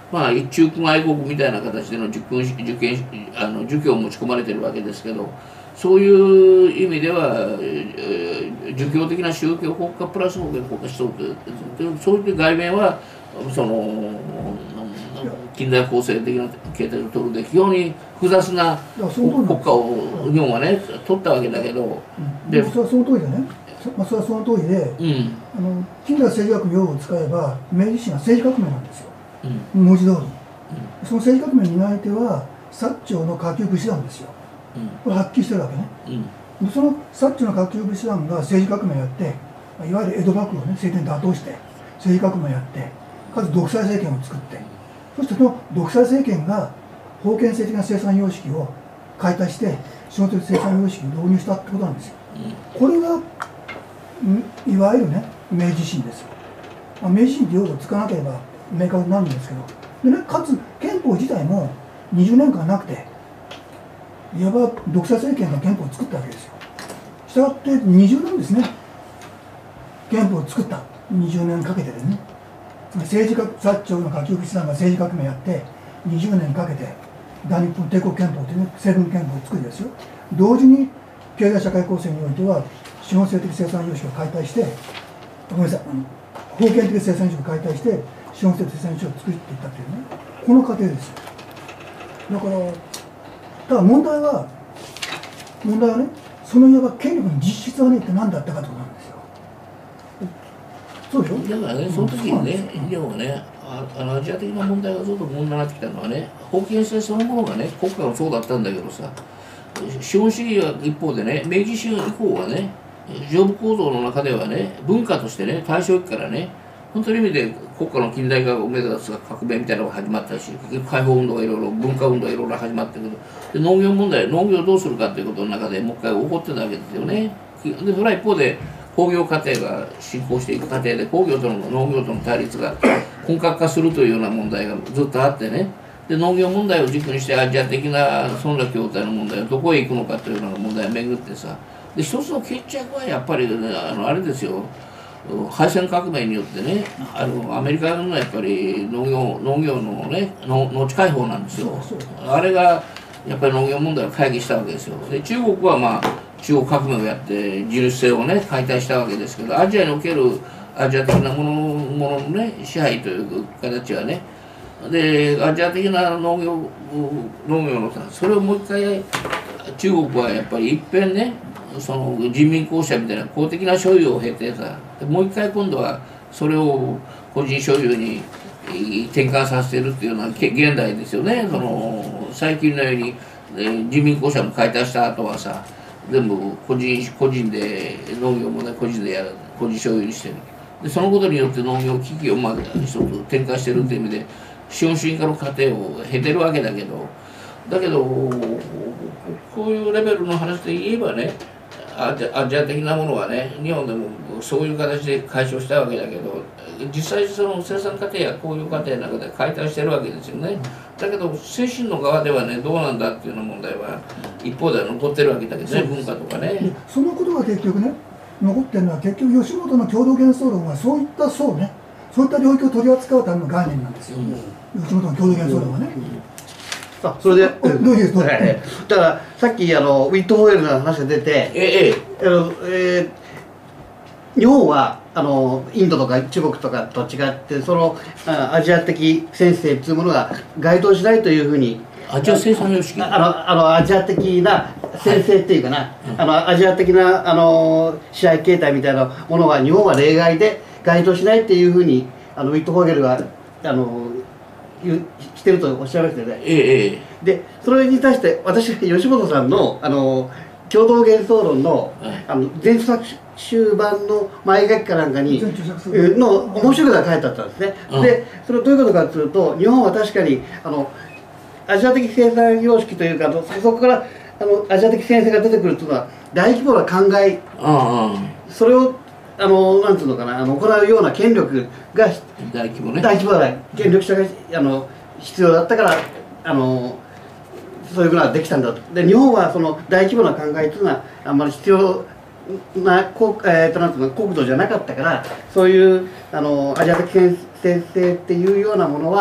まあ一中国愛国みたいな形での受験受験あの儒教を持ち込まれてるわけですけど、そういう意味では儒教的な宗教国家プラス法権国家思想というそういう外面はその近代構成的な形態を取るで非常に複雑な国家を日本はね取ったわけだけど、 うん、でそれはその通りでね、まあ、それはその通りで、うん、あの近代政治学用語を使えば明治維新は政治革命なんですよ、うん、文字通り、うん、その政治革命に担い手は薩長の下級武士団ですよ、うん、これはっきりしてるわけね、うん、その薩長の下級武士団が政治革命をやっていわゆる江戸幕府をね政権打倒して政治革命をやってかつ独裁政権を作って、そしてその独裁政権が封建制的な生産様式を解体して資本的生産様式を導入したってことなんですよ。これがいわゆるね明治維新ですよ。まあ、明治維新って用語を使わなければ明確になるんですけど、で、ね、かつ憲法自体もにじゅうねんかんなくていわば独裁政権が憲法を作ったわけですよ。したがってにじゅうねんですね、憲法を作った。にじゅうねんかけてですね、政治家薩長の下級武士団が政治革命やってにじゅうねんかけて大日本帝国憲法というね成文憲法を作りですよ。同時に経済社会構成においては資本制的生産様式を解体して、ごめんなさい、あの封建的生産様式を解体して資本制的生産様式を作っていったというね、この過程ですよ。だからただ問題は問題はね、そのいわば権力の実質はねって何だったかということなんですよ。そうでしょ。 だからね、その時にね、日本はね、ああのアジア的な問題がずっと問題になってきたのはね、封建制そのものがね、国家もそうだったんだけどさ、資本主義は一方でね、明治維新以降はね、上部構造の中ではね、文化としてね、大正期からね、本当の意味で国家の近代化を目指す革命みたいなのが始まったし、解放運動がいろいろ、文化運動がいろいろ始まったけど、で農業問題、農業をどうするかということの中でもう一回起こってたわけですよね。で、それは一方で、工業過程が進行していく過程で工業との農業との対立が本格化するというような問題がずっとあってね、で農業問題を軸にしてアジア的な村落共済の問題はどこへ行くのかというような問題を巡ってさ、で一つの決着はやっぱり、ね、あのあれですよ、敗戦革命によってね、あのアメリカのやっぱり農業農業のね農農地解放なんですよ。あれがやっぱり農業問題を回避したわけですよ。で中国はまあ中国革命をやって自主性をね解体したわけですけど、アジアにおけるアジア的なものもののね支配という形はね、でアジア的な農業農業のそれをもう一回中国はやっぱりいっぺんね、その人民公社みたいな公的な所有を経てさ、もう一回今度はそれを個人所有に転換させてるっていうのは現代ですよね。その最近のように人民公社も解体した後はさ、全部個人個人で農業もね個人でやる、個人所有にしてる。でそのことによって農業機器をまあ一つ転換してるっていう意味で資本主義化の過程を経てるわけだけど、だけどこういうレベルの話で言えばね、アジア、アジア的なものはね日本でもそういう形で解消したわけだけど、実際その生産過程や工業過程の中で解体してるわけですよね。だけど精神の側ではねどうなんだっていうような問題は一方では残ってるわけだけどね、文化とかね。 そのことが結局ね残ってるのは結局吉本の共同幻想論はそういった層ね、そういった領域を取り扱うための概念なんですよ、うん、吉本の共同幻想論はね。 あ、それで、 どういうどういう、 えー、だからさっきあのウィットホーエルの話が出て、 ええあのえー、日本はあのインドとか中国とかと違ってそのあアジア的先生というものが該当しないというふうに、 アジア生産様式、 あのあのアジア的な先生っていうかな、はい、あのアジア的なあの支配形態みたいなものは日本は例外で該当しないっていうふうにあのウィットホーゲルがあのしてるとおっしゃいましたよね。 ええ、 でそれに対して私吉本さんのあの共同幻想論の、はい、あの前作終盤の前書きかなんかにの面白いことが書いてあったんですね。うん、でそれはどういうことかというと、日本は確かにあのアジア的生産様式というか、そこからあのアジア的先生が出てくるというのは大規模な考え、それをあのなんていうのかな、あの行うような権力が大規模ね、 大規模な権力者があの必要だったからあのそういうことができたんだと。で日本はその大規模な考えというのはあんまり必要なこ、えー、となんていうの国土じゃなかったから、そういうあのアジア的先生っていうようなものは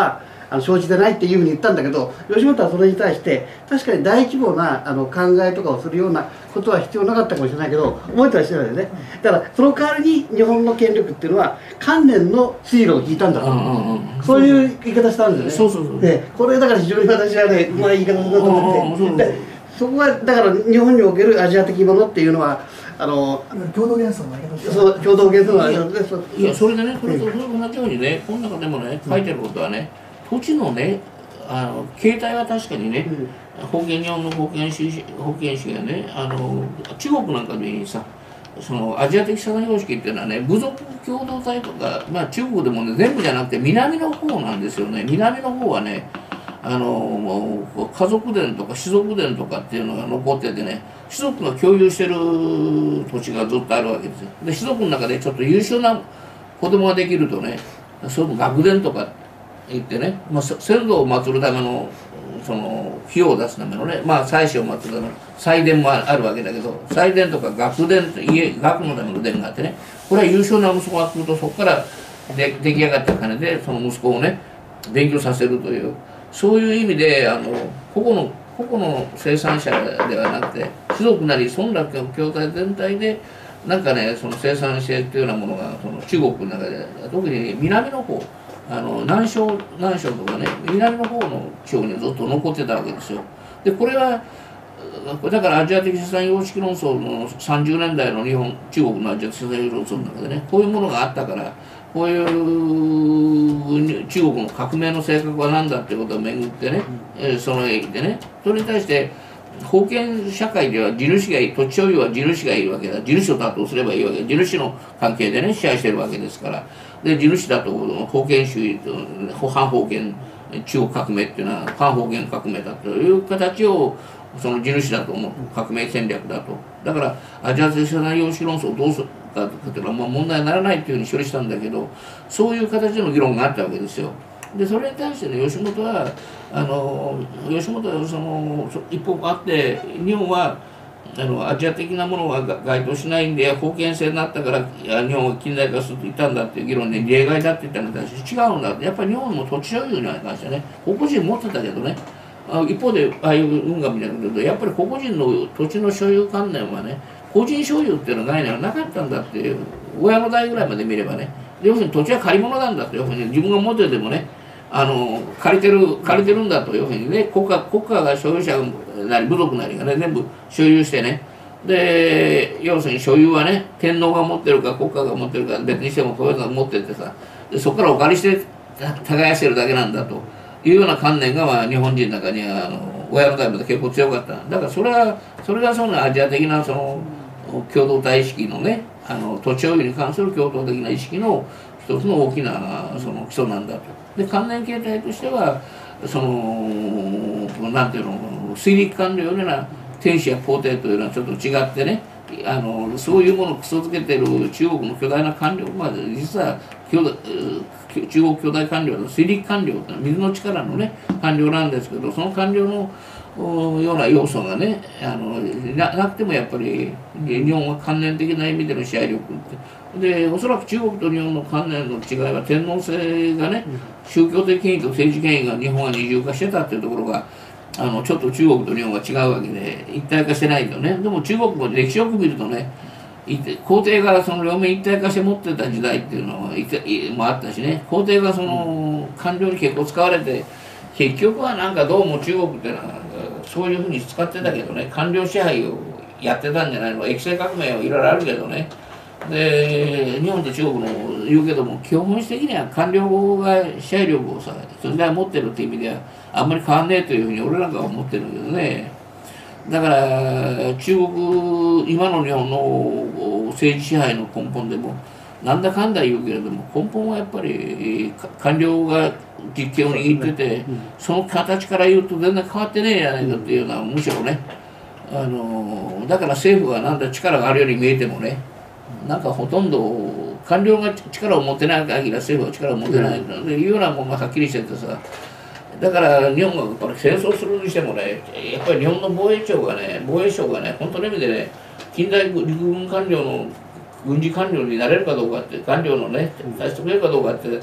あの生じてないっていうふうに言ったんだけど、吉本はそれに対して確かに大規模なあの考えとかをするようなことは必要なかったかもしれないけど、覚えてらっしゃるよね。だからその代わりに日本の権力っていうのは観念の水路を引いたんだと、そういう言い方したんですよね。そうそうそう。でこれだから非常に私はねうまい言い方だと思って、でそこはだから日本におけるアジア的ものっていうのはあの共同幻想のあり方、 そう共同幻想のあり方で、 いやそれでね、それと同じようにね、この中でもね書いてることはね、土地のねあの形態は確かにね、封建日本の封建主義封建主義がね、あの中国なんかでさ、そのアジア的社会様式っていうのはね、部族共同体とか、まあ中国でもね全部じゃなくて南の方なんですよね。南の方はね、あのもう家族伝とか氏族伝とかっていうのが残っててね、氏族が共有してる土地がずっとあるわけですよ。で氏族の中でちょっと優秀な子供ができるとね、その学伝とか言ってね、まあ、先祖を祀るためのその費用を出すためのね、まあ祭祀を祀るための祭殿もあるわけだけど、祭殿とか学殿って家学のための殿があってね、これは優秀な息子が来るとそこからで出来上がった金でその息子をね勉強させるという、そういう意味であの個々の個々の生産者ではなくて貴族なり村落共同体全体でなんかね、その生産性っていうようなものがその中国の中で特に南の方、あの南昌南昌とかね南の方の地方にずっと残ってたわけですよ。でこれはだからアジア的生産様式論争のさんじゅうねんだいの日本中国のアジア的生産様式論争の中でね、こういうものがあったから、こういう中国の革命の性格は何だっていうことを巡ってね、うん、その駅でね、それに対して封建社会では地主がいい、土地所有は地主がいるわけだ、地主を担当すればいいわけだ、地主の関係でね支配してるわけですから、で地主だと封建主義と反封建中国革命っていうのは反封建革命だという形をその地主だと思う革命戦略だと。だからアジア的生産様式論争をどうするかっていうのはまあ問題にならないっていうふうに処理したんだけど、そういう形での議論があったわけですよ。でそれに対してね、吉本はあの吉本はその一方あって、日本はあのアジア的なものは該当しないんで封建制になったから日本は近代化すると言ったんだっていう議論で例外だって言ったのに対して違うんだって、やっぱり日本の土地所有に関してね、個々人持ってたけどね、一方でああいう運河みたいなことでやっぱり個々人の土地の所有観念はね、個人所有っていうの概念はなかったんだっていう、親の代ぐらいまで見ればね、要するに土地は借り物なんだというふうに、自分が持っててもね、あの借りてる借りてるんだというふうにね、国家国家が所有者なり部族なりがね全部所有してね、で要するに所有はね天皇が持ってるか国家が持ってるか別にしてもこういうのが持っててさ、でそこからお借りして耕してるだけなんだというような観念が、まあ、日本人の中にはあの親の代まで結構強かった。だからそれはそれがそのアジア的なその共同体意識のね、あの土地所有に関する共同的な意識の一つの大きなその基礎なんだと。で関連形態としてはそのなんていうの、水陸官僚のような天使や皇帝というのはちょっと違ってね、あのそういうものをクソづけてる中国の巨大な官僚、まあ、実は中国巨大官僚の水陸官僚って水の力のね官僚なんですけど、その官僚のような要素がねあの な, なくてもやっぱり日本は関連的な意味での支配力ってで、おそらく中国と日本の関連の違いは天皇制がね、宗教的権威と政治権威が日本は二重化してたっていうところがあのちょっと中国と日本は違うわけで、一体化してないとね。でも中国も歴史よく見るとね、皇帝がその両面一体化して持ってた時代っていうのもあったしね、皇帝がその官僚に結構使われて、結局はなんかどうも中国っていうのはそういうふうに使ってたけどね、官僚支配をやってたんじゃないの。液政革命はいろいろあるけどね。で日本と中国の言うけども、基本的には官僚が支配力をさそれが持ってるっていう意味ではあんまり変わんねえというふうに俺なんかは思ってるけどね。だから中国今の日本の政治支配の根本でもなんだかんだ言うけれども、根本はやっぱり官僚が実権を握ってて、その形から言うと全然変わってねえじゃないかっていうのはむしろね、あのだから政府はなんだ力があるように見えてもね、なんかほとんど官僚が力を持ってない限りは政府は力を持ってないというようなものがはっきりしててさ、だから日本がやっぱり戦争するにしてもね、やっぱり日本の防衛庁がね、防衛省がね、本当の意味でね、近代陸軍官僚の軍事官僚になれるかどうかって、官僚のね、大してくれるかどうかって、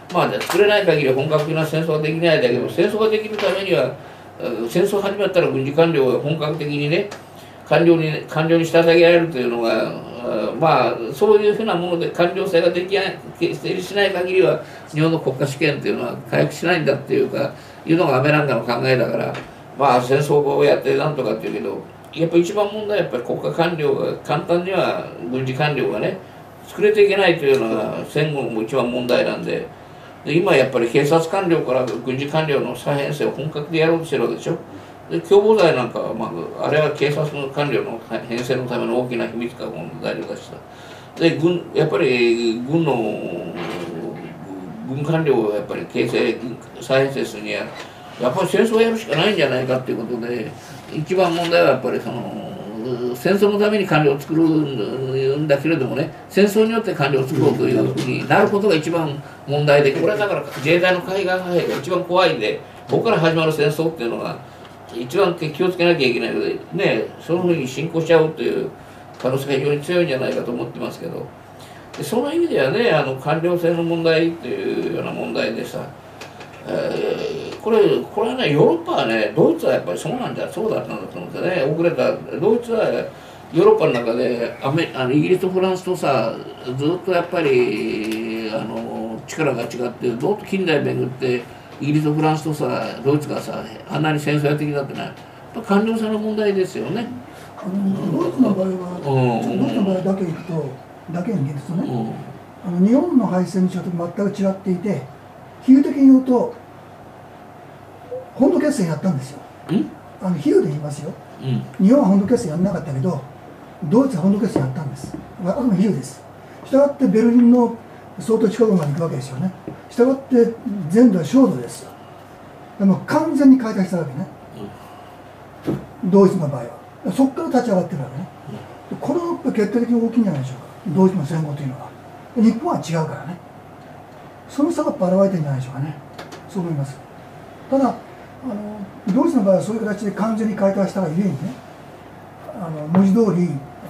まあ作れない限り本格的な戦争はできないんだけど、戦争ができるためには戦争始まったら軍事官僚が本格的にね官僚に官僚に従えられるというのが、まあそういうふうなもので官僚性ができない成立しない限りは日本の国家主権というのは回復しないんだっていうかいうのが安倍なんかの考えだから、まあ戦争をやってなんとかっていうけど、やっぱり一番問題はやっぱり国家官僚が簡単には軍事官僚がね作れていけないというのが戦後も一番問題なんで。で今やっぱり警察官僚から軍事官僚の再編成を本格でやろうとしてるわけでしょ。で共謀罪なんかは、まあ、あれは警察の官僚の編成のための大きな秘密か問題だしさ。で軍やっぱり軍の軍官僚をやっぱり形成再編成するにはやっぱり戦争をやるしかないんじゃないかっていうことで、一番問題はやっぱりその戦争のために官僚を作るんだけれどもね、戦争によって官僚を作ろうというふうになることが一番問題で、これはだから自衛隊の海岸派兵が一番怖いんで、ここから始まる戦争っていうのが一番気をつけなきゃいけないのでね、そういうふうに進行しちゃうという可能性が非常に強いんじゃないかと思ってますけど、でその意味ではね、あの官僚制の問題っていうような問題でさ、えー、これこれはね、ヨーロッパはね、ドイツはやっぱりそうなんだそうだったんだと思うんですよね。遅れたドイツはヨーロッパの中でアメあのイギリスとフランスとさ、ずっとやっぱりあの力が違って、ずっと近代巡ってイギリスとフランスとさドイツがさあんなに戦争やってきたってのはやっぱ官僚制の問題ですよね。 あのドイツの場合は、うん、ドイツの場合だけいくとだけに言うとね、うん、あの日本の敗戦の状況と全く違っていて、比喩的に言うと本土決戦やったんですよ。あの比喩で言いますよ、うん、日本は本土決戦やんなかったけどドイツは本土決戦やったんです。あくまで比喩です。したがってベルリンの相当近くまで行くわけですよね。したがって全土は焦土ですよ。でも完全に解体したわけね、うん、ドイツの場合は。そこから立ち上がってるわけね、うん、これはやっぱり決定的に大きいんじゃないでしょうか、ドイツの戦後というのは。日本は違うからね、その差が現れてるんじゃないでしょうかね。そう思います。ただあのドイツの場合はそういう形で完全に解体したがゆえにね、あの文字通り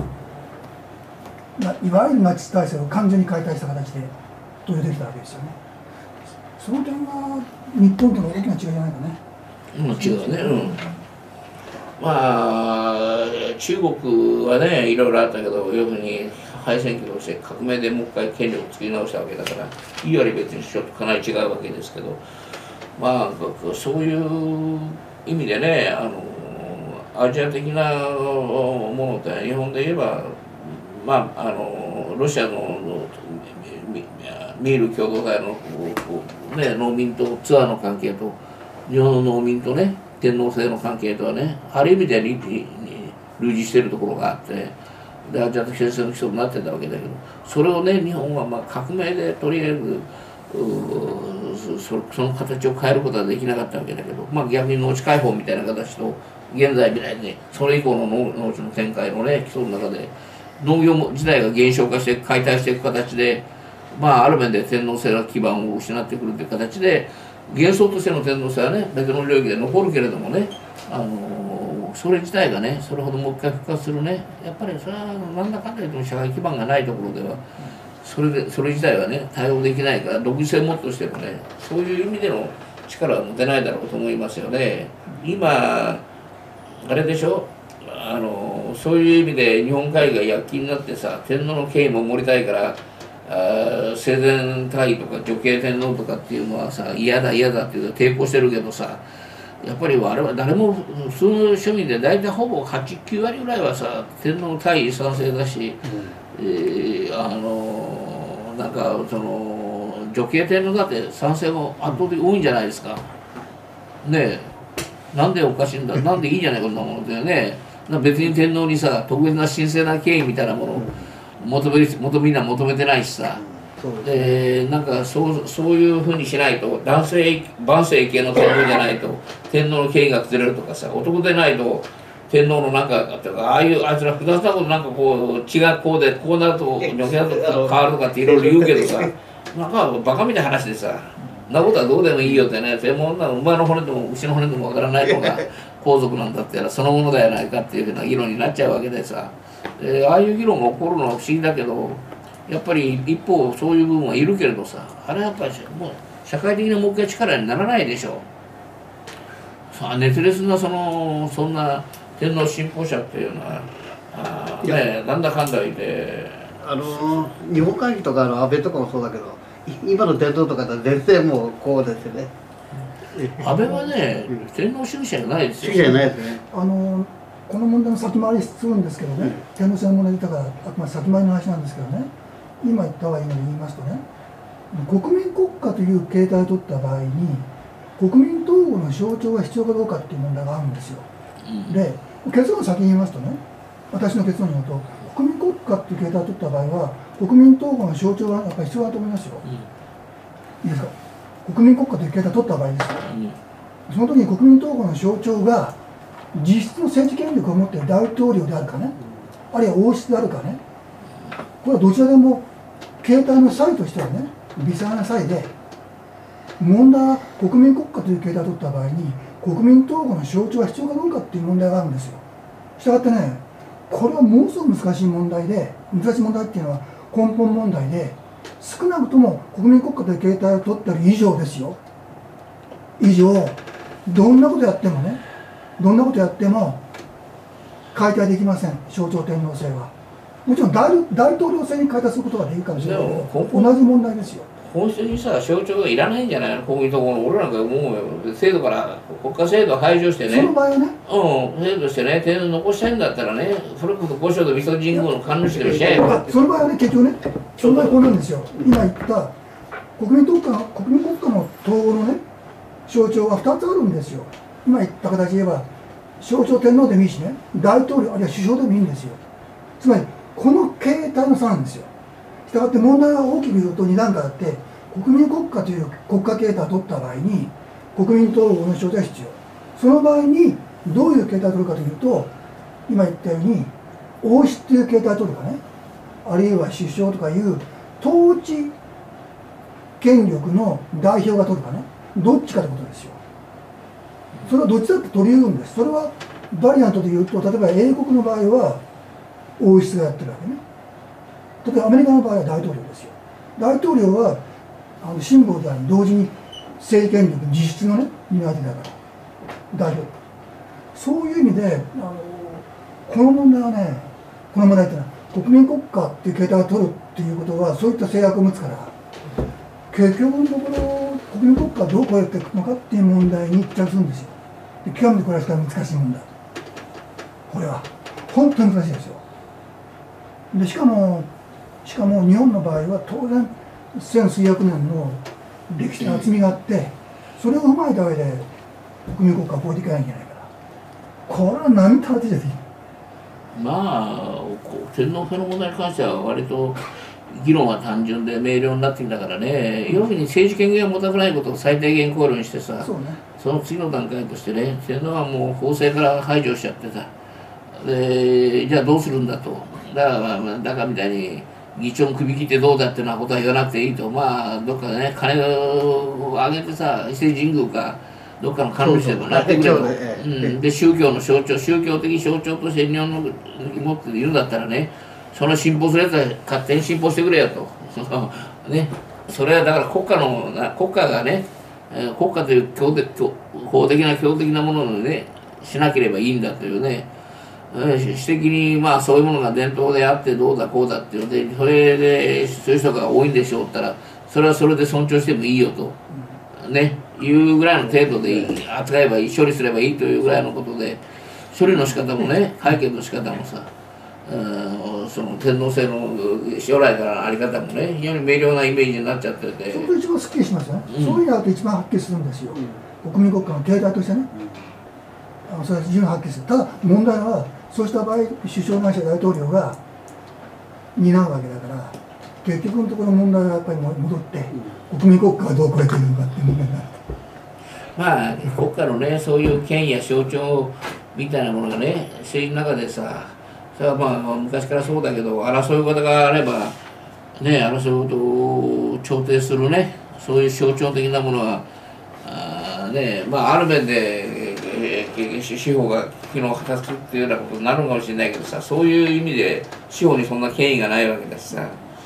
いわゆるナチス体制を完全に解体した形で登場できたわけですよね。その点は日本との大きな違いじゃないかね。 うん、違うね、うん、まあ中国はねいろいろあったけど、要するに敗戦期として革命でもう一回権力を作り直したわけだから、いいより別にちょっとかなり違うわけですけど、まあそういう意味でね、あのアジア的なものって日本で言えば、まああのロシアのミール共同体の、ね、農民とツアーの関係と日本の農民とね天皇制の関係とはね、ある意味では類似しているところがあって、でアジア的戦争の基礎になってたわけだけど、それをね日本はまあ革命でとりあえずそ, その形を変えることはできなかったわけだけど、まあ、逆に農地解放みたいな形と現在みたいに、ね、それ以降の 農, 農地の展開のね基礎の中で農業自体が減少化して解体していく形で、まあある面で天皇制の基盤を失ってくるという形で、幻想としての天皇制はね別の領域で残るけれどもね、あのそれ自体がねそれほどもう一回復活するね、やっぱりそれは何だかんだ言っても社会基盤がないところではそれでそれ自体はね対応できないから、独自性をもっとしてもねそういう意味での力は持てないだろうと思いますよね。今あれでしょ、あのそういう意味で日本海が躍起になってさ、天皇の権威も守りたいからあ生前退位とか女系天皇とかっていうのはさ嫌だ嫌だっていう抵抗してるけどさ、やっぱり我々誰も普通の庶民で大体ほぼはち、きゅうわりぐらいはさ天皇退位賛成だし、うん、えー、あのなんかその女系天皇だって賛成も圧倒的に多いんじゃないですかねえ。なんでおかしいんだ、なんでいいじゃないこんなものだよね。別に天皇にさ特別な神聖な権威みたいなものを求める求めみんな求めてないしさ、でなんかそうそういうふうにしないと、男性万世系の天皇じゃないと天皇の権威が崩れるとかさ、男でないと天皇のなんかとか、ああいうあいつら複雑なことなんかこう血がこうでこうなると女性だと変わるとかっていろいろ言うけどさ、なんかバカみたいな話でさ、そんなことはどうでもいいよってね、でも女馬の骨でも牛の骨でもわからないのが皇族なんだってやらそのものではないかっていうふうな議論になっちゃうわけでさ、でああいう議論が起こるのは不思議だけど、やっぱり一方そういう部分はいるけれどさ、あれはやっぱりもう社会的な目標力にならないでしょう。さあ熱烈なそのそんな天皇信奉者っていうのはあ、ね、なんだかんだ言ってあの日本会議とかの安倍とかもそうだけど今の天皇とかとは全然もうこうですよね。 安倍はね、うん、天皇主義者じゃないですよ。 主義者じゃないですね。 あのこの問題の先回りするんですけどね、うん、天皇制の問題だからあくまで先回りの話なんですけどね、今言ったはいいのに言いますとね、国民国家という形態を取った場合に国民統合の象徴が必要かどうかっていう問題があるんですよ。うん、で結論を先に言いますとね、私の結論に言うと国民国家っていう形態を取った場合は国民統合の象徴がやっぱり必要だと思いますよ。うん、いいですか。国民国家という形態を取った場合ですよ。うん、その時に国民統合の象徴が実質の政治権力を持っている大統領であるかね、あるいは王室であるかね、これはどちらでも形態の際としてはね微細な際で、問題は国民国家という形態を取った場合に国民統合の象徴が必要かどうかっていう問題があるんですよ。したがってね、これはものすごく難しい問題で、難しい問題っていうのは根本問題で、少なくとも国民国家という形態を取っている以上ですよ、以上どんなことやってもねどんなことやっても解体できません。象徴天皇制はもちろん 大, 大統領制に解体することができるかもしれないけど同じ問題ですよ。 本質にさ象徴がいらないんじゃないの、国民統合の。俺なんか思うよ、制度から国家制度を排除してね、 その場合はね、 うん、制度してね天皇残したいんだったらね、それこそ御所と水戸神宮の神主でもしちゃえば。 その場合はね、結局ね、その場合はこうなんですよ。今言った国民国家の国民国家の統合のね象徴はふたつあるんですよ。今言った形で言えば象徴天皇でもいいしね、大統領あるいは首相でもいいんですよ。つまりこの形態の差なんですよ。したがって問題は大きく言うとに段階あって、国民国家という国家形態を取った場合に国民統合の象徴が必要。その場合にどういう形態を取るかというと、今言ったように王室という形態を取るかね、あるいは首相とかいう統治権力の代表が取るかね、どっちかということですよ。それはどっちだって取り得るんです。それはバリアントで言うと、例えば英国の場合は王室がやってるわけね。例えばアメリカの場合は大統領ですよ。大統領はあのシンボルであり同時に政権力実質のね担い手だから代表。そういう意味であのこの問題はね、この問題っていうのは国民国家っていう形態を取るっていうことはそういった制約を持つから、結局のところ国民国家をどう超えていくのかっていう問題に着するんですよ。で極めてこれは難しい問題。これは本当に難しいですよ。でしかもしかも日本の場合は当然せんすうひゃくねんの歴史の厚みがあって、それを踏まえた上で国民国家を超えていかなきゃいけないから、これは何たら手じゃできない。 まあ天皇制の問題に関しては割と議論は単純で明瞭になってきたからね、要するに政治権限を持たせないことを最低限考慮にしてさ、 そうね、 その次の段階としてね、天皇はもう法制から排除しちゃってさ、でじゃあどうするんだと。だから、まあ、だからみたいに議長の首切ってどうだっていうようなことは言わなくていいと、まあどっかでね金を上げてさ伊勢神宮かどっかの神主でもなってくれと、うん、で宗教の象徴宗教的象徴として日本の持っているんだったらね、その信奉するやつは勝手に信奉してくれよとね、それはだから国家の国家がね国家という強的法的な強的なものをねしなければいいんだというね、私的にまあそういうものが伝統であってどうだこうだっていうので、それでそういう人が多いんでしょうったらそれはそれで尊重してもいいよとねいうぐらいの程度でいい、扱えばいい、処理すればいいというぐらいのことで、処理の仕方もね会見の仕方もさ、その天皇制の将来からのあり方もね非常に明瞭なイメージになっちゃってて、 それと一番すっきりしますよね、うん、そういうのだと一番はっきりするんですよ、うん、国民国家の形態としてね、あのそれは十分はっきりする。ただ問題はそうした場合首相ないし大統領が担うわけだから、結局のところ問題はやっぱり戻って国民国家がどう超えているのかっていう問題になる。 まあ国家のねそういう権威や象徴みたいなものがね政治の中でさ、それはまあ昔からそうだけど争い事があればね争い事を調停するねそういう象徴的なものはあ、ね、まあある面で、えー、司法が機能を果たすっていうようなことになるかもしれないけどさ、そういう意味で司法にそんな権威がないわけだしさ、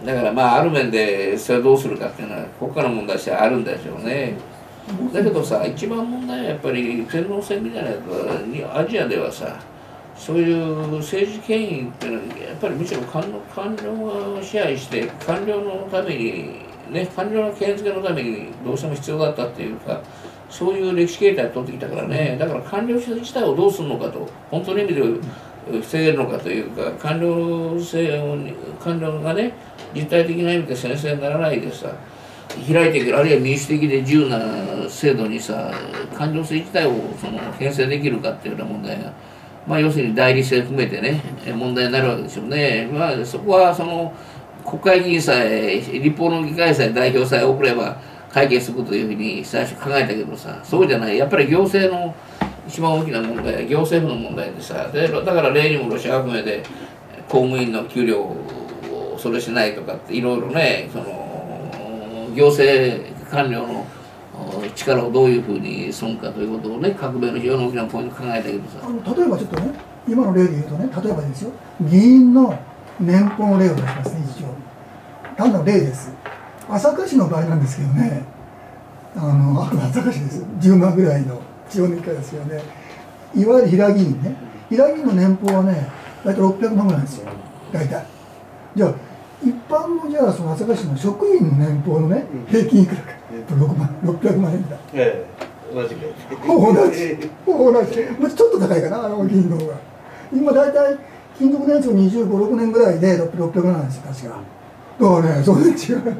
だからまあある面でそれをどうするかっていうのは国家の問題としてあるんでしょうね。だけどさ、一番問題はやっぱり天皇制みたいなやつはアジアではさ、そういう政治権威っていうのはやっぱりむしろ官僚官僚が支配して官僚のためにね、官僚の権威づけのためにどうしても必要だったっていうか、そういう歴史形態を取ってきたからね。だから官僚自体をどうするのかと、本当の意味で防げるのかというか、官僚制を官僚がね、実体的な意味で先生にならないでさ、開いていく、あるいは民主的で自由な制度にさ、官僚制自体をその編成できるかっていうような問題が、まあ要するに代理制含めてね、問題になるわけでしょうね。まあそこはその国会議員さえ、立法の議会さえ代表さえ送れば解決するというふうに最初考えたけどさ、そうじゃない。やっぱり行政の一番大きな問題は行政府の問題でさ、でだから例にもロシア革命で公務員の給料をそれしないとかっていろいろね、その行政官僚の力をどういうふうにするかということをね、革命の非常に大きなポイント考えたけどさ、 あの例えばちょっとね、今の例で言うとね、例えばですよ、議員の年俸の例を出しますね、一応単なる例です。朝霞市の場合なんですけどね、あのあくまで朝霞市です、じゅうまんぐらいの地方の一家ですよね。いわゆる平議員ね、平議員の年俸はね、大体ろっぴゃくまんぐらいなんですよ、大体。じゃあ一般のじゃあその朝霞市の職員の年俸のね、平均いくらか、ろくまんろっぴゃくまんえんだ。 ええ、同じくほぼ同じ、ほぼ同じ、もうちょっと高いかな、あの議員の方が。今大体勤続年数にじゅうご、ろくねんぐらいでろっぴゃくまんなんですよ、確か。だからね、それ違う。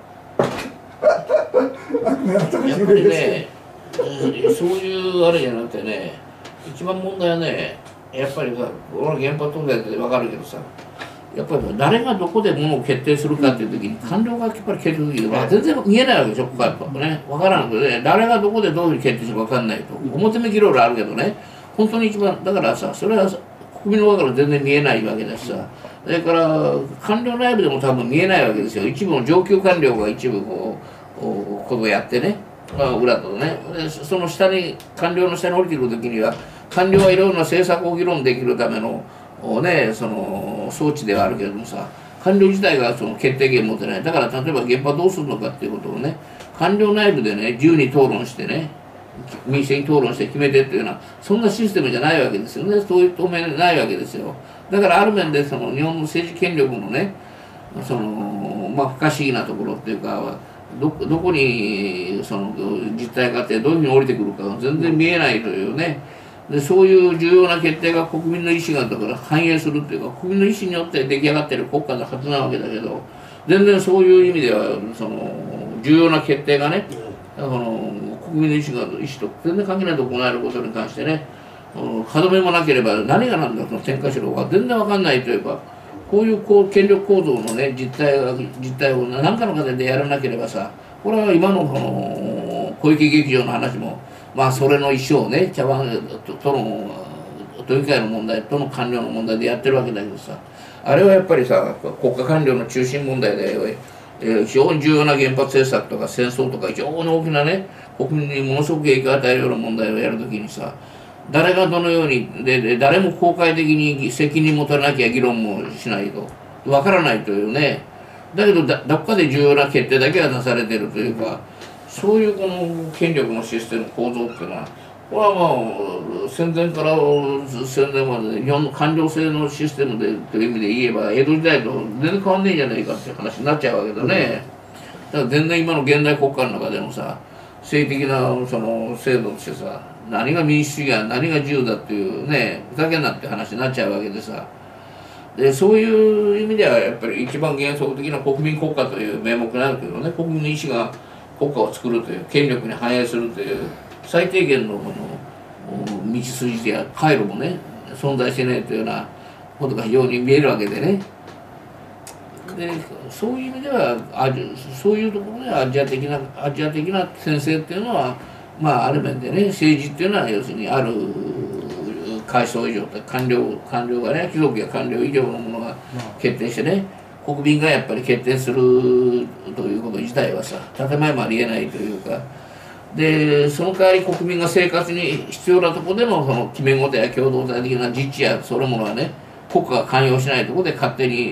やっぱりね、そういうあれじゃなくてね、一番問題はね、やっぱりさ、俺は原発東西って分かるけどさ、やっぱり誰がどこでものを決定するかっていう時に官僚がやっぱり決定する時は全然見えないわけでしょ、ここはやっぱね、分からなくてね、誰がどこでどういうふうに決定するか分かんないと、表向きいろいろあるけどね、本当に一番だからさ、それは国民の側から全然見えないわけだしさ、それから官僚内部でも多分見えないわけですよ。一部の上級官僚が一部こうことをやってね、まあ、裏とね、その下に官僚の下に降りてくる時には官僚はいろいろな政策を議論できるためのね、その装置ではあるけれどもさ、官僚自体がその決定権を持ってない。だから例えば原発どうするのかっていうことをね、官僚内部でね、自由に討論してね、民主的に討論して決めてっていうのはそんなシステムじゃないわけですよね。そういう透明ないわけですよ。だからある面でその日本の政治権力のね、そのまあ不可思議なところっていうか、どどこにその実態があってどういうふうに降りてくるかが全然見えないというね。でそういう重要な決定が国民の意思がだから反映するっていうか、国民の意思によって出来上がっている国家のはずなわけだけど、全然そういう意味ではその重要な決定がね、その国民の意思が意思と全然関係ないと行えることに関してね、歯止めもなければ何が何だその天下しろが全然分かんないというか、こういうこう権力構造のね実態が実態を何かの形でやらなければさ、これは今のこの小池劇場の話もまあそれの一生をね、茶碗ととの都議会の問題との官僚の問題でやってるわけだけどさ、あれはやっぱりさ国家官僚の中心問題で、えー、非常に重要な原発政策とか戦争とか非常に大きなね国民にものすごく影響を与えるような問題をやるときにさ、誰がどのようにでで誰も公開的に責任持たなきゃ議論もしないとわからないというね。だけどだどっかで重要な決定だけが出されてるというか、そういうこの権力のシステム構造っていうのは、これはまあ戦前から戦前まで日本の官僚制のシステムでという意味で言えば江戸時代と全然変わんねえじゃないかっていう話になっちゃうわけだね。だから全然今の現代国家の中でもさ、政治的なその制度としてさ、何が民主主義や何が自由だっていうね、ふざけんなって話になっちゃうわけでさ、でそういう意味ではやっぱり一番原則的な国民国家という名目になるけどね、国民の意思が国家を作るという権力に反映するという最低限のこの道筋や回路もね存在してないというようなことが非常に見えるわけでね。でそういう意味ではアジそういうところでアジア的なアジア的な先生っていうのはまあある面でね、政治っていうのは要するにある階層以上官僚官僚がね、貴族や官僚以上のものが決定してね、国民がやっぱり決定するということ自体はさ建前もありえないというか、でその代わり国民が生活に必要なところでのその決め事や共同体的な実地やそれものはね国家が関与しないところで勝手に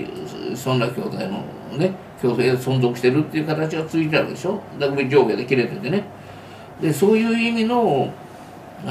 そんな兄弟のね共生で存続してるっていう形がついてあるでしょ。だから上下で切れててね。でそういう意味のあ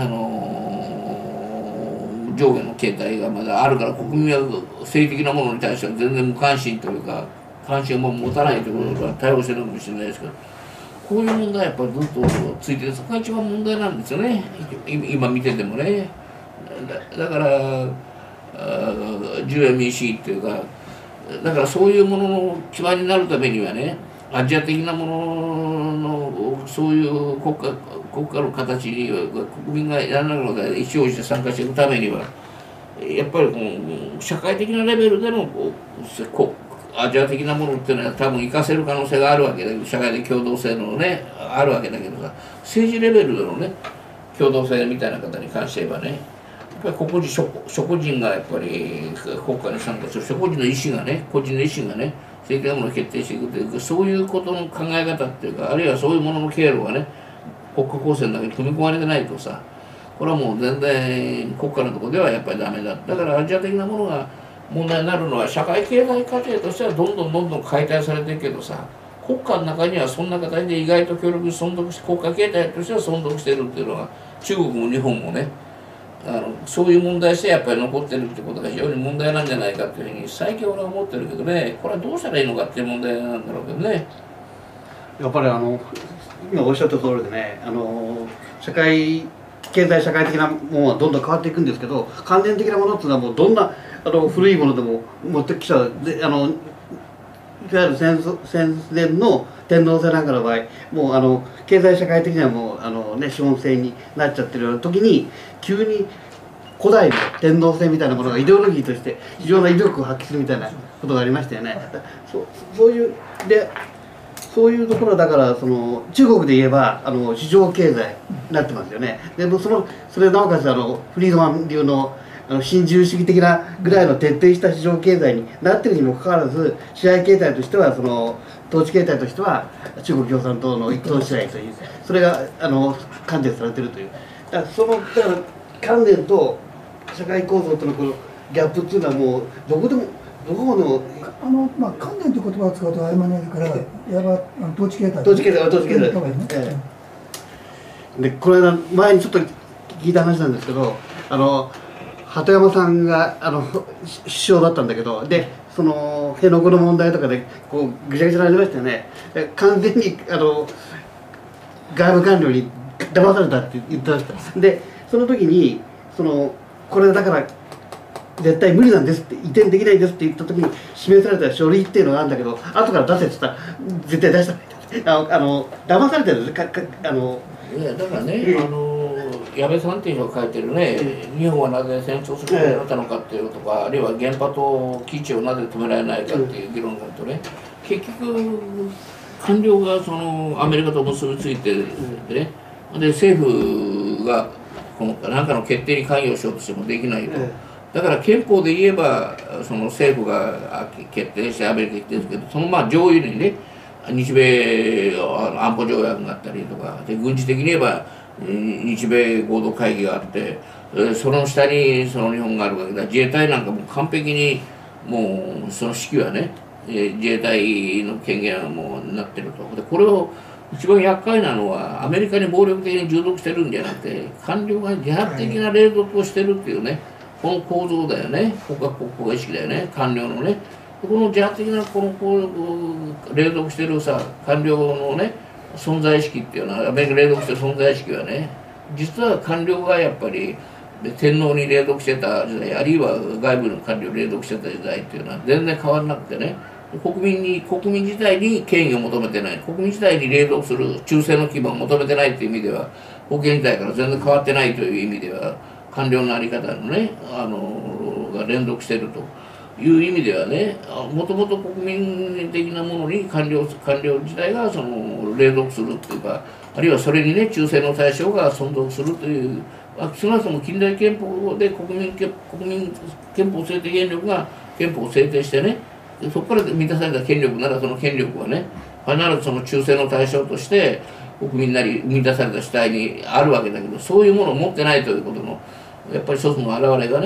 のー、上下の形態がまだあるから、国民は政治的なものに対しては全然無関心というか関心を持たないということが対応してるのかもしれないですけど、こういう問題はやっぱりずっとついてる、そこが一番問題なんですよね、今見ててもね。だ, だから自由民主主義っていうか、だからそういうものの基盤になるためにはね、アジア的なもののそういう国家国家の形に国民がやらながら意思をして参加していくためには、やっぱりこの社会的なレベルでのこうアジア的なものっていうのは多分活かせる可能性があるわけだけど、社会的共同性のねあるわけだけどさ、政治レベルでのね共同性みたいな方に関して言えばね、やっぱり個々人諸人がやっぱり国家に参加する諸個人の意思がね、個人の意思がね政治的なものを決定していくというか、そういうことの考え方っていうか、あるいはそういうものの経路がね国家構成の中に組み込まれてないとさ、これはもう全然国家のところではやっぱりダメだ。だからアジア的なものが問題になるのは、社会経済過程としてはどんどんどんどん解体されていくけどさ、国家の中にはそんな形で意外と協力して存続して、国家経済としては存続しているっていうのが中国も日本もね、あのそういう問題してやっぱり残ってるってことが非常に問題なんじゃないかっていうふうに最近俺は思ってるけどね、これはどうしたらいいのかっていう問題なんだろうけどね。 やっぱりあの今おっしゃった通りでね、あの社会経済社会的なものはどんどん変わっていくんですけど、関連的なものっていうのはもうどんなあの古いものでも持ってきちゃう。であのいわゆる戦戦前の天皇制なんかの場合、もうあの経済社会的にはもうあの、ね、資本制になっちゃってるような時に、急に古代の天皇制みたいなものがイデオロギーとして非常な威力を発揮するみたいなことがありましたよね。そうそういうでそういうところだから、その中国で言えばあの市場経済になってますよね。でもそのそれなおかつあのフリードマン流のあの新自由主義的なぐらいの徹底した市場経済になってるにもかかわらず、支配形態としてはその統治形態としては中国共産党の一党支配という、それがあの関連されてるという。だからそのだから関連と社会構造とのこのギャップっていうのはもうどこでもどこのあのまあ関連という言葉を使うと曖昧になるから、いわばあの統治形態統治形態統治形態、ええ、でこの間前にちょっと聞いた話なんですけど、あの鳩山さんがあの首相だったんだけど、でその辺野古の問題とかでこうぐちゃぐちゃになりましたよね。完全にあの外務官僚に騙されたって言ってました。でその時にそのこれだから絶対無理なんですって、移転できないですって言った時に示された書類っていうのがあるんだけど、後から出せって言ったら絶対出したないあの騙されてるんですかかあのいやだからね、うん、あの矢部さんっていう人が書いてるね、うん、日本はなぜ戦争することになったのかっていうとか、うん、あるいは原発と基地をなぜ止められないかっていう議論だとね、結局官僚がそのアメリカと結びついてるんでね、で政府がこの何かの決定に関与しようとしてもできないと。だから憲法で言えばその政府が決定してアメリカに来てるんですけど、そのまあ上位にね日米安保条約があったりとかで、軍事的に言えば日米合同会議があって、その下にその日本があるわけだ。自衛隊なんかも完璧にもうその指揮はね自衛隊の権限はもうなってると。でこれを一番厄介なのはアメリカに暴力的に従属してるんじゃなくて、官僚が自発的な隷属をしてるっていうね、この構造だよね、国家国家意識だよね、官僚のね。この自発的なこのこう隷属してるさ官僚のね存在意識っていうのは、アメリカ隷属してる存在意識はね、実は官僚がやっぱり天皇に隷属してた時代、あるいは外部の官僚に隷属してた時代っていうのは全然変わらなくてね、国民に国民自体に権威を求めてない、国民自体に隷属する忠誠の基盤を求めてないっていう意味では、保険時代から全然変わってないという意味では、官僚の在り方のねあのが連続しているという意味ではね、もともと国民的なものに官僚官僚自体がその隷属するっていうか、あるいはそれにね忠誠の対象が存続するという、少なくとも近代憲法で国民国民憲法制定権力が憲法を制定してね、そこから満たされた権力ならその権力はね必ずその忠誠の対象として国民なり満たされた主体にあるわけだけど、そういうものを持ってないということのやっぱり一つの表れがね、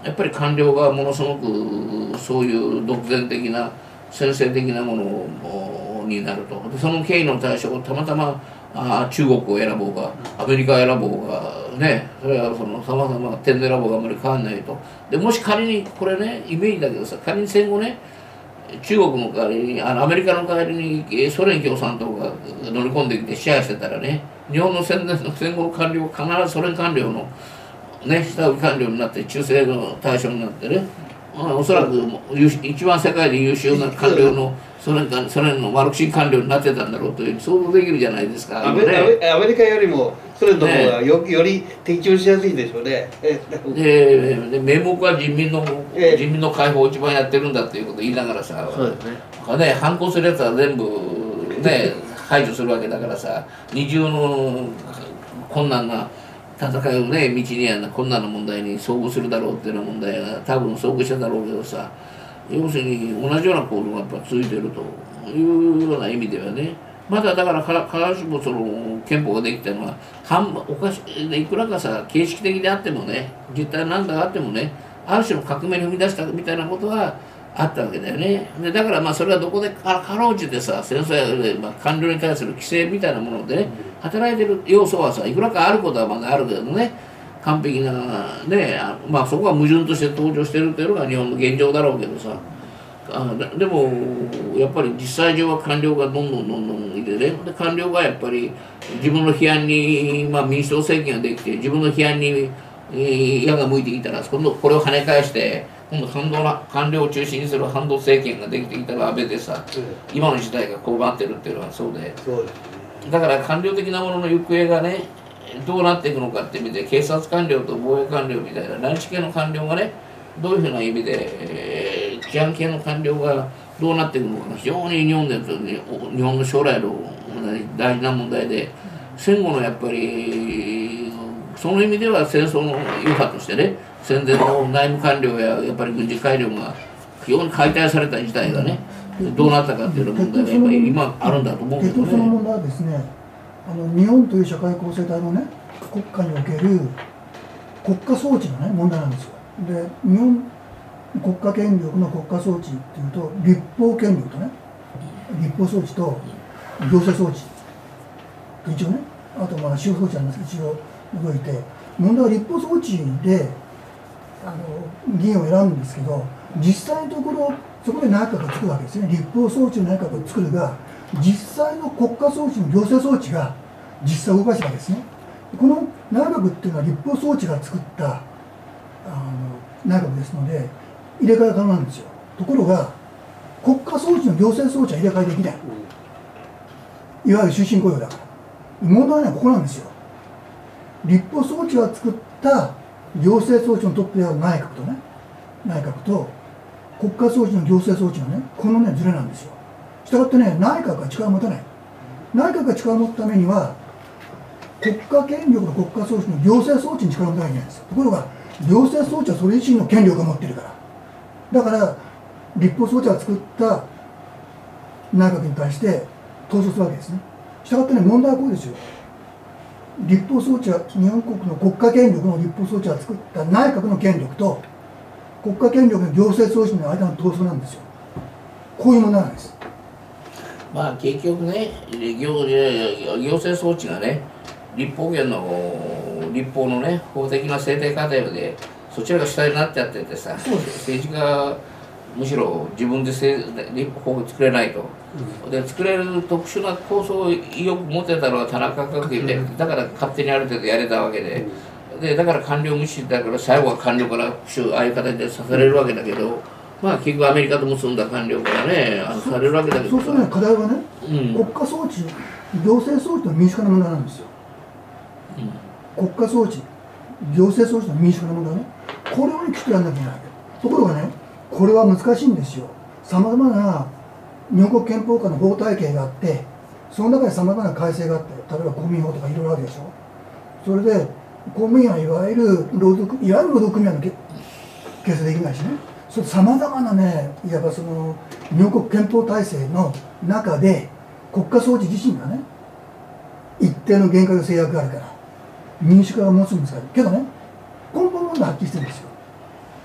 やっぱり官僚がものすごくそういう独善的な先制的なものになると。でその経緯の対象をたまたまあ中国を選ぼうがアメリカを選ぼうがね、それはそのさまざま点で選ぼうがあんまり変わんないと。でもし仮にこれねイメージだけどさ、仮に戦後ね中国の代わりにあのアメリカの代わりにソ連共産党が乗り込んできて支配してたらね、日本の戦前の戦後の官僚は必ずソ連官僚のね下請け官僚になって忠誠の対象になってね、まあ、おそらく一番世界で優秀な官僚のソ連ソ連のマルクシン官僚になってたんだろうという想像できるじゃないですか。 アメ, ね、アメリカよりもソ連の方が よ,、ね、より適応しやすいでしょうね。 でで名目は人民の、えー、人民の解放を一番やってるんだっていうことを言いながらさ、 そうですね。 ね、反抗するやつは全部ね排除するわけだからさ、二重の困難な戦いをね道にやな困難な問題に遭遇するだろうっていうような問題が多分遭遇しただろうけどさ、要するに同じような行動がやっぱ続いているというような意味ではね、まだだから必ずしもその憲法ができたのは半おかしいくらかさ形式的であってもね、実態なんだあってもね、ある種の革命に踏み出したみたいなことはあったわけだよね。でだからまあそれはどこでかろうじてさ戦争やで、まあ、官僚に対する規制みたいなものでね働いてる要素はさいくらかあることはまだあるけどね、完璧なね、まあそこは矛盾として登場してるというのが日本の現状だろうけどさ、あでもやっぱり実際上は官僚がどんどんどんどんいてね、で官僚がやっぱり自分の批判に、まあ、民主党政権ができて自分の批判に、えー、矢が向いてきたら今度これを跳ね返して今度反動な官僚を中心にする反動政権ができてきたら安倍でさ、うん、今の時代がこうなってるっていうのはそうで、 そうですね、 だから官僚的なものの行方がねどうなっていくのかって意味で警察官僚と防衛官僚みたいな内地系の官僚がねどういうふうな意味で、えー、治安系の官僚がどうなっていくのか非常に日本で、ね、日本の将来の大事な問題で、戦後のやっぱりその意味では戦争の余波としてね戦前の内務官僚ややっぱり軍事官僚が非常に解体された時代がねどうなったかっていう問題がやっぱり今あるんだと思うけどね。 結局その問題はですね、あの日本という社会構成体のね国家における国家装置のね問題なんですよ。で日本国家権力の国家装置っていうと立法権力とね立法装置と行政装置一応ね、あとまあ司法装置なんですけど一応動いて、問題は立法装置であの議員を選ぶんですけど、実際のところそこで内閣が作るわけですね。立法装置の内閣を作るが実際の国家装置の行政装置が実際動かしたわけですね。この内閣っていうのは立法装置が作ったあの内閣ですので入れ替え可能なんですよ。ところが国家装置の行政装置は入れ替えできない、いわゆる終身雇用だから。問題はここなんですよ。立法装置が作った行政装置のトップである内閣とね内閣と国家装置の行政装置のねこのねズレなんですよ。したがってね内閣が力を持たない。内閣が力を持つためには国家権力の国家装置の行政装置に力を持たなきゃいけないんですよ。ところが行政装置はそれ自身の権力を持っているから、だから立法装置が作った内閣に対して闘争するわけですね。したがってね問題はこうですよ。立法装置は日本国の国家権力の立法装置が作った内閣の権力と国家権力の行政装置の間の闘争なんですよ。こういう問題なんです。 まあ結局ね 行, 行政装置がね立法権の立法のね法的な制定過程でそちらが主体になっちゃっててさ、政治がむしろ自分で立法を作れないと、うん、で作れる特殊な構想を意欲持ってたのは田中角栄で、うん、だから勝手にある程度やれたわけで、うん、でだから官僚無視だから最後は官僚から復讐ああいう形でさせれるわけだけど、まあ結局アメリカと結んだ官僚からねあのされるわけだけど、 そうするとね課題はね、うん、国家装置行政装置と民主化の問題なんですよ、うん、国家装置行政装置と民主化の問題ね、これをきっとやんなきゃいけないわけ。ところがねこれは難しいんですよ。さまざまな日本国憲法下の法体系があってその中でさまざまな改正があって、例えば公務員法とかいろいろあるでしょ。それで公務員はいわゆる労働いわゆる労働組合の形成できないしね、さまざまなねいわばその日本国憲法体制の中で国家装置自身がね一定の限界の制約があるから民主化がものすごく難しいけどね、根本問題ははっきりしてるんですよ。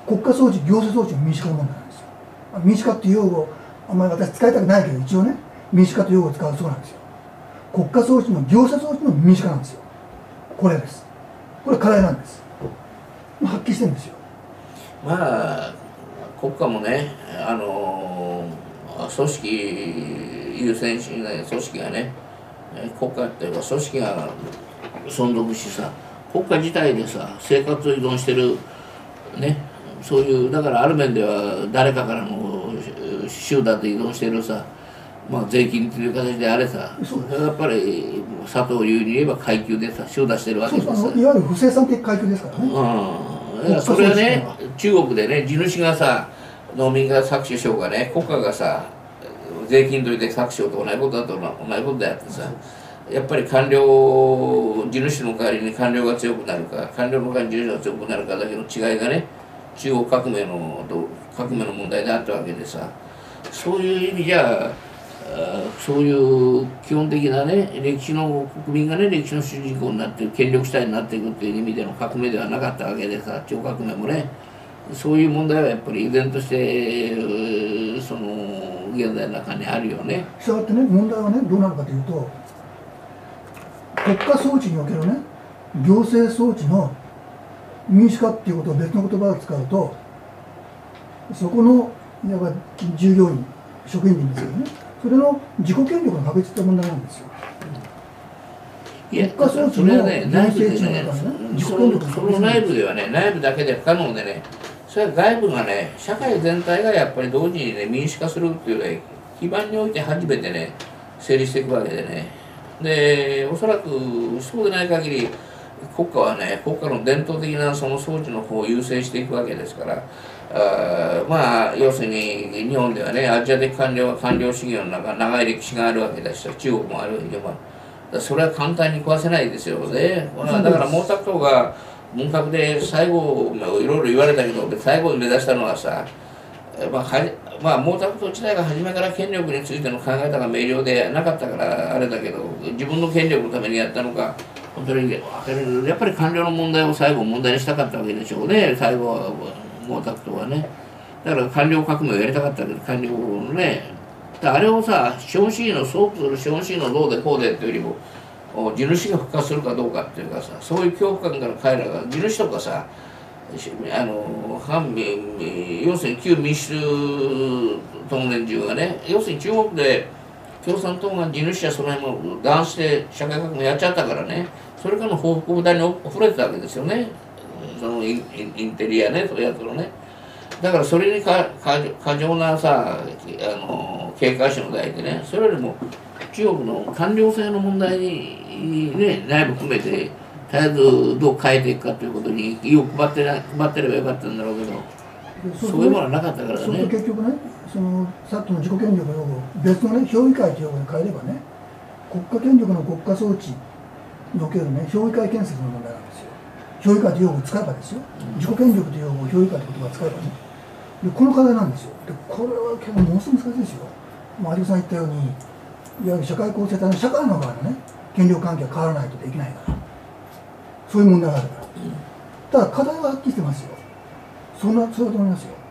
国家装置行政装置の民主化の問題なんですよ。民主化っていう用語あんまり私使いたくないけど、一応ね民主化という用語を使うそうなんですよ。国家装置の行政装置の民主化なんですよ。これです。これ課題なんです。はっきりしてるんですよ。 まあ国家もね、あの組織優先しない組織がね、国家っていうか組織が存続しさ、国家自体でさ生活を依存してるね、そういうだからある面では誰かからの収奪で依存してるさ、まあ、税金という形であれさ、やっぱり佐藤流に言えば階級でさ収奪してるわけです。 そうそう、いわゆる不生産的階級ですからね。 うん、それはね中国でね地主がさ農民が搾取しようがね国家がさ税金取りで搾取しようと同じことだと同じことだよってさ、やっぱり官僚地主の代わりに官僚が強くなるか官僚の代わりに地主が強くなるかだけの違いがね中国革命の革命の問題であったわけでさ、そういう意味じゃそういう基本的なね歴史の国民がね歴史の主人公になって権力主体になっていくっていう意味での革命ではなかったわけでさ、超革命もねそういう問題はやっぱり依然としてその現在の中にあるよね。 したがってね問題はねどうなるかというと、国家装置におけるね行政装置の民主化っていうことを別の言葉を使うと、そこのいわば従業員職員でいいんですけどね、それの自己権力の確実な問題なんですよ。 いや国家装置それはのね内部で行ね政地の中でね自己そ権力ののその内部ではね内部だけで不可能でね、それは外部がね社会全体がやっぱり同時にね民主化するっていうね基盤において初めてね成立していくわけでね、でおそらくそうでない限り国家はね国家の伝統的なその装置の方を優先していくわけですから、あまあ要するに日本ではねアジア的官僚は官僚主義の中長い歴史があるわけだし、中国もあるわけで、まあ、それは簡単に壊せないですよね。だから毛沢東が文革で最後いろいろ言われたけど最後に目指したのはさ、まあはまあ、毛沢東自体が初めから権力についての考え方が明瞭でなかったからあれだけど、自分の権力のためにやったのか本当にやっぱり官僚の問題を最後問題にしたかったわけでしょうね、最後は毛沢東はね。だから官僚革命をやりたかったけど官僚のね、あれをさ資本主義のソープする資本主義のどうでこうでっていうよりも地主が復活するかどうかっていうかさ、そういう恐怖感から彼らが地主とかさあの反民要するに旧民主党年中がね、要するに中国で共産党が地主やその辺も弾して社会革命やっちゃったからね、それからの報復部隊に溢れてたわけですよね、そのインインテリアねそういうやつのね。だからそれにか過剰なさあの警戒心を抱いてね、それよりも中国の官僚制の問題にね内部含めて絶えずどう変えていくかということに意を配って配ってればよかったんだろうけど、そういうものはなかったからね。 そうすると結局ね、そのさっきの自己権力の用語を別のね評議会という用語に変えればね、国家権力の国家装置におけるね評議会建設の問題なんですよ。評議会という用語を使えばですよ、自己権力という用語を評議会という言葉を使えばね、でこの課題なんですよ。でこれは結構ものすごく難しいですよ。有吉さん言ったようにいわゆる社会構成体の社会の側のね権力関係が変わらないとできないから、そういう問題があるから。ただ課題ははっきりしてますよ。そんなそうだと思いますよ。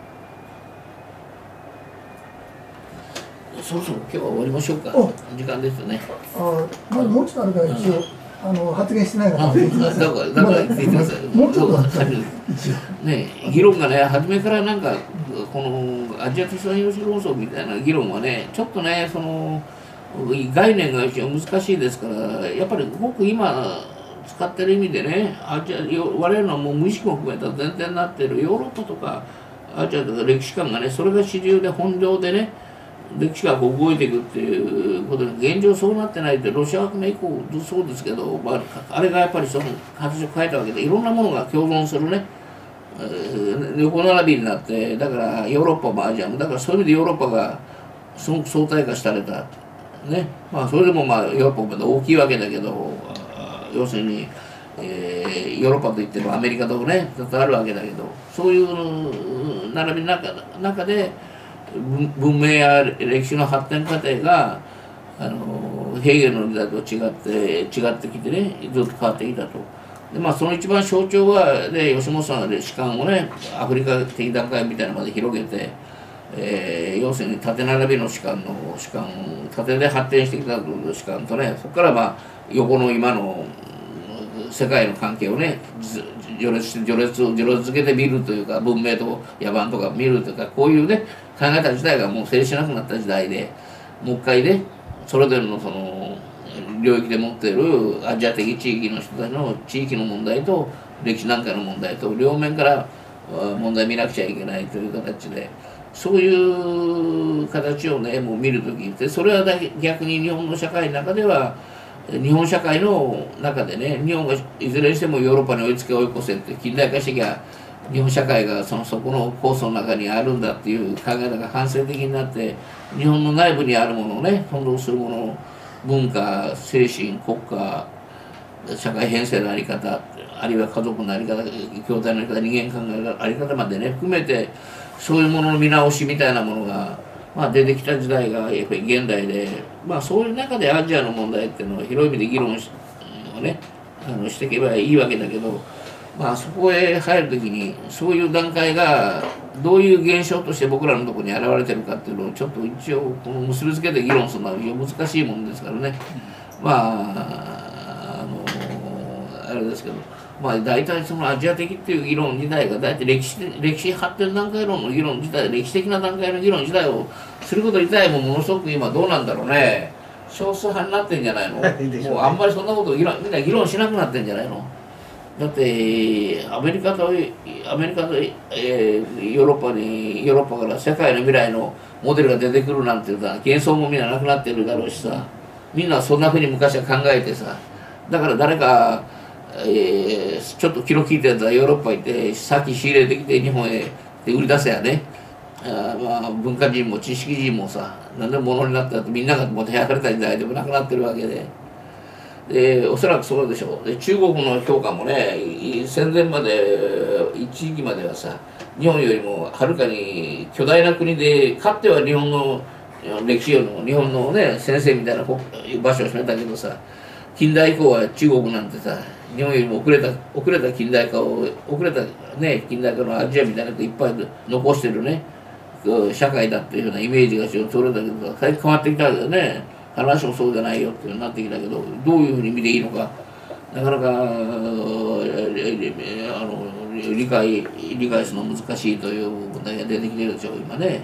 そろそろ今日は終わりましょうか。時間ですね。 ああ、まだもうちょっとあるから一応、あの発言してないから。 だからだから言ってます。 もうちょっとね議論がね初めからなんかこのアジア的産業論争みたいな議論はねちょっとねその概念が難しいですから、やっぱり僕今使ってる意味でね、アジア我々のもう無意識も含めた前提になっているヨーロッパとかアジアとか歴史観がねそれが主流で本領でね歴史がこう動いていくっていうことで、現状そうなってないってロシア革命以降そうですけど、まあ、あれがやっぱりその形を変えたわけでいろんなものが共存するね横並びになって、だからヨーロッパもアジアもだからそういう意味でヨーロッパがすごく相対化されたね、まあそれでもまあヨーロッパまで大きいわけだけど、要するに、えー、ヨーロッパといってもアメリカとねずっとあるわけだけど、そういう並びの中中で文明や歴史の発展過程があのヘーゲルの時代と違って違ってきてねずっと変わってきたと。 でまあその一番象徴はで吉本さんで士官をねアフリカ的段階みたいなのまで広げて、えー、要するに縦並びの士官の士官縦で発展してきた士官とねそこからまあ横の今の世界の関係をね序列して序列序列付けて見るというか文明と野蛮とか見るというかこういうね考え方自体がもう成立しなくなった時代でもう一回ねそれぞれのその領域で持っているアジア的地域の人たちの地域の問題と歴史なんかの問題と両面から問題見なくちゃいけないという形でそういう形をねもう見るときってそれは逆に日本の社会の中では日本社会の中でね日本がいずれにしてもヨーロッパに追いつけ追い越せって近代化してきゃ日本社会がそのそこの構想の中にあるんだっていう考え方が反省的になって日本の内部にあるものをね翻弄するものを文化精神国家社会編成の在り方あるいは家族の在り方兄弟の在り方人間考えの在り方までね含めてそういうものの見直しみたいなものが、まあ、出てきた時代がやっぱり現代で、まあ、そういう中でアジアの問題っていうのを広い意味で議論しをねあのしていけばいいわけだけど、まあ、そこへ入る時にそういう段階がどういう現象として僕らのところに現れてるかっていうのをちょっと一応この結びつけて議論するのは非常に難しいものですからね、まああのあれですけど。まあ大体そのアジア的っていう議論自体が大体歴史歴史発展段階論の議論自体歴史的な段階の議論自体をすること自体もものすごく今どうなんだろうね少数派になってんじゃないのもうあんまりそんなこと議論みんな議論しなくなってんじゃないのだってアメリカとアメリカと、えー、ヨーロッパにヨーロッパから世界の未来のモデルが出てくるなんていうのは幻想もみんななくなってるだろうしさみんなそんなふうに昔は考えてさだから誰かえー、ちょっと気の利いたやつはヨーロッパ行って先仕入れてきて日本へで売り出せやねあ、まあ、文化人も知識人もさ何でも物になったってみんながもてはやされた時代でもなくなってるわけででおそらくそうでしょうで中国の評価もね戦前まで一時期まではさ日本よりもはるかに巨大な国でかつては日本の歴史よりも日本のね先生みたいな場所を占めたけどさ近代以降は中国なんてさ日本よりも遅れた遅れた近代化を遅れたね近代化のアジアみたいなのいっぱい残してるね社会だっていうようなイメージがちょっと取れたけど最近変わってきたけどね話もそうじゃないよっていうなってきたけどどういうふうに見ていいのかなかなかあの理解理解するの難しいという問題が出てきてるでしょう今ね。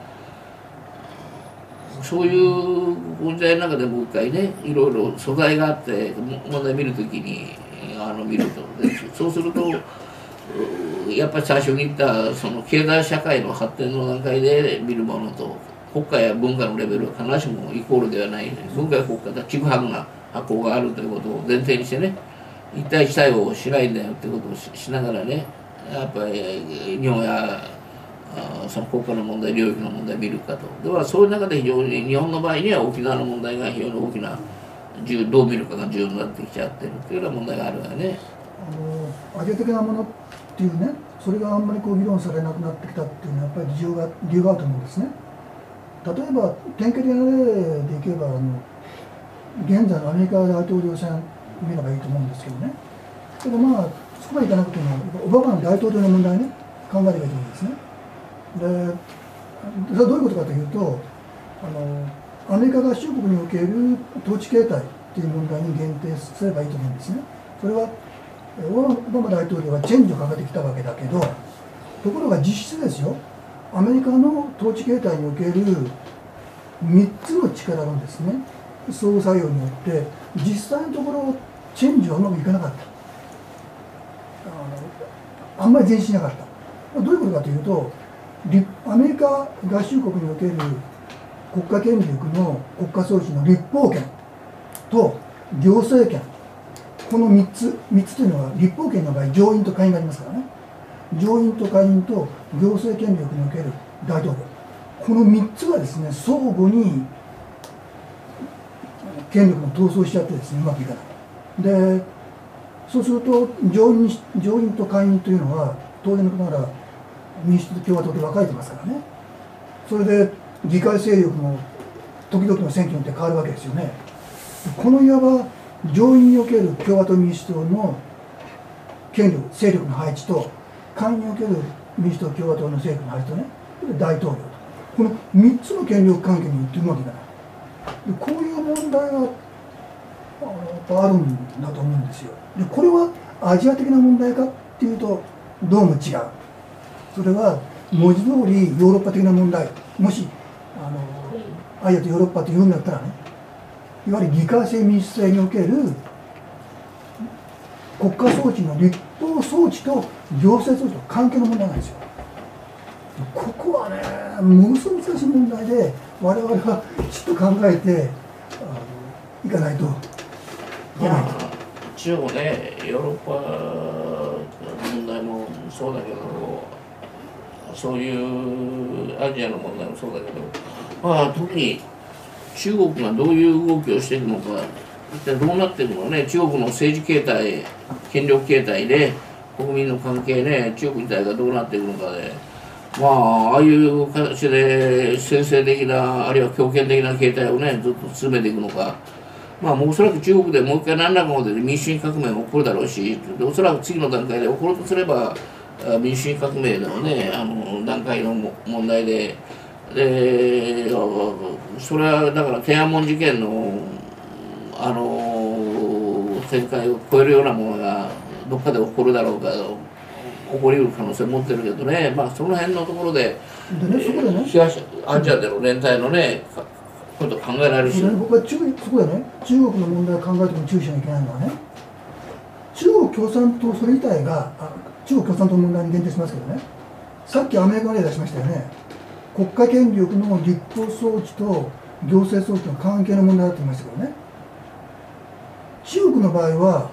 そういう時代の中でもう一回ねいろいろ素材があって問題見るときにあの見るとそうするとやっぱり最初に言ったその経済社会の発展の段階で見るものと国家や文化のレベルは必ずしもイコールではない文化や国家とはちぐはぐな発行があるということを前提にしてね一対一対応しないんだよってことを し, しながらねやっぱり日本やあその国家の問題領域の問題を見るかとではそういう中で非常に日本の場合には沖縄の問題が非常に大きなどう見るかが重要になってきちゃってるっていうような問題があるわね。 あのアジア的なものっていうねそれがあんまりこう議論されなくなってきたっていうのはやっぱり理由が理由があると思うんですね。例えば典型的な例でいけばあの現在のアメリカ大統領選見ればいいと思うんですけどねけどまあそこまでいかなくてもオバマの大統領の問題ね考えればいいと思うんですね。でそれはどういうことかというとあのアメリカ合衆国における統治形態という問題に限定すればいいと思うんですね。それはオバマ大統領はチェンジをかけてきたわけだけどところが実質ですよアメリカの統治形態におけるみっつの力のですね相互作用によって実際のところチェンジはうまくいかなかった あ, のあんまり前進しなかったどういうことかというとアメリカ合衆国における国家権力の国家総司の立法権と行政権このみっつみっつというのは立法権の場合上院と下院がありますからね上院と下院と行政権力における大統領このみっつがですね相互に権力の闘争しちゃってですねうまくいかないでそうすると上院、上院と下院というのは当然のことながら民主党と共和党で分かれてますからねそれで議会勢力も時々の選挙によって変わるわけですよねこのいわば上院における共和党民主党の権力勢力の配置と下院における民主党共和党の勢力の配置とね大統領とこのみっつの権力関係にってうまくいかないでこういう問題があのあるんだと思うんですよでこれはアジア的な問題かっていうとどうも違うそれは文字通りヨーロッパ的な問題もしあのアジアとヨーロッパと言うんだったらねいわゆる議会制民主制における国家装置の立法装置と行政装置と関係の問題なんですよここはねものすごく難しい問題で我々はちょっと考えてあのいかないといけないと。 中国ねヨーロッパ問題もそうだけどそういうアジアの問題もそうだけど、まあ、特に中国がどういう動きをしていくのか一体どうなっていくのかね中国の政治形態権力形態で国民の関係ね中国自体がどうなっていくのかでまあああいう形で先制的なあるいは強権的な形態をねずっと進めていくのか。まあ、もうおそらく中国でもう一回何らかので民主主義革命が起こるだろうしおそらく次の段階で起こるとすれば民主主義革命のねあの段階の問題ででそれはだから天安門事件のあの展開を超えるようなものがどっかで起こるだろうか起こりうる可能性を持ってるけどねまあその辺のところででねそこでね東アジアでの連帯のねこと考えられるし、 ね、僕は中そこでね中国の問題を考えても注意しなきゃいけないのはね中国共産党それ自体があ中国共産党の問題に限定しますけどねさっきアメリカの例出しましたよね国家権力の立法装置と行政装置の関係の問題だと言いましたけどね中国の場合は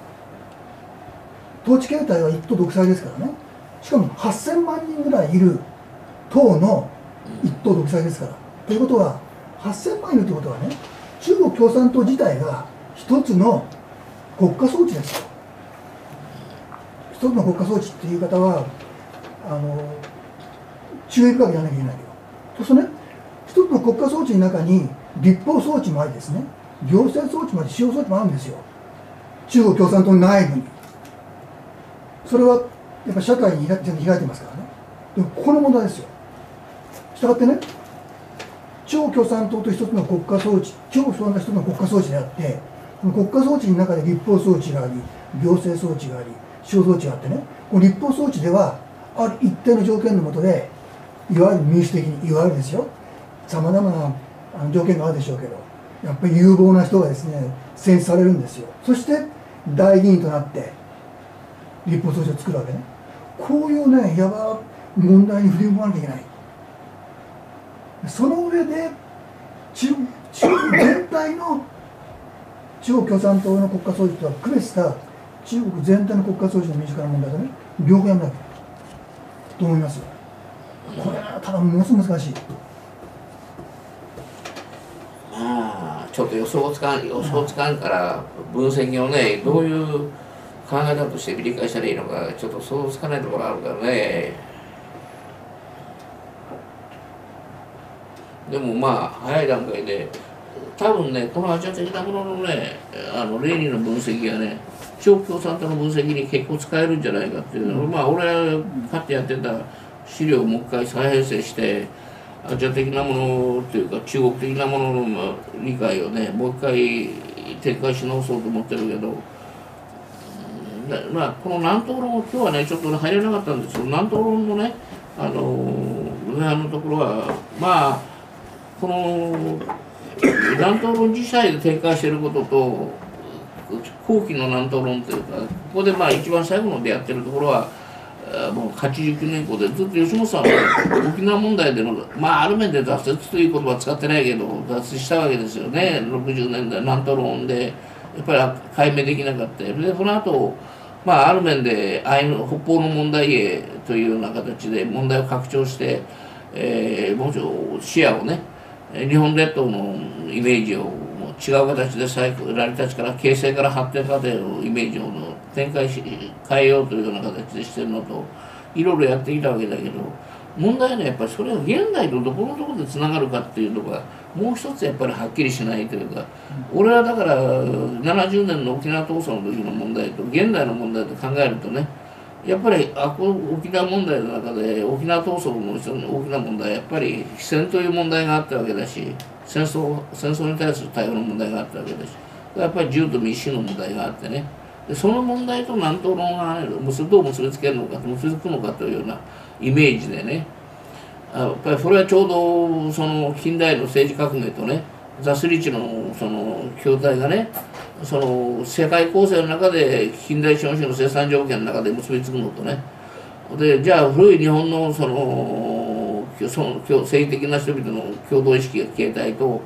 統治形態は一党独裁ですからねしかもはっせんまんにんぐらいいる党の一党独裁ですからということははっせんまんいるということはね中国共産党自体が一つの国家装置ですよ一つの国家装置っていう言い方はあの注意深くやらなきゃいけないけどそうするとね一つの国家装置の中に立法装置もありですね行政装置もあり司法装置もあるんですよ中国共産党の内部にそれはやっぱ社会に開いてますからねでもここの問題ですよしたがってね中国共産党と一つの国家装置中国共産党と一つの国家装置であってこの国家装置の中で立法装置があり行政装置があり司法装置があってねこの立法装置ではある一定の条件の下でいわゆる民主的にいわゆるですよさまざまなあの条件があるでしょうけどやっぱり有望な人がですね選出されるんですよそして大議員となって立法装置を作るわけねこういうねいわば問題に振り込まなきゃいけないその上で中国全体の中国共産党の国家装置とは区別した中国全体の国家装置の民主化の問題とね両方やらなきゃと思いますよこれはただものすごく難しいまあちょっと予想をつかん予想つかんから分析をねどういう考え方として理解したらいいのかちょっと想像つかないところあるからねでもまあ早い段階で多分ねこのアジア的なもののねあのレーニンの分析がね中国共産党の分析に結構使えるんじゃないかっていうのを、うん、まあ俺はかってやってた資料をもう一回再編成してアジア的なものっていうか中国的なものの理解をねもう一回展開し直そうと思ってるけど、まあこの南東論今日はねちょっと入れなかったんですけど南東論のねあの上半のところはまあこの南東論自体で展開していることと後期の南東論というかここでまあ一番最後のでやってるところはもうはちじゅうきゅうねん以降でずっと吉本さんは沖縄問題でのまあある面で挫折という言葉は使ってないけど挫折したわけですよねろくじゅうねんだい南東論でやっぱり解明できなかったでその後まあある面でアイヌ北方の問題へというような形で問題を拡張して、えー、もうちょっと視野をね日本列島のイメージを違う形で成り立ちから形成から発展過程のイメージを展開し変えようというような形でしてるのといろいろやってきたわけだけど問題はねやっぱりそれが現代とどこのところでつながるかっていうのがもう一つやっぱりはっきりしないというか、俺はだからななじゅうねんの沖縄闘争の時の問題と現代の問題と考えるとね、やっぱりあこ沖縄問題の中で沖縄闘争の一つの大きな問題はやっぱり非戦という問題があったわけだし、戦争戦争に対する対応の問題があったわけだし、やっぱり自由と民主主義の問題があってね、でその問題と南東論がどう結びつけるのか結びつくのかというようなイメージでね、やっぱりそれはちょうどその近代の政治革命とねザスリッチのその筐体がね、その世界構成の中で近代資本主義の生産条件の中で結びつくのとね、でじゃあ古い日本のそのその政治的な人々の共同意識形態と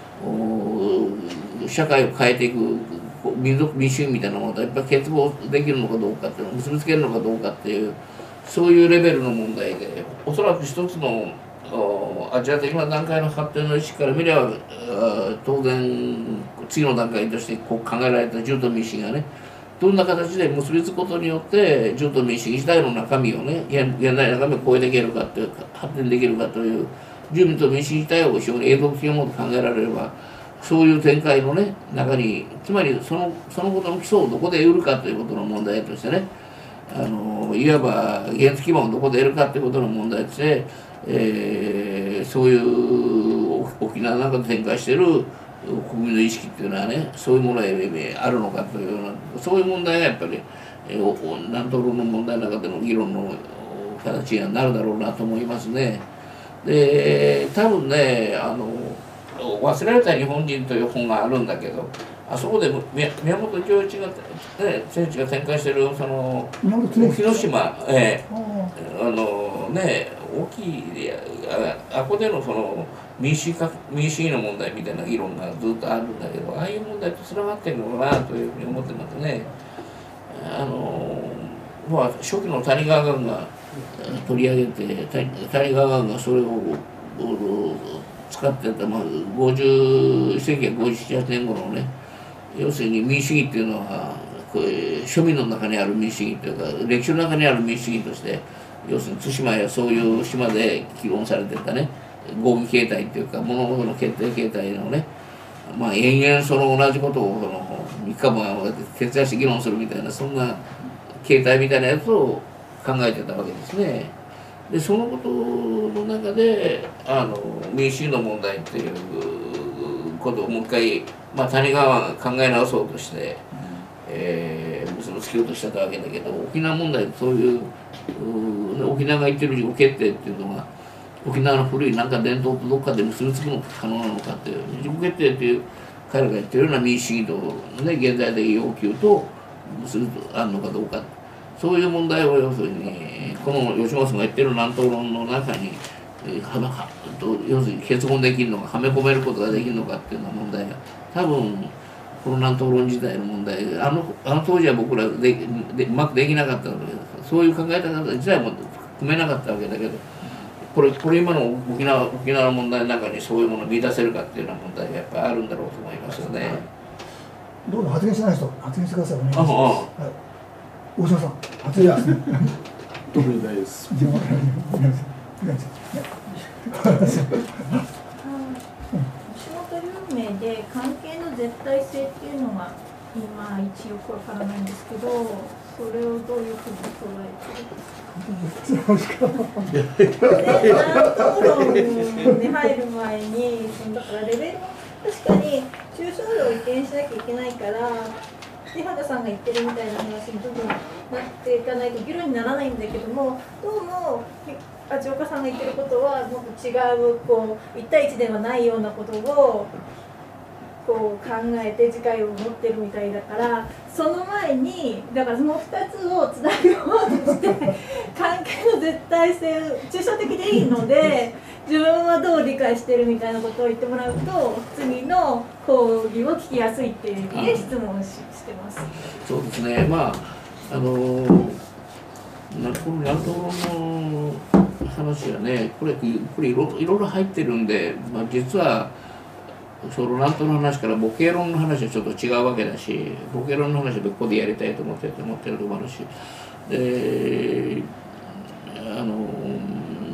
社会を変えていく民族民主主義みたいなものとやっぱり結合できるのかどうかっていうのを結びつけるのかどうかっていうそういうレベルの問題で、おそらく一つのアジア的な段階の発展の意識から見れば当然次の段階としてこう考えられた自由と民主主義がねどんな形で結びつくことによって自由と民主主義自体の中身をね現代の中身を超えていけるかというか発展できるかという自由と民主主義自体を非常に永続的なものと考えられれば、そういう展開のね中につまりそのそのことの基礎をどこで得るかということの問題としてね、あのいわば原付基盤をどこで得るかということの問題として、えー、そういう沖縄の中で展開している国民の意識っていうのはねそういうものがあるのかというようなそういう問題がやっぱり、えー、南東論の問題の中での議論の形にはなるだろうなと思いますね。で多分ねあの忘れられた日本人という本があるんだけど、あそこで宮本恭一が、ね、選手が展開しているその広島、えー、あのね大きいああこでのその民主主義民主主義の問題みたいな議論がずっとあるんだけど、ああいう問題とつながってるのかなというふうに思ってますね。あのまあ初期の谷川雁が取り上げて谷川雁がそれを使ってた、まあ、ごじゅうせんきゅうひゃくごじゅうななねん頃のね要するに民主主義っていうのはこういう庶民の中にある民主主義というか歴史の中にある民主主義として要するに対馬やそういう島で議論されてたね合議形態っていうか物事の決定形態のねまあ延々その同じことをそのみっかぶん徹夜して議論するみたいなそんな形態みたいなやつを考えてたわけですね。でそのことの中であの民主主義の問題っていうことをもう一回、まあ、谷川が考え直そうとして、えー、結びつけようとしてたわけだけど、沖縄問題でそういう沖縄が言ってる自己決定っていうのが沖縄の古いなんか伝統とどっかで結びつくのか可能なのかっていう自己決定っていう彼らが言ってるような民主主義と、ね、現在的要求と結びつあるのかどうか。そういう問題を要するにこの吉本さんが言ってる南東論の中にはは要するに結合できるのかはめ込めることができるのかっていうような問題が多分この南東論時代の問題あのあの当時は僕らででうまくできなかったわけです。そういう考え方自体も組めなかったわけだけどこれこれ今の沖縄沖縄の問題の中にそういうものを見出せるかっていうような問題がやっぱりあるんだろうと思いますよね。 どうぞ発言しない人発言してください。お願いします。はい、大島さん、 いや、特にないです。 仕事有名で関係の絶対性っていうのが今一よくわからないんですけど、それをどういうふうに捉えてるんですか。で、討論に入る前に、そのだからレベルも確かに抽象度を移転しなきゃいけないから。手肌さんが言ってるみたいな話にどんどんなっていかないと議論にならないんだけども、どうも味岡さんが言ってることはもっと違うこういち対いちではないようなことをこう考えて次回を持ってるみたいだから、その前にだからそのふたつをつなげようとして関係の絶対性抽象的でいいので自分はどう理解してるみたいなことを言ってもらうと次の講義を聞きやすいっていう意味で質問 し, してます。 そうですね、まああのこの南東論の話はねこれこれいろいろ入ってるんで、まあ、実はその南東の話から母系論の話はちょっと違うわけだし母系論の話はここでやりたいと思ってると思ってると思うしであの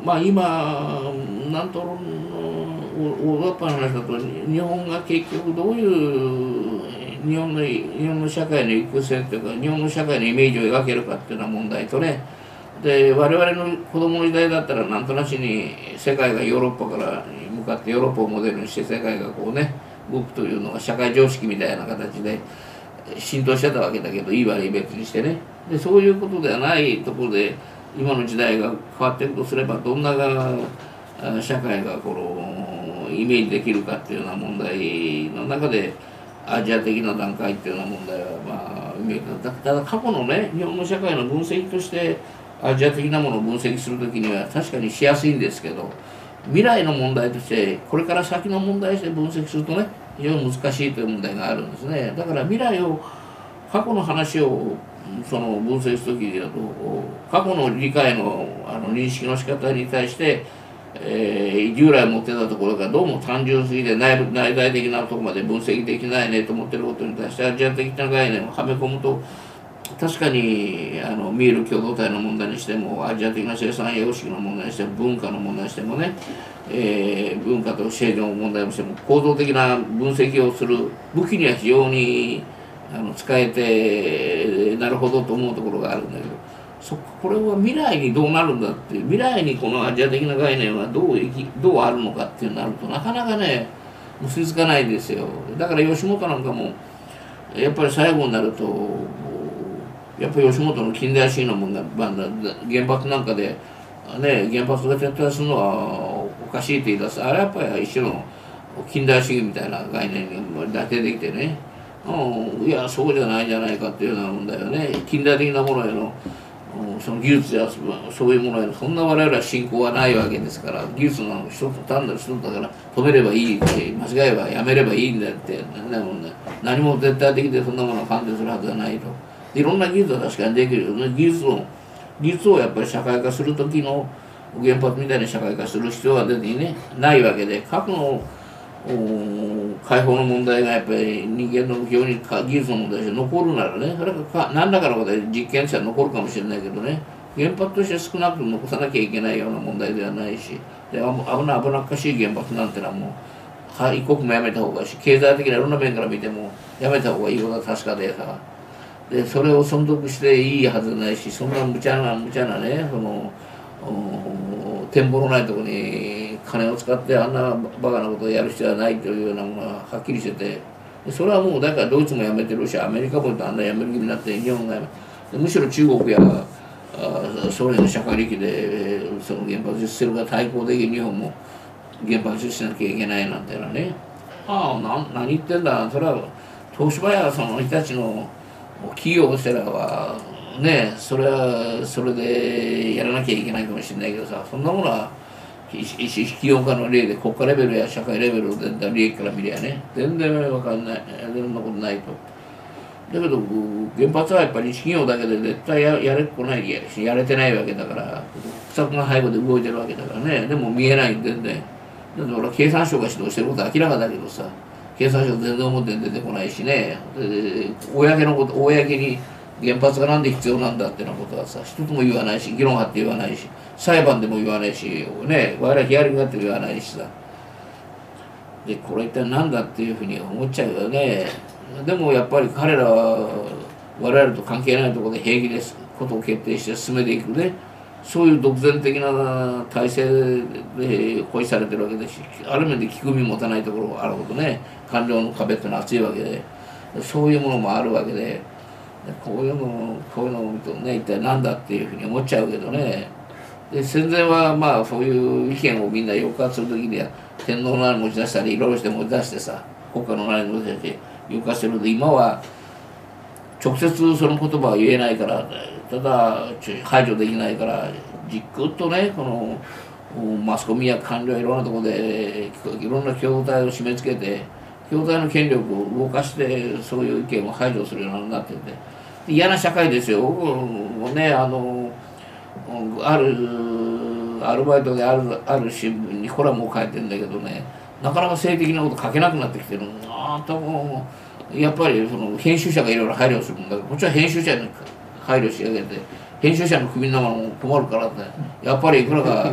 まあ今なんと大雑把な話だと日本が結局どういう日本の日本の社会の育成というか日本の社会のイメージを描けるかっていうような問題とね、で我々の子供の時代だったらなんとなしに世界がヨーロッパから向かってヨーロッパをモデルにして世界がこうね動くというのが社会常識みたいな形で浸透してたわけだけど、いい悪い別にしてね、でそういうことではないところで今の時代が変わっていくとすればどんな社会がこのイメージできるかっていうような問題の中でアジア的な段階っていうような問題はまあイメージだ。ただ過去のね日本の社会の分析としてアジア的なものを分析するときには確かにしやすいんですけど、未来の問題としてこれから先の問題として分析するとね非常に難しいという問題があるんですね。だから未来を過去の話をその分析するときだと過去の理解のあの認識の仕方に対して、えー、従来持ってたところがどうも単純すぎて内内在的なところまで分析できないねと思ってることに対してアジア的な概念をはめ込むと確かにあの見える共同体の問題にしてもアジア的な生産様式の問題にしても文化の問題にしてもね、えー、文化と政治の問題にしても構造的な分析をする武器には非常にあの使えてなるほどと思うところがあるんだけど、そこれは未来にどうなるんだっていう未来にこのアジア的な概念はどう生きどうあるのかっていうなるとなかなかね結びつかないんですよ。だから吉本なんかもやっぱり最後になるとやっぱり吉本の近代主義の問題、原発なんかで、ね、原発が撤退するのはおかしいって言い出す、あれはやっぱり一種の近代主義みたいな概念が出てきてね、うん、いやそうじゃないじゃないかっていうような問題はね、近代的なものへの、うん、その技術やそういうものへのそんな我々は信仰はないわけですから、技術の一つ単なる一つだから止めればいいって間違えばやめればいいんだって何も絶対的でそんなものを判定するはずがないと。いろんな技術は確かにできるよね。技術を技術をやっぱり社会化する時の原発みたいに社会化する必要は出てねないわけで、核の解放の問題がやっぱり人間の非常に技術の問題として残るならね、それが何らかのことで実験としては残るかもしれないけどね、原発として少なくとも残さなきゃいけないような問題ではないし、で危な危なっかしい原発なんてのはもう、はい、一刻もやめた方がいいし、経済的ないろんな面から見てもやめた方がいいことは確かでさ。でそれを存続していいはずないし、そんな無茶な無茶なねその展望のないところに金を使ってあんなバカなことをやる必要はないというようなものがはっきりしてて、それはもうだからドイツもやめてるしアメリカもあんなやめる気になって日本がやめむしろ中国やソ連の社会力でその原発実施が対抗できる日本も原発実施しなきゃいけないなんていうのはね、ああな何言ってんだ、それは東芝やその人たちの企業してらはね、それはそれでやらなきゃいけないかもしれないけどさ、そんなものは企業家の例で国家レベルや社会レベルの利益から見りゃね全然分かんない、そんなことないと。だけど原発はやっぱり企業だけで絶対 や, やれっこないしやれてないわけだから、不作が背後で動いてるわけだからね、でも見えないんでね。だから俺は経産省が指導してることは明らかだけどさ、経産省全然表に出てこないしね、公のこと、公に原発がなんで必要なんだっていうようなことはさ一つも言わないし、議論張って言わないし、裁判でも言わないしね、我々ヒアリングがあっても言わないしさ、でこれ一体何だっていうふうに思っちゃうよね。でもやっぱり彼らは我々と関係ないところで平気ですことを決定して進めていくね、そういう独善的な体制で保持されてるわけですし、ある面で聞く耳持たないところがあるほどね、官僚の壁ってのは厚いわけで、そういうものもあるわけで、こういうのこういうのを見るとね一体何だっていうふうに思っちゃうけどね。で戦前はまあそういう意見をみんな抑圧する時には天皇の名に持ち出したりいろいろして持ち出してさ、国家の名に持ち出して抑圧してるので、今は直接その言葉は言えないから、ただ排除できないからじっくっとねこのマスコミや官僚いろんなところでいろんな共同体を締め付けて共同体の権力を動かしてそういう意見を排除するようになってて、嫌な社会ですよ。僕もねあのあるアルバイトであるある新聞にコラムを書いてるんだけどね、なかなか性的なこと書けなくなってきてる。あともうやっぱりその編集者がいろいろ配慮するんだけど、こっちは編集者に配慮し上げて編集者の首のままも困るからって、やっぱりいくらか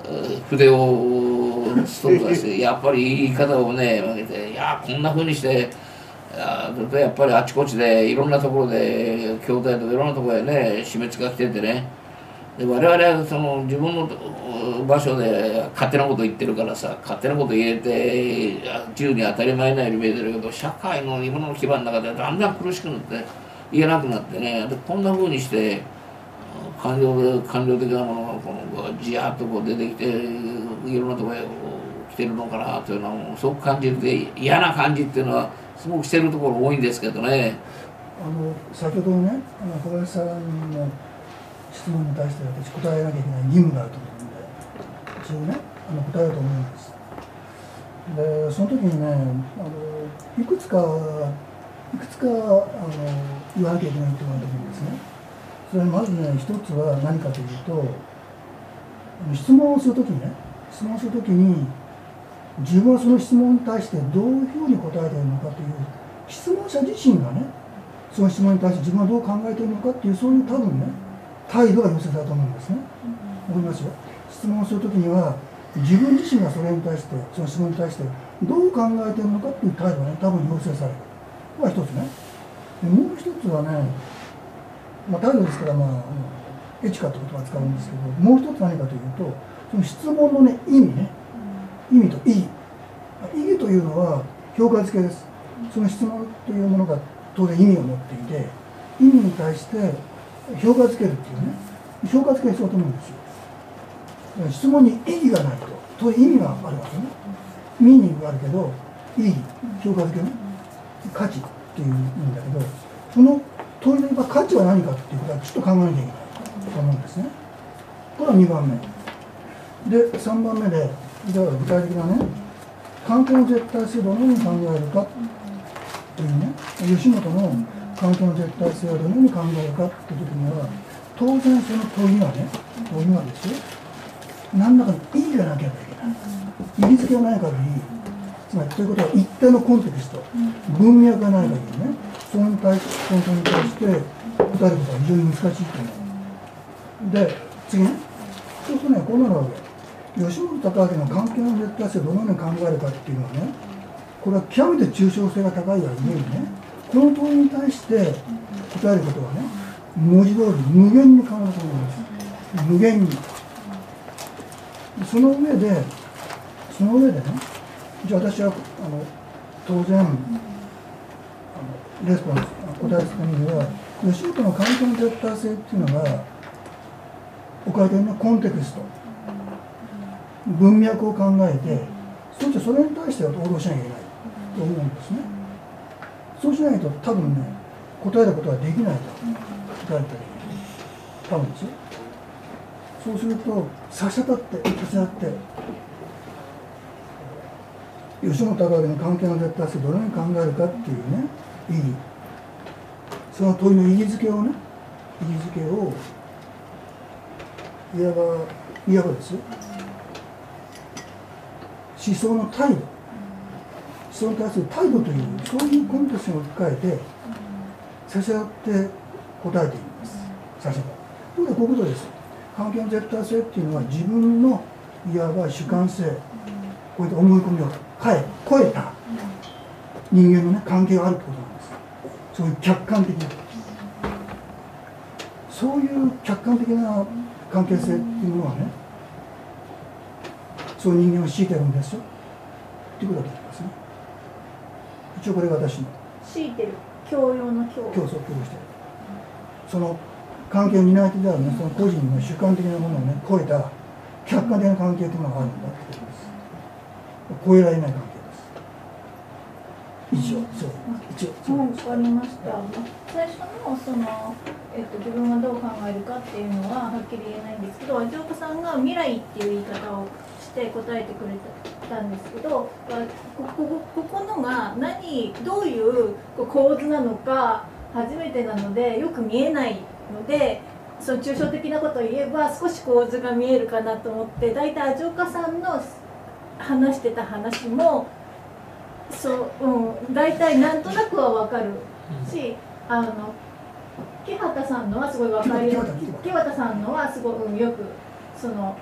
筆をストップ出してやっぱり言い方をね曲げて、いやこんなふうにしてやっぱりあちこちでいろんなところで兄弟とかいろんなところでね死滅が来ててね、で我々はその自分の場所で勝手なこと言ってるからさ、勝手なこと言えて自由に当たり前なように見えてるけど、社会の今の基盤の中でだんだん苦しくなって言えなくなってね、でこんなふうにして感情で感情的なものがこのじやっとこう出てきていろんなところへ来てるのかなというのはすごく感じて、嫌な感じっていうのはすごくしてるところ多いんですけどね。 あの先ほどね、あの小林さんの質問に対して私答えなきゃいけない義務があると思うんで、一応ねあの答えようと思うんです。でその時にね、あのいくつかいくつかあの言わなきゃいけないと思うんですね。それまずね、一つは何かというと、質問をするときにね、質問をするときに自分はその質問に対してどういうふうに答えているのかという、質問者自身がねその質問に対して自分はどう考えているのかっていう、そういう多分ね態度が要請されたと思うんですね。思いますよ。質問をするときには自分自身がそれに対して、その質問に対してどう考えているのかっていう態度がね多分要請される。これは一つね。でもう一つはね、まあ、態度ですから、まあ、エチカって言葉を使うんですけど、もう一つ何かというと、その質問の、ね、意味ね、意味と意義。意義というのは評価付けです。その質問というものが当然意味を持っていて、意味に対して評価付けるっていうね、評価付けしようと思うんですよ。質問に意義がないと、当然意味があるわけね。ミーニングがあるけど、意義、評価付けね、価値っていう意味だけど、その問いの今価値は何かっていうことはちょっと考えなきゃいけないと思うんですね。これはにばんめで、さんばんめで、じゃあ具体的なね、関係の絶対性をどのように考えるかというね、吉本の関係の絶対性をどのように考えるかという時には、当然その問いにはね、問いにはですよ、何らかの意義がなければいけない。意義づけがない限り、つまりということは一定のコンテクスト、文脈がない限りね、それに対し、そのに対して答えることは非常に難しいと思う。で、次ね、そうするとね、こうなるわけ。吉本隆明の関係の絶対性をどのように考えるかっていうのはね、これは極めて抽象性が高いがゆえにね、この問いに対して答えることはね、文字通り無限に可能だと思います。無限に。その上で、その上でね、じゃあ私はあの当然、あのレスポンス、答えするためには、吉本の関係の絶対性っていうのが、置かれているのはコンテクスト、文脈を考えて、そしてそれに対しては応答しなきゃいけないと思うんですね。そうしないと多分ね、答えることはできないと、答えたらいけない。多分ですよ。そうすると、差し当たって、差し当たって、吉本隆明の関係の絶対性をどのように考えるかっていうね、意義。その問いの意義づけをね、意義づけを、いわば、いわばですよ。思想の態度、思想に対する態度という、そういうコンテクストに置き換えて、差し当って答えています。差し当たって。ということはこういうことです。関係の絶対性っていうのは自分のいわば主観性、こういった思い込みを超え、超えた人間のね、関係があるってことなんです。そういう客観的な、そういう客観的な関係性っていうものはね、そういう人間を強いてるんですよっていうことだと思いますね。一応これが私の強いてる、教養の教競争を共有している。その関係を担い手であるね、その個人の主観的なものをね、超えた客観的な関係というのがあるんだってことです。超えられない関係です。一応、そう、一応。 そう、わかりました。最初のその、えっと、自分がどう考えるかっていうのははっきり言えないんですけど、味岡さんが未来っていう言い方をして答えてくれたんですけど、ここ、ここのが何、どういう構図なのか初めてなのでよく見えないので、その抽象的なことを言えば少し構図が見えるかなと思って、大体味岡さんの話してた話もそう、うん、大体なんとなくは分かるし、あの木幡さんのはすごい分かりやすい、木幡さんのはすごい、うん、よくその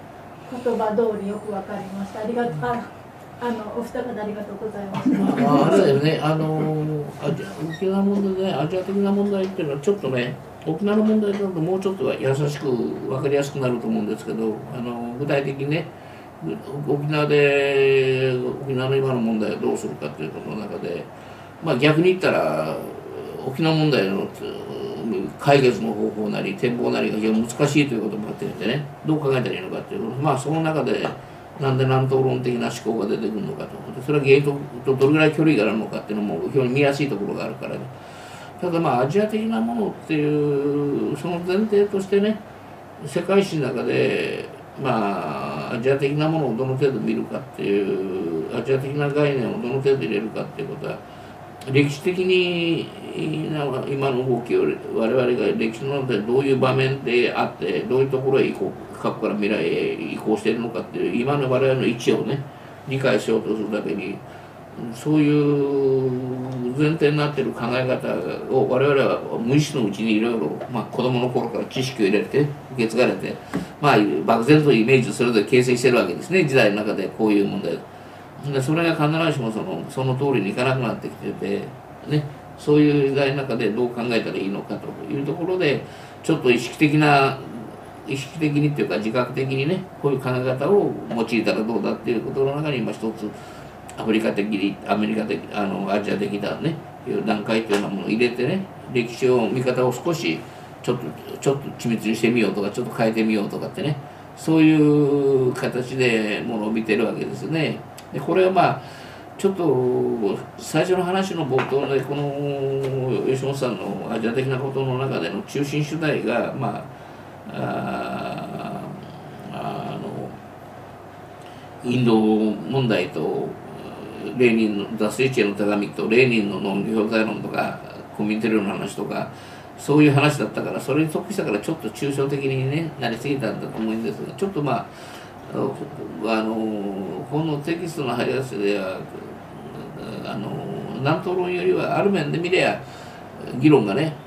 言葉通りよくわかりました。ありがとう。ああのお二方ありがとうございます。 まあ、あれだよね、あのアジア沖縄問題ね、アジア的な問題っていうのはちょっとね、沖縄の問題だともうちょっと優しく分かりやすくなると思うんですけど、あの具体的にね、沖縄で沖縄の今の問題をどうするかということの中で、まあ、逆に言ったら沖縄問題の解決の方法なり展望なりが非常に難しいということもあってね、どう考えたらいいのかということ、まあその中でなんで南東論的な思考が出てくるのかと、それはゲートとどれぐらい距離があるのかっていうのも非常に見やすいところがあるから、ね、ただまあアジア的なものっていうその前提としてね、世界史の中でまあアジア的なものをどの程度見るかっていうアジア的な概念をどの程度入れるかっていうことは歴史的に今の動きを我々が歴史の中でどういう場面であってどういうところへ移行過去から未来へ移行しているのかっていう今の我々の位置をね理解しようとするためにそういう前提になっている考え方を我々は無意識のうちにいろいろ子供の頃から知識を入れて受け継がれてまあ漠然とイメージをそれぞれ形成しているわけですね、時代の中でこういう問題でそれが必ずしもそのその通りにいかなくなってきててね、そういう時代の中でどう考えたらいいのかというところでちょっと意識的な意識的にっていうか自覚的にねこういう考え方を用いたらどうだっていうことの中に今一つアフリカ的にアメリカ的あのアジア的なねいう段階というようなものを入れてね歴史を見方を少しちょっとちょっと緻密にしてみようとかちょっと変えてみようとかってねそういう形でものを見てるわけですね。でこれはまあちょっと最初の話の冒頭でこの吉本さんのアジア的なことの中での中心主題がまあああのインド問題とレーニンのダスイチェの手紙とレーニンの農業評価論とかコミュニティの話とかそういう話だったからそれに即したからちょっと抽象的に、ね、なりすぎたんだと思うんですがちょっとまああのこのテキストの貼り合わせではあの南東論よりはある面で見れば議論がね、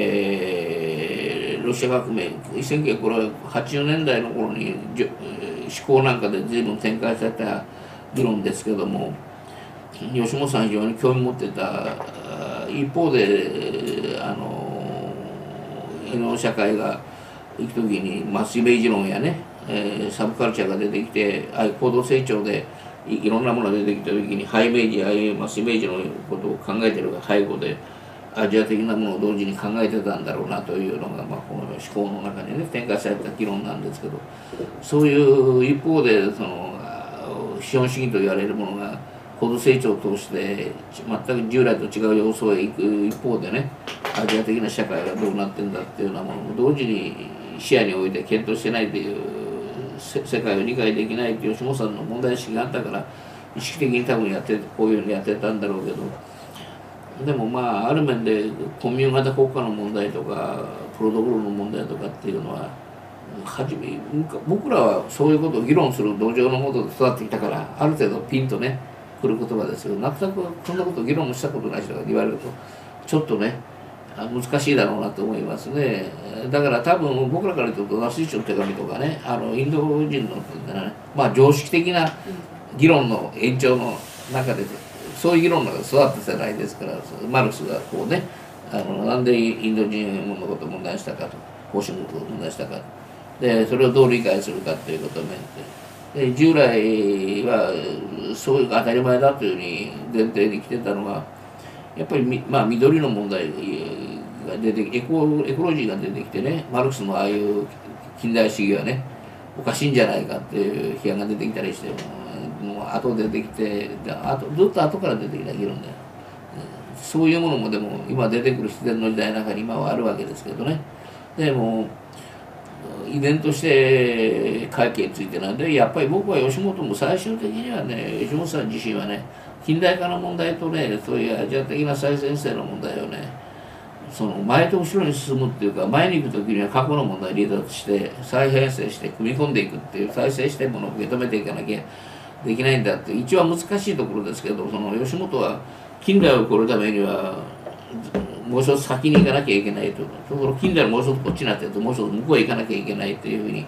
えー、ロシア革命せんきゅうひゃくはちじゅうねんだいの頃に思考なんかで随分展開された議論ですけども吉本さん非常に興味持ってた一方であの日本社会が行く時にマスイメージ論やね、えー、サブカルチャーが出てきてああいう高度成長でい, いろんなものが出てきた時にハイメージああいうマスイメージのことを考えてるが背後でアジア的なものを同時に考えてたんだろうなというのが、まあ、この思考の中にね展開された議論なんですけどそういう一方でその資本主義と言われるものが高度成長を通して全く従来と違う様相へ行く一方でねアジア的な社会がどうなってんだっていうようなものも同時に視野において検討してないという世界を理解できないという吉本さんの問題意識があったから意識的に多分やってこういうふうにやってたんだろうけどでもまあある面でコミューン型国家の問題とかプロトコルの問題とかっていうのは初め僕らはそういうことを議論する土壌のもとで育ってきたからある程度ピンとね来る言葉ですけど全くそんなことを議論したことない人が言われるとちょっとね難しいだろうなと思いますね。だから多分僕らから言うとダスイチの手紙とかねあのインド人の、ね、まあ常識的な議論の延長の中でそういう議論の中で育った世代ですからマルクスがこうねあのなんでインド人のことを問題したかと方針のことを問題したかでそれをどう理解するかということを面で従来はそういう当たり前だというふうに前提に来てたのがやっぱり、まあ、緑の問題が出てエコエコロジーが出てきてねマルクスのああいう近代主義はねおかしいんじゃないかっていう批判が出てきたりしてもう後出てきてあとずっと後から出てきた議論でそういうものもでも今出てくる自然の時代の中に今はあるわけですけどねでも依然として会計についてなんでやっぱり僕は吉本も最終的にはね吉本さん自身はね近代化の問題とねそういうアジア的な最先生の問題をねその前と後ろに進むっていうか前に行く時には過去の問題をリードして再編成して組み込んでいくっていう再生してものを受け止めていかなきゃできないんだって一番難しいところですけどその吉本は近代を起こるためにはもう一つ先に行かなきゃいけないとその近代のもう一つこっちになってるともう一つ向こうへ行かなきゃいけないというふうに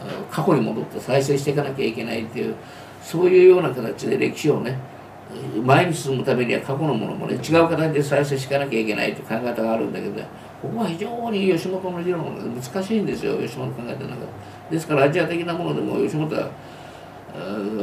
過去に戻って再生していかなきゃいけないっていう、そういうような形で歴史をね前に進むためには過去のものもね違う形で再生していかなきゃいけないという考え方があるんだけど、ね、ここは非常に吉本の理論が難しいんですよ、吉本考えてる中で。ですからアジア的なものでも吉本はあ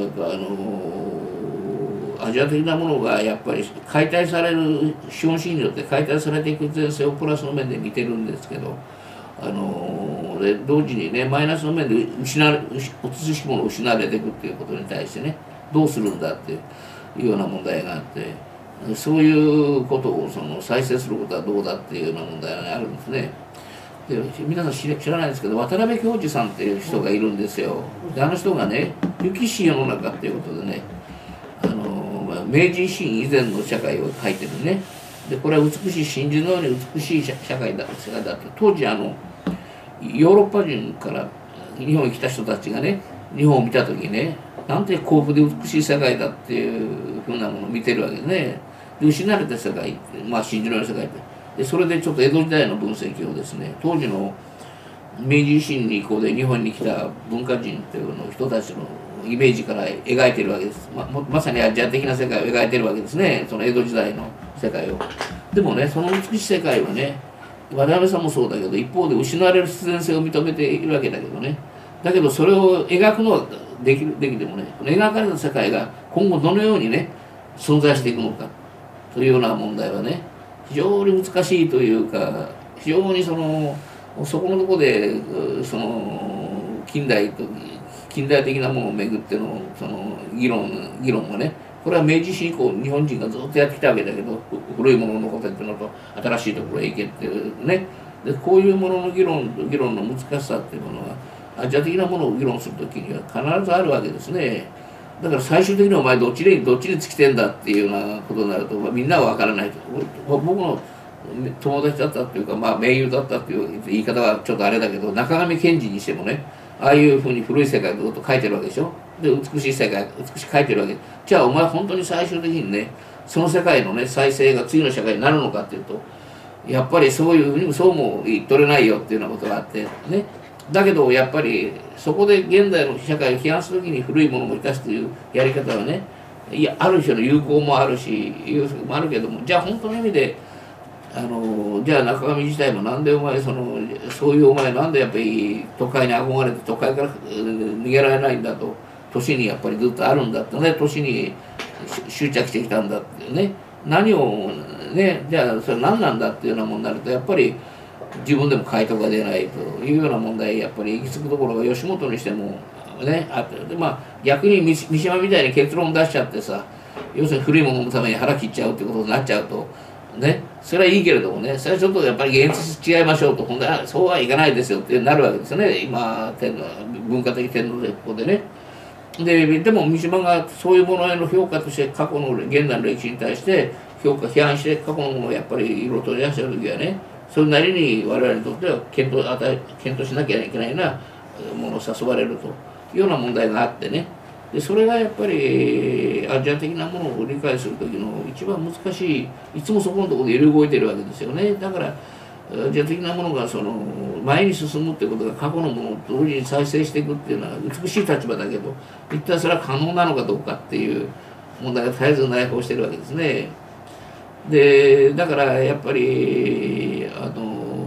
のアジア的なものがやっぱり解体される資本主義によって解体されていく前世をプラスの面で見てるんですけど、あので同時にねマイナスの面で失われ美しきものを失われていくっていうことに対してねどうするんだっていうような問題があって、そういうことをその再生することはどうだっていうような問題があるんですね。で皆さん知らないですけど渡辺京二さんっていう人がいるんですよ。であの人がね「雪し世の中」っていうことでね、あの、まあ、明治維新以前の社会を書いてるね。でこれは美しい真珠のように美しい社会だ世界だって、当時あのヨーロッパ人から日本に来た人たちがね日本を見た時にねなんて幸福で美しい世界だっていうふうなものを見てるわけでね。で失われた世界、まあ真珠のような世界ってでそれでちょっと江戸時代の分析をですね当時の明治維新以降で日本に来た文化人っていうの人たちのイメージから描いてるわけです。 ま, まさにアジア的な世界を描いてるわけですね、その江戸時代の世界を。でもねその美しい世界はね渡辺さんもそうだけど一方で失われる必然性を認めているわけだけどね、だけどそれを描くのはできるできてもねこの描かれた世界が今後どのようにね存在していくのかというような問題はね非常に難しいというか、非常にそのそこのところでその近代と近代的なものをめぐってのその議論議論がねこれは明治維新以降日本人がずっとやってきたわけだけど、古いものの残ってっていうのと新しいところへ行けっていうね、でこういうものの議論議論の難しさっていうものはアジア的なものを議論するときには必ずあるわけですね。だから最終的にお前どっちにどっちに尽きてんだっていうようなことになると、まあ、みんなは分からないと。僕の友達だったっていうか、まあ、盟友だったっていう言い方はちょっとあれだけど中上賢治にしてもねああいうふうに古い世界をずっと書いてるわけでしょ。で美しい世界美しく書いてるわけ。じゃあお前本当に最終的にねその世界のね再生が次の社会になるのかっていうとやっぱりそういうふうにそうも言っとれないよっていうようなことがあってね。だけどやっぱりそこで現代の社会を批判するときに古いものを生かすというやり方はねいやある種の有効もあるし有効もあるけども、じゃあ本当の意味であのじゃあ中上自体もなんでお前そのそういうお前なんでやっぱり都会に憧れて都会から逃げられないんだと、都市にやっぱりずっとあるんだってね、都市に執着してきたんだってね、何をねじゃあそれ何なんだっていうようなものになるとやっぱり自分でも回答が出ないというような問題やっぱり行き着くところが吉本にしてもねあって、でまあ逆に三島みたいに結論出しちゃってさ、要するに古いもののために腹切っちゃうってことになっちゃうとね、それはいいけれどもねそれはちょっとやっぱり現実違いましょうと、本当はそうはいかないですよってなるわけですよね、今天皇文化的天皇でここでね。ででも三島がそういうものへの評価として過去の現代の歴史に対して評価批判して過去のものをやっぱりいろいろ取り出してる時はねそれなりに我々にとっては検討与え検討しなきゃいけないようなものを誘われるというような問題があってね、でそれがやっぱりアジア的なものを理解する時の一番難しい、いつもそこのところで揺り動いてるわけですよね。だからアジア的なものがその前に進むっていうことが過去のものを同時に再生していくっていうのは美しい立場だけど一体それは可能なのかどうかっていう問題が絶えず内包してるわけですね。でだからやっぱりあの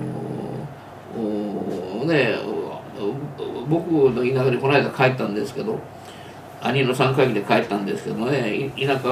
ね僕の田舎にこの間帰ったんですけど、兄の参加期で帰ったんですけどね、田舎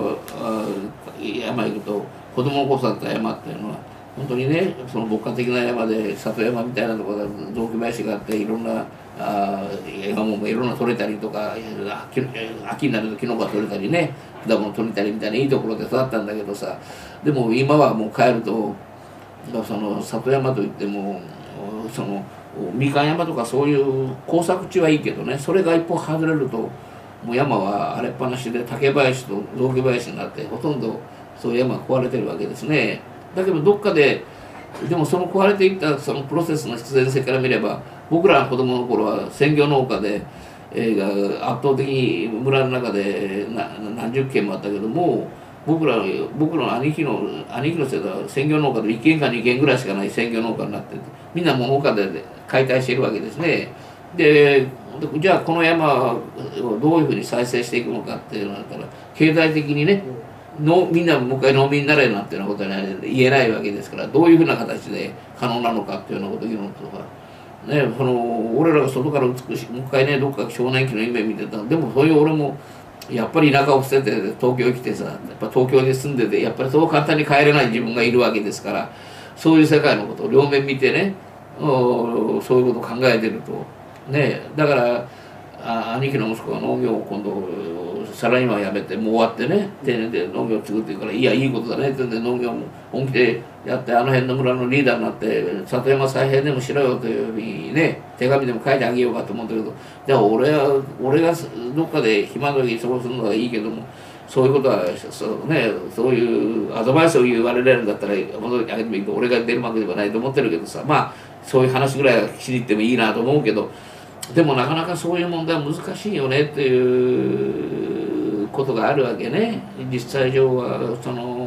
山行くと子供の子育てた山っていうのは本当にねその牧歌的な山で里山みたいなところで雑木林があっていろんなあ山もいろんな取れたりとか秋になるとキノコが取れたりね果物取れたりみたいないいところで育ったんだけどさ、でも今はもう帰るとその里山といってもそのみかん山とかそういう耕作地はいいけどねそれが一歩外れるともう山は荒れっぱなしで竹林と雑木林になってほとんどそういう山が壊れてるわけですね。だけどどっかででもその壊れていったそのプロセスの必然性から見れば僕らの子供の頃は専業農家で、えー、圧倒的に村の中で何十軒もあったけども僕ら僕の兄貴の兄貴の世代は専業農家でいっけんかにけんぐらいしかない専業農家になっててみんなもう農家で解体しているわけですね。 でじゃあこの山をどういうふうに再生していくのかっていうのだったら経済的にねのみんなもう一回農民になれなんていうようなことは言えないわけですから、どういうふうな形で可能なのかっていうようなことを議論とか、ね、その俺らが外から美しいもう一回ねどっか少年期の夢見てた。でもそういう俺もやっぱり田舎を捨てて東京に来てさ、やっぱ東京に住んでてやっぱりそう簡単に帰れない自分がいるわけですから、そういう世界のことを両面見てね、そういうことを考えてるとね。だからあ兄貴の息子が農業を今度サラリーマン辞めてもう終わってね定年で農業を作っていくから、いやいいことだねって言うんで農業も本気でやって、あの辺の村のリーダーになって里山再編でもしろよというふうにね手紙でも書いてあげようかと思ったけど、じゃあ俺は俺がどっかで暇時過ごすのはいいけども、そういうことはそうね、そういうアドバイスを言われるんだったら戻ってあげてもいいけど、俺が出るわけではないと思ってるけどさ、まあそういう話ぐらいはしに行ってもいいなと思うけど、でもなかなかそういう問題は難しいよねっていうことがあるわけね。実際上はその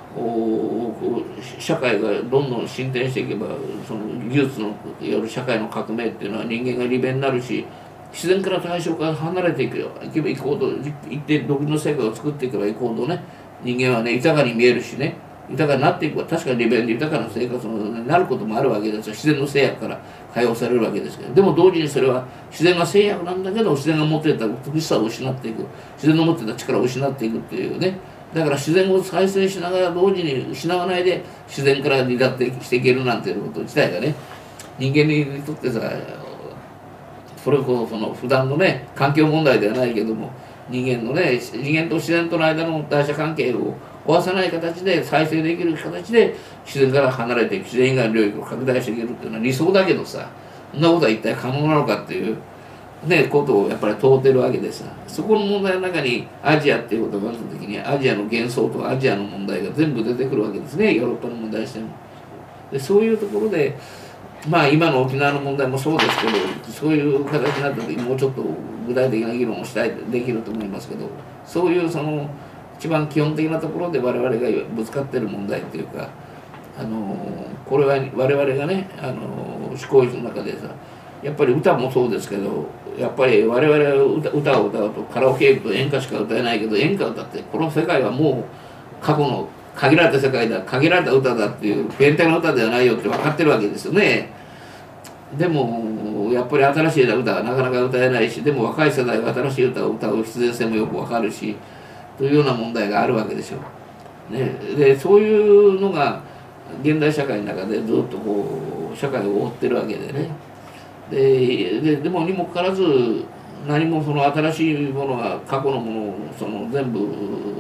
社会がどんどん進展していけば、その技術のよる社会の革命っていうのは人間が利便になるし、自然から対象から離れていくよいけばいくほど、一定独自の世界を作っていけばいくほどね、人間はね豊かに見えるしね、豊かになっていくば確かに利便で豊かな生活になることもあるわけですよ。自然の制約から解放されるわけですけど、でも同時にそれは自然が制約なんだけど、自然が持っていた美しさを失っていく、自然の持っていた力を失っていくっていうね。だから自然を再生しながら同時に失わないで自然から離脱していけるなんていうこと自体がね、人間にとってさ、それこそその普段のね環境問題ではないけども、人間のね人間と自然との間の代謝関係を壊さない形で再生できる形で自然から離れていく、自然以外の領域を拡大していけるっていうのは理想だけどさ、そんなことは一体可能なのかっていうねことをやっぱり問うてるわけでさ、そこの問題の中にアジアっていうことがあった時にアジアの幻想とアジアの問題が全部出てくるわけですね、ヨーロッパの問題しても。でそういうところでまあ今の沖縄の問題もそうですけど、そういう形になった時もうちょっと具体的な議論をしたいできると思いますけど、そういうその一番基本的なところで我々がぶつかってる問題っていうか、あのこれは我々がねあの思考の中でさ、やっぱり歌もそうですけど、やっぱり我々は 歌, 歌を歌うとカラオケ行くと演歌しか歌えないけど、演歌歌ってこの世界はもう過去の限られた世界だ、限られた歌だっていう変態の歌ではないよって分かってるわけですよね。でもやっぱり新しい歌はなかなか歌えないし、でも若い世代が新しい歌を歌う必然性もよく分かるしというような問題があるわけでしょう、ね、でそういうのが現代社会の中でずっとこう社会を覆ってるわけでね。で で, でもにもかかわらず何もその新しいものが過去のものをその全部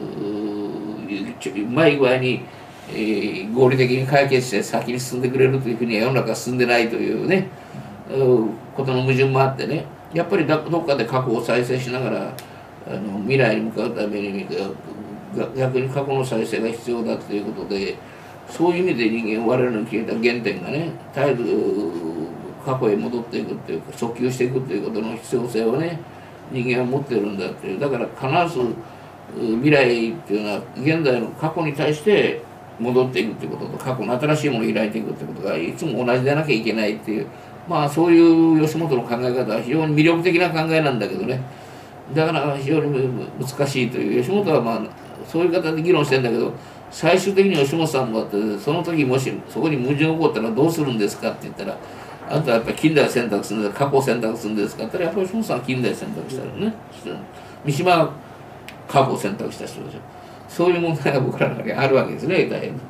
うまい具合に、えー、合理的に解決して先に進んでくれるというふうには世の中は進んでないというね、うん、ことの矛盾もあってね、やっぱりどっかで過去を再生しながらあの未来に向かうために逆に過去の再生が必要だということで、そういう意味で人間我々の消えた原点がね絶えず過去へ戻っていくっていうか訴求していくっていうことの必要性をね人間は持ってるんだっていう。だから必ず未来っていうのは現在の過去に対して戻っていくっていうことと、過去の新しいものを開いていくってことがいつも同じでなきゃいけないっていう、まあそういう吉本の考え方は非常に魅力的な考えなんだけどね、だから非常に難しいという。吉本はまあそういう形で議論してんだけど、最終的に吉本さんもだってその時もしそこに矛盾が起こったらどうするんですかって言ったら、あとはやっぱり近代選択するんですか過去を選択するんですかって言ったら、やっぱり吉本さんは近代選択したよね。三島は過去を選択した人でしょ。そういう問題が僕らの中にあるわけですね、大変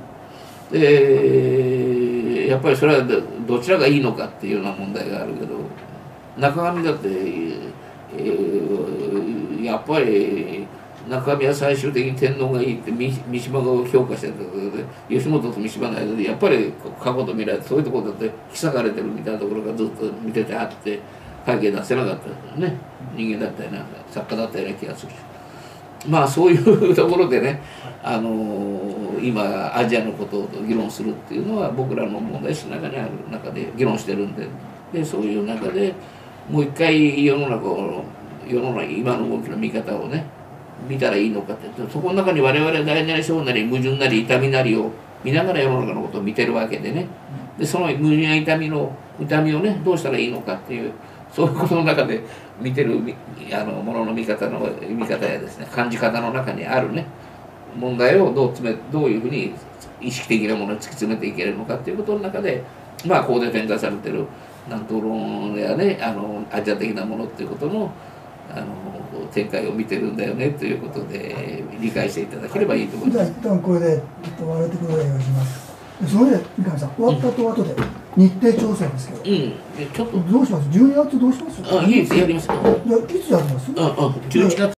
で。やっぱりそれはどちらがいいのかっていうような問題があるけど、中上だって、えー、やっぱり中上は最終的に天皇がいいって三島が評価してたところで、吉本と三島の間でやっぱり過去と未来そういうところだって引き裂かれてるみたいなところがずっと見ててあって、会計出せなかったですね。人間だったような作家だったような気がする。まあそういうところでね、あのー、今アジアのことを議論するっていうのは僕らの問題意識の中にある中で議論してるんで、でそういう中でもう一回世の中を世の中今の動きの見方をね見たらいいのかって、そこの中に我々は大なり小なり矛盾なり痛みなりを見ながら世の中のことを見てるわけでね、でその矛盾や痛みの痛みをねどうしたらいいのかっていう、 そういうことの中で見てるあのものの見方の見方やですね、感じ方の中にあるね問題をどう詰めどういうふうに意識的なものに突き詰めていけるのかっていうことの中で、まあここで展開されてる南東論やね、あのアジア的なものっていうことのあの展開を見てるんだよねということで理解していただければいいと思います。 じゃあ一旦これで終われてください。お願いします。それで三上さん終わった後後で日程調整ですけど、うん、 ちょっとどうします？じゅうにがつどうします？ あ、いいです、やります。 じゃあいつやります？ ああじゅういちがつ